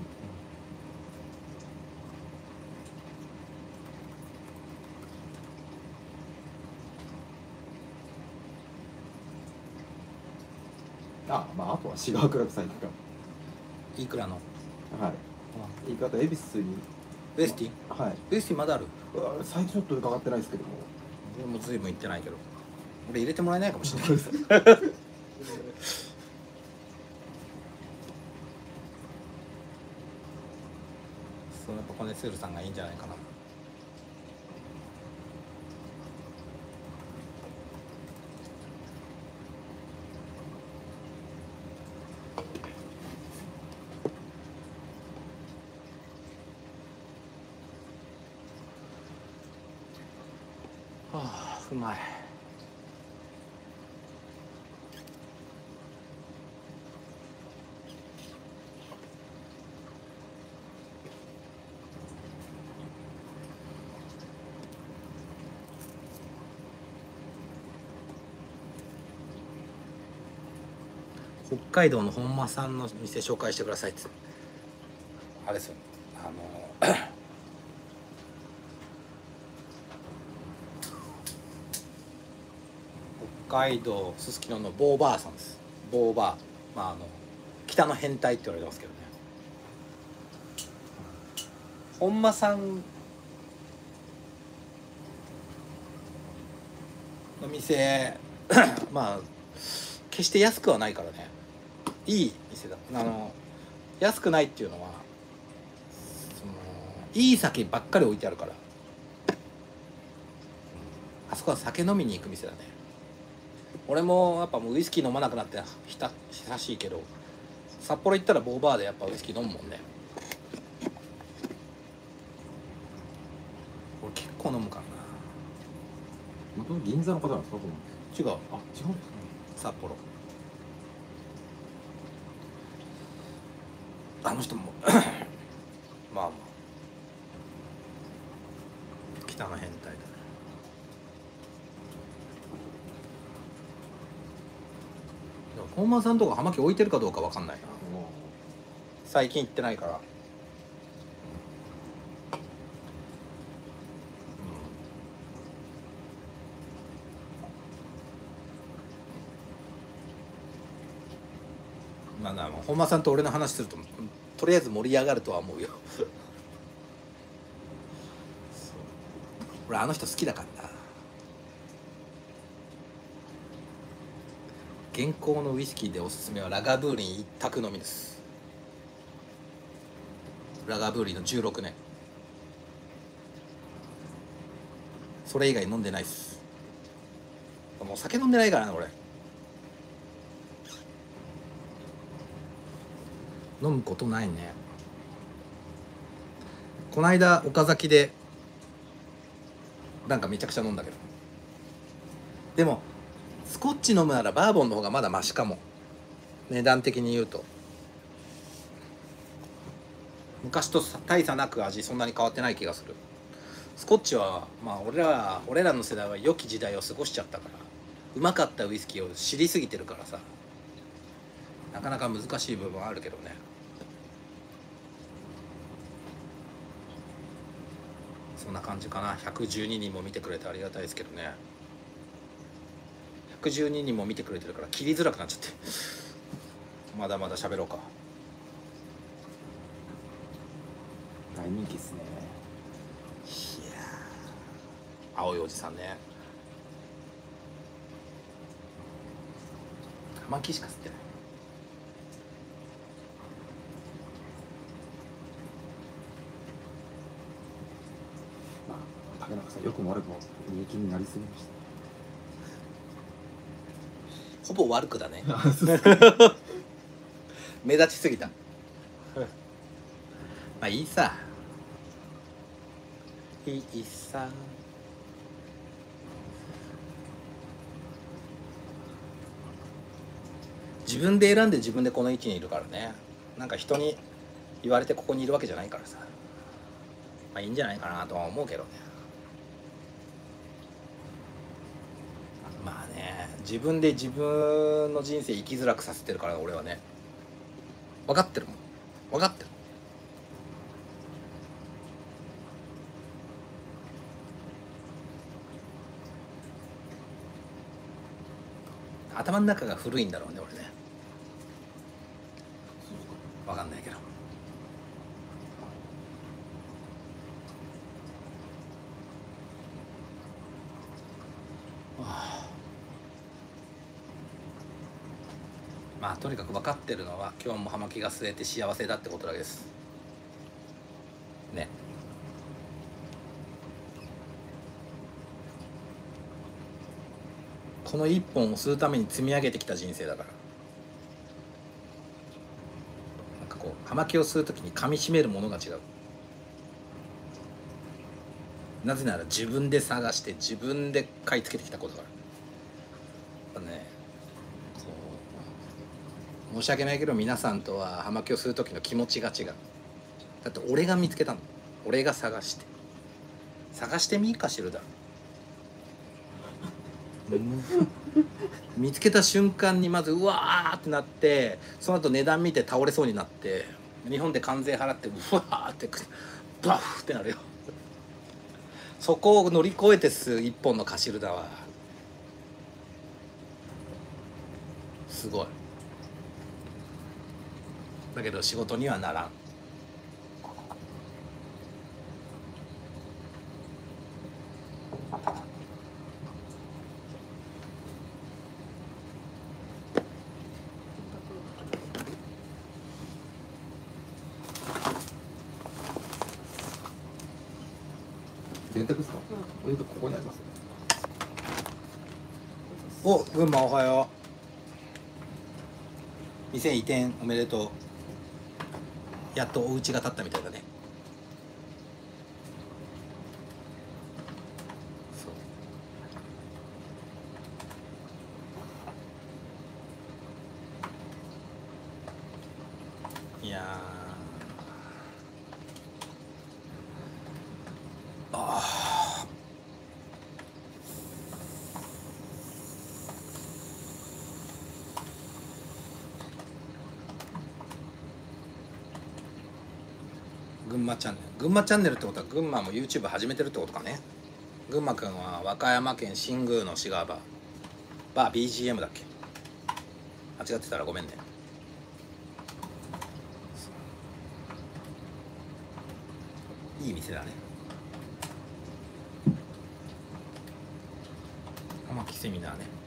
あ、まああとはシガークラブサイトか。 いくらのはい。言い方恵比寿に。 ウエスティンはい。 ウエスティンまだある？ うわ最近ちょっと伺ってないですけども。 俺もずいぶん行ってないけど俺入れてもらえないかもしれないそうやっぱコネスールさんがいいんじゃないかな。はあ、うまい。北海道の本間さんの店紹介してくださいってあれですよ、あの北海道すすきののボーバーさんです。ボーバー、まああの北の変態って言われてますけどね。本間さんの店まあ決して安くはないからね。いい店だ。あの安くないっていうのはそのいい酒ばっかり置いてあるから。あそこは酒飲みに行く店だね。俺もやっぱもうウイスキー飲まなくなってひた久しいけど、札幌行ったらボーバーでやっぱウイスキー飲むもんね。俺結構飲むからな。 元々銀座の方なんですか？ 違う、 あ、違うんですかね。 札幌。あの人もまあまあ北の変態だね。本間さんとか葉巻置いてるかどうかわかんないな。最近行ってないから。うん、まあな、本間さんと俺の話するととりあえず盛り上がるとは思うよ俺あの人好きだからな。現行のウイスキーでおすすめはラガブーリン一択のみです。ラガブーリンのじゅうろくねん、それ以外飲んでないっす。もう酒飲んでないからな俺。飲むことないね。こないだ岡崎でなんかめちゃくちゃ飲んだけど、でもスコッチ飲むならバーボンの方がまだマシかも、値段的に言うと。昔と大差なく味そんなに変わってない気がする。スコッチはまあ俺ら俺らの世代は良き時代を過ごしちゃったから、うまかったウイスキーを知りすぎてるからさ、なかなか難しい部分はあるけどね。 そんな感じかな。ひゃくじゅうににんも見てくれてありがたいですけどね。ひゃくじゅうににんも見てくれてるから切りづらくなっちゃってまだまだ喋ろうか。 大人気ですね。 いやー、青いおじさんね。玉木しか吸ってない。 まあ竹中さん、よくも悪くも人気になりすぎました。 ほぼ悪くだね目立ちすぎたまあいいさ、いいさ。自分で選んで自分でこの位置にいるからね。なんか人に言われてここにいるわけじゃないからさ、まあいいんじゃないかなとは思うけどね。まあね、自分で自分の人生生きづらくさせてるから俺はね。分かってるもん、分かってる。頭の中が古いんだろうね俺ね。分かんないけど。まあとにかく分かってるのは今日も葉巻が吸えて幸せだってことだけですね。この一本を吸うために積み上げてきた人生だから。なんかこう葉巻を吸う時に噛みしめるものが違う。なぜなら自分で探して自分で買い付けてきたことだから。やっぱね、申し訳ないけど皆さんとは葉巻を吸う時の気持ちが違う。だって俺が見つけたの。俺が探して探してみーかしるだろ。見つけた瞬間にまずうわーってなって、その後値段見て倒れそうになって、日本で関税払ってうわーってバフってなるよ。そこを乗り越えて吸う一本のカシルダはすごい。だけど仕事にはならん。 電卓ですか？うん、ここにあります。 お、群馬おはよう。店移転おめでとう。やっとお家が建ったみたいだね。そう。いやー、あー、群馬チャンネル、群馬チャンネルってことは群馬も YouTube 始めてるってことかね。群馬くんは和歌山県新宮のシガーバーバー ビージーエム だっけ。間違ってたらごめんね。いい店だね。玉木セミナーね。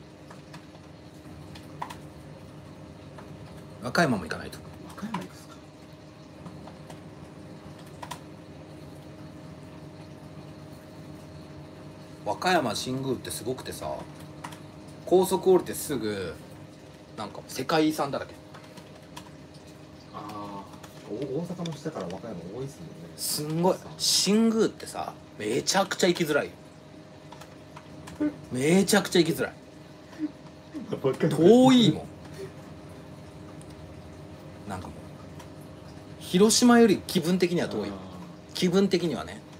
和歌山も行かないと。 和歌山行くっすか？ 和歌山新宮ってすごくてさ、高速降りてすぐなんか世界遺産だらけ。 ああ、大阪の下から和歌山多いっすもんね。 すんごい。新宮ってさ、めちゃくちゃ行きづらいよ。めちゃくちゃ行きづらい。遠いもん。なんかもう広島より気分的には遠い。気分的にはね。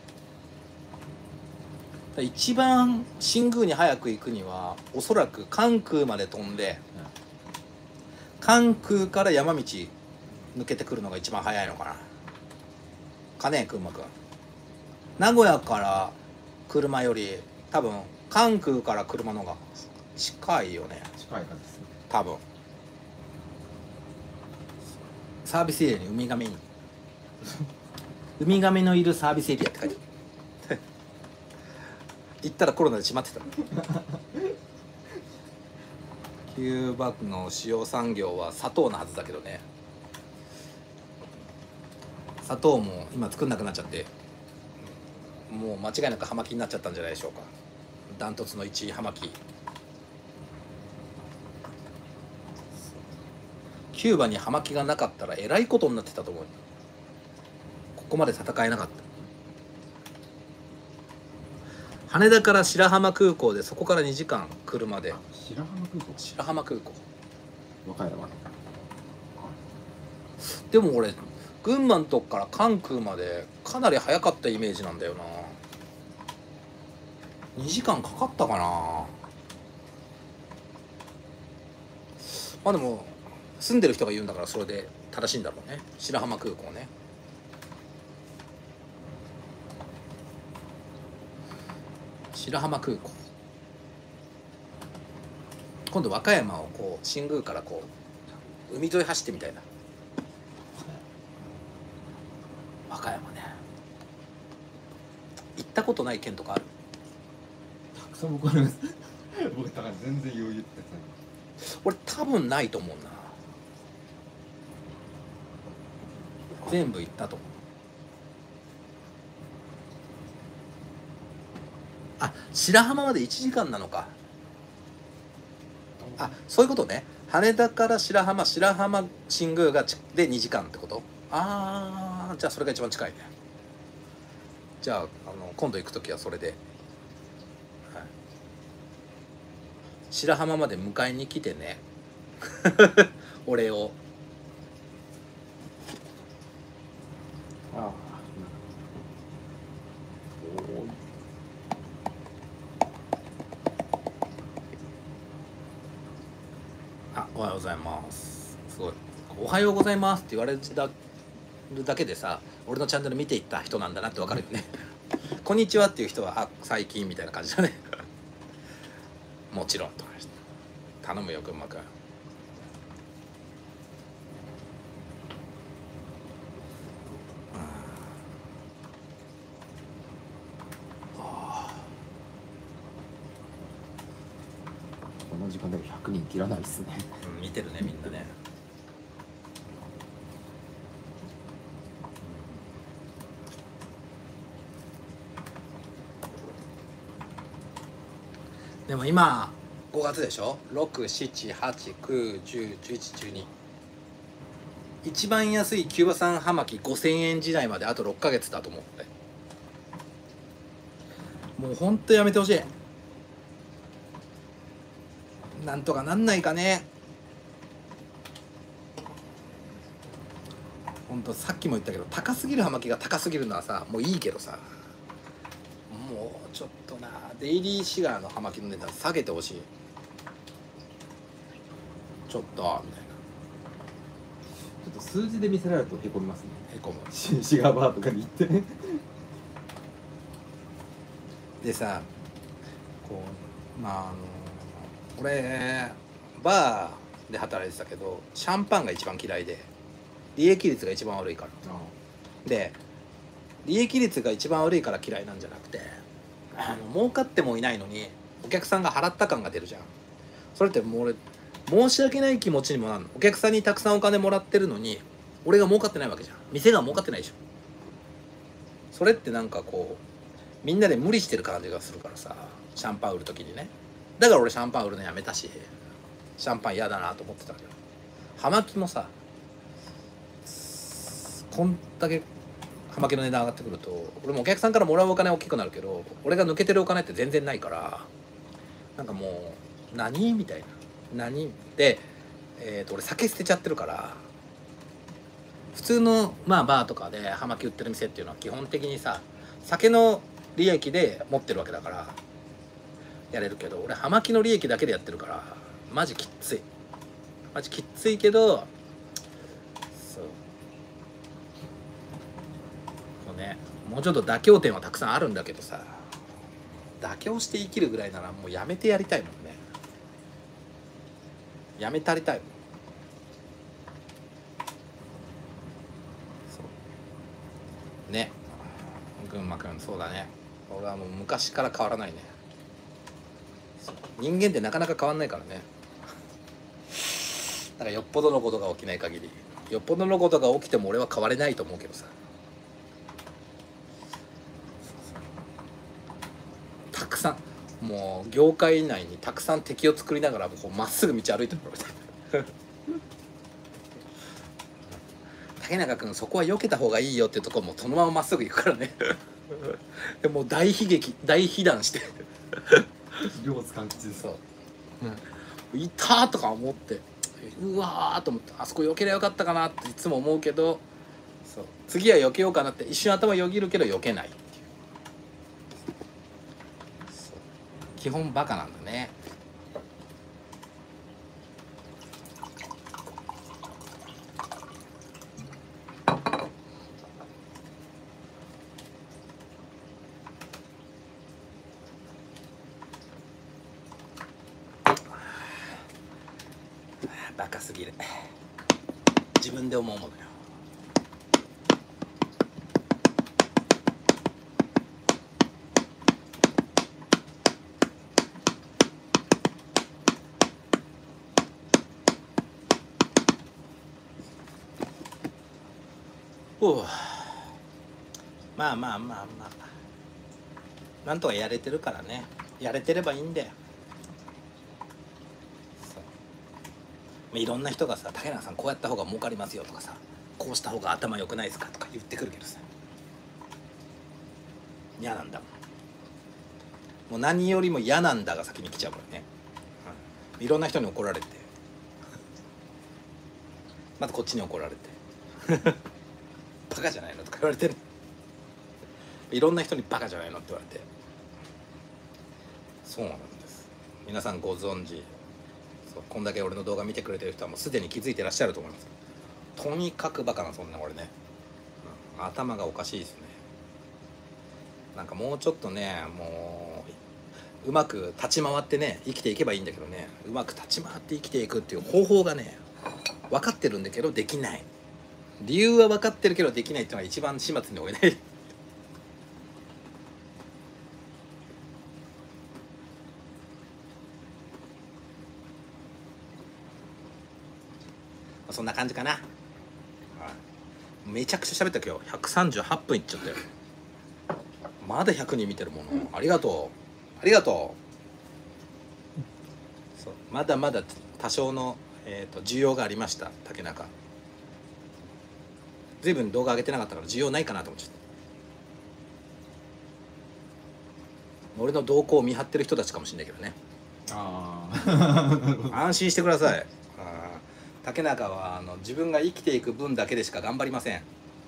一番新宮に早く行くにはおそらく関空まで飛んで、関空から山道抜けてくるのが一番早いのかな。かねえ、くんまくん。 名古屋から車より多分関空から車の方が近いよね、 近い感じですね。 多分。サービスエリアにウミガメにウミガメのいるサービスエリアって書いてある行ったらコロナで閉まってたキューバの主要産業は砂糖のはずだけどね、砂糖も今作んなくなっちゃって、もう間違いなく葉巻になっちゃったんじゃないでしょうか。ダントツのいちい葉巻。キューバに葉巻がなかったらえらいことになってたと思う。ここまで戦えなかった。羽田から白浜空港で、そこからにじかん車で。 白浜空港。 白浜空港。 和歌山。 でも俺群馬のとこから関空までかなり早かったイメージなんだよな。にじかんかかったかな。まあでも住んでる人が言うんだからそれで正しいんだろうね。白浜空港ね。白浜空港。今度和歌山をこう新宮からこう海沿い走ってみたいな。和歌山ね。行ったことない県とかある？ たくさん僕あります。僕だから全然余裕ってさ。 俺多分ないと思うな。全部行ったと思う。あ、白浜までいちじかんなのか。あ、そういうことね。羽田から白浜、白浜新宮がちでにじかんってこと。ああ、じゃあそれが一番近いね。じゃあ、あの今度行くときはそれで、はい、白浜まで迎えに来てね俺を。 ああ、 あ、おはようございます。すごい。おはようございますって言われるだけでさ、俺のチャンネル見ていった人なんだなってわかるよねこんにちはっていう人は、あ、最近みたいな感じだねもちろんと頼むよ群馬くん。 この時間でもひゃくにん切らないですね。 うん、見てるねみんなね。でも今ごがつでしょ。ろく、しち、はち、きゅう、じゅう、じゅういち、じゅうに。一番安いキューバ産葉巻ごせんえん時代まであとろっかげつだと思って。もうほんとやめてほしい。なんとかなんないかね。ほんとさっきも言ったけど、高すぎる葉巻が高すぎるのはさ、もういいけどさ、もうちょっとな、デイリーシガーの葉巻の値段下げてほしい。ちょっとみたいな。 ちょっと数字で見せられるとへこみますね。 へこむ。 シシガーバーとかに行ってね。 でさ、こうまああの俺バーで働いてたけど、シャンパンが一番嫌いで、利益率が一番悪いから。で利益率が一番悪いから嫌いなんじゃなくて、あの儲かってもいないのにお客さんが払った感が出るじゃん。それってもう俺申し訳ない気持ちにもなるの。お客さんにたくさんお金もらってるのに俺が儲かってないわけじゃん。店が儲かってないでしょ。それってなんかこうみんなで無理してる感じがするからさ、シャンパン売る時にね。だから俺シャンパン売るのやめたし、シャンパン嫌だなと思ってたけど、葉巻もさ、こんだけ葉巻の値段上がってくると、俺もお客さんからもらうお金は大きくなるけど、俺が抜けてるお金って全然ないから、なんかもう何みたいな。何で、えー、と俺酒捨てちゃってるから、普通のまあバーとかで葉巻売ってる店っていうのは基本的にさ、酒の利益で持ってるわけだからやれるけど、俺葉巻の利益だけでやってるからマジきっつい。マジきっついけど、そうそうね、 もうちょっと妥協点はたくさんあるんだけどさ、妥協して生きるぐらいならもうやめてやりたいもんね。やめたりたいもん。そうね、群馬くんそうだね。俺はもう昔から変わらないね。人間ってなかなか変わんないからね。だからよっぽどのことが起きない限り、よっぽどのことが起きても俺は変われないと思うけどさ。たくさんもう業界内にたくさん敵を作りながらこうまっすぐ道歩いてるみたいな。竹中君そこは避けた方がいいよってとこもそのまままっすぐ行くからね。でもう大悲劇大被弾して両津勘吉です。 そう、うん、いたーとか思って、うわーと思って、あそこ避けりゃよかったかなっていつも思うけど、そう次は避けようかなって一瞬頭よぎるけど避けないっていう。そう基本バカなんだね。バカすぎる。自分で思うものよ。おう、まあまあまあまあなんとかやれてるからね。やれてればいいんだよ。いろんな人がさ、竹中さんこうやった方が儲かりますよとかさ、こうした方が頭良くないですかとか言ってくるけどさ、嫌なんだもん。もう何よりも嫌なんだが先に来ちゃうからね、うん、いろんな人に怒られてまたこっちに怒られてバカじゃないのとか言われてる。いろんな人にバカじゃないのって言われて、そうなんです。皆さんご存知、こんだけ俺の動画見てくれてる人はもうすでに気づいてらっしゃると思います。とにかくバカなそんな俺ね、うん、頭がおかしいですね。なんかもうちょっとね、もううまく立ち回ってね生きていけばいいんだけどね、うまく立ち回って生きていくっていう方法がね分かってるんだけどできない。理由は分かってるけどできないっていうのが一番始末に追えないそんな感じかな。めちゃくちゃ喋った今日ひゃくさんじゅうはっぷんいっちゃったよ。まだひゃくにん見てるもの。ありがとうありがとう。そうまだまだ多少の、えー、と需要がありました。竹中随分動画上げてなかったから需要ないかなと思っちゃった。俺の動向を見張ってる人たちかもしれないけどね。 ああ安心してください。竹中はあの自分が生きていく分だけでしか頑張りません。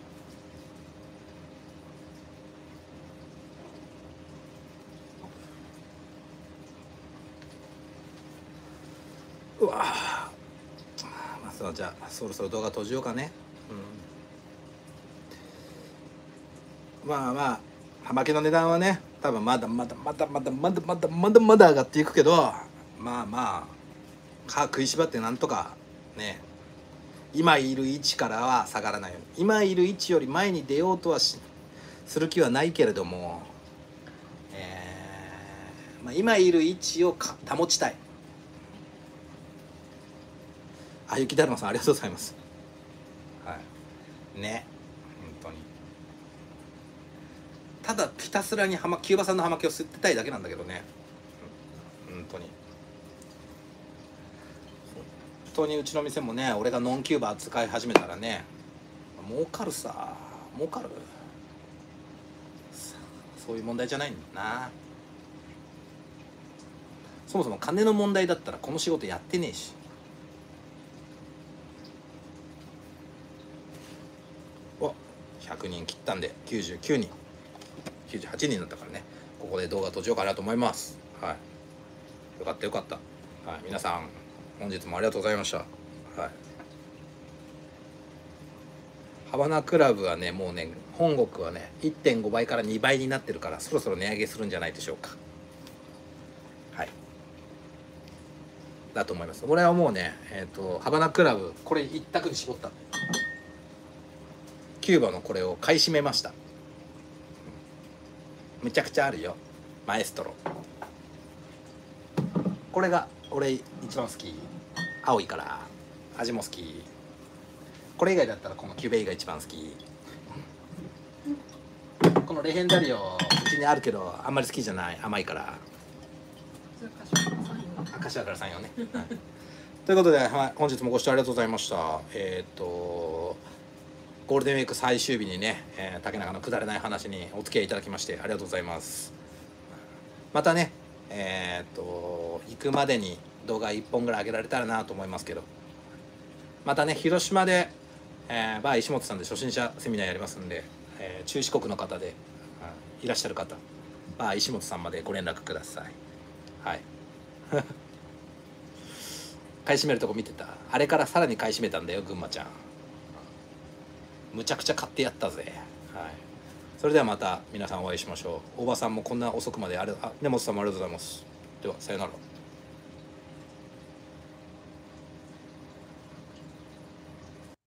うわまあそうじゃあそろそろ動画閉じようかね、うん、まあまあ葉巻の値段はね多分まだまだまだまだまだまだまだまだ上がっていくけど、まあまあ歯食いしばってなんとかね、今いる位置からは下がらないように、今いる位置より前に出ようとはしする気はないけれども、えーまあ、今いる位置をか保ちたい。あ、雪だるまさんありがとうございます。はいね、本当にただひたすらにはまキューバ産の葉巻を吸ってたいだけなんだけどね、本当に本当にうちの店もね、俺がノンキューバ使い始めたらね儲かるさ、儲かる。そういう問題じゃないんだな。そもそも金の問題だったらこの仕事やってねえし。おひゃくにん切ったんできゅうじゅうきゅうにんきゅうじゅうはちにんになったからね、ここで動画閉じようかなと思います。はい、よかったよかった。はい、皆さん本日もありがとうございました。はいハバナクラブはねもうね本国はね いってんご 倍からにばいになってるから、そろそろ値上げするんじゃないでしょうか。はいだと思います。俺はもうねえっ、ー、とハバナクラブこれ一択に絞った。キューバのこれを買い占めました。むちゃくちゃあるよマエストロ。これが俺一番好き。青いから味も好き。これ以外だったらこのキュベイが一番好き。このレヘンダリオうちにあるけどあんまり好きじゃない、甘いから。柏からさんよね、はい、ということで、はい、本日もご視聴ありがとうございました。えっ、ー、とゴールデンウィーク最終日にね、えー、竹中のくだらない話にお付き合いいただきましてありがとうございます。またねえっ、ー、と行くまでに動画いっぽんぐらい上げられたらなと思いますけど、またね広島で、えー、バー石本さんで初心者セミナーやりますんで、えー、中四国の方で、うん、いらっしゃる方バー石本さんまでご連絡ください。はい買い占めるとこ見てた。あれからさらに買い占めたんだよ群馬ちゃん。むちゃくちゃ買ってやったぜ。はい、それではまた皆さんお会いしましょう。大場さんもこんな遅くまであれ、あ根本さんもありがとうございます。ではさよなら。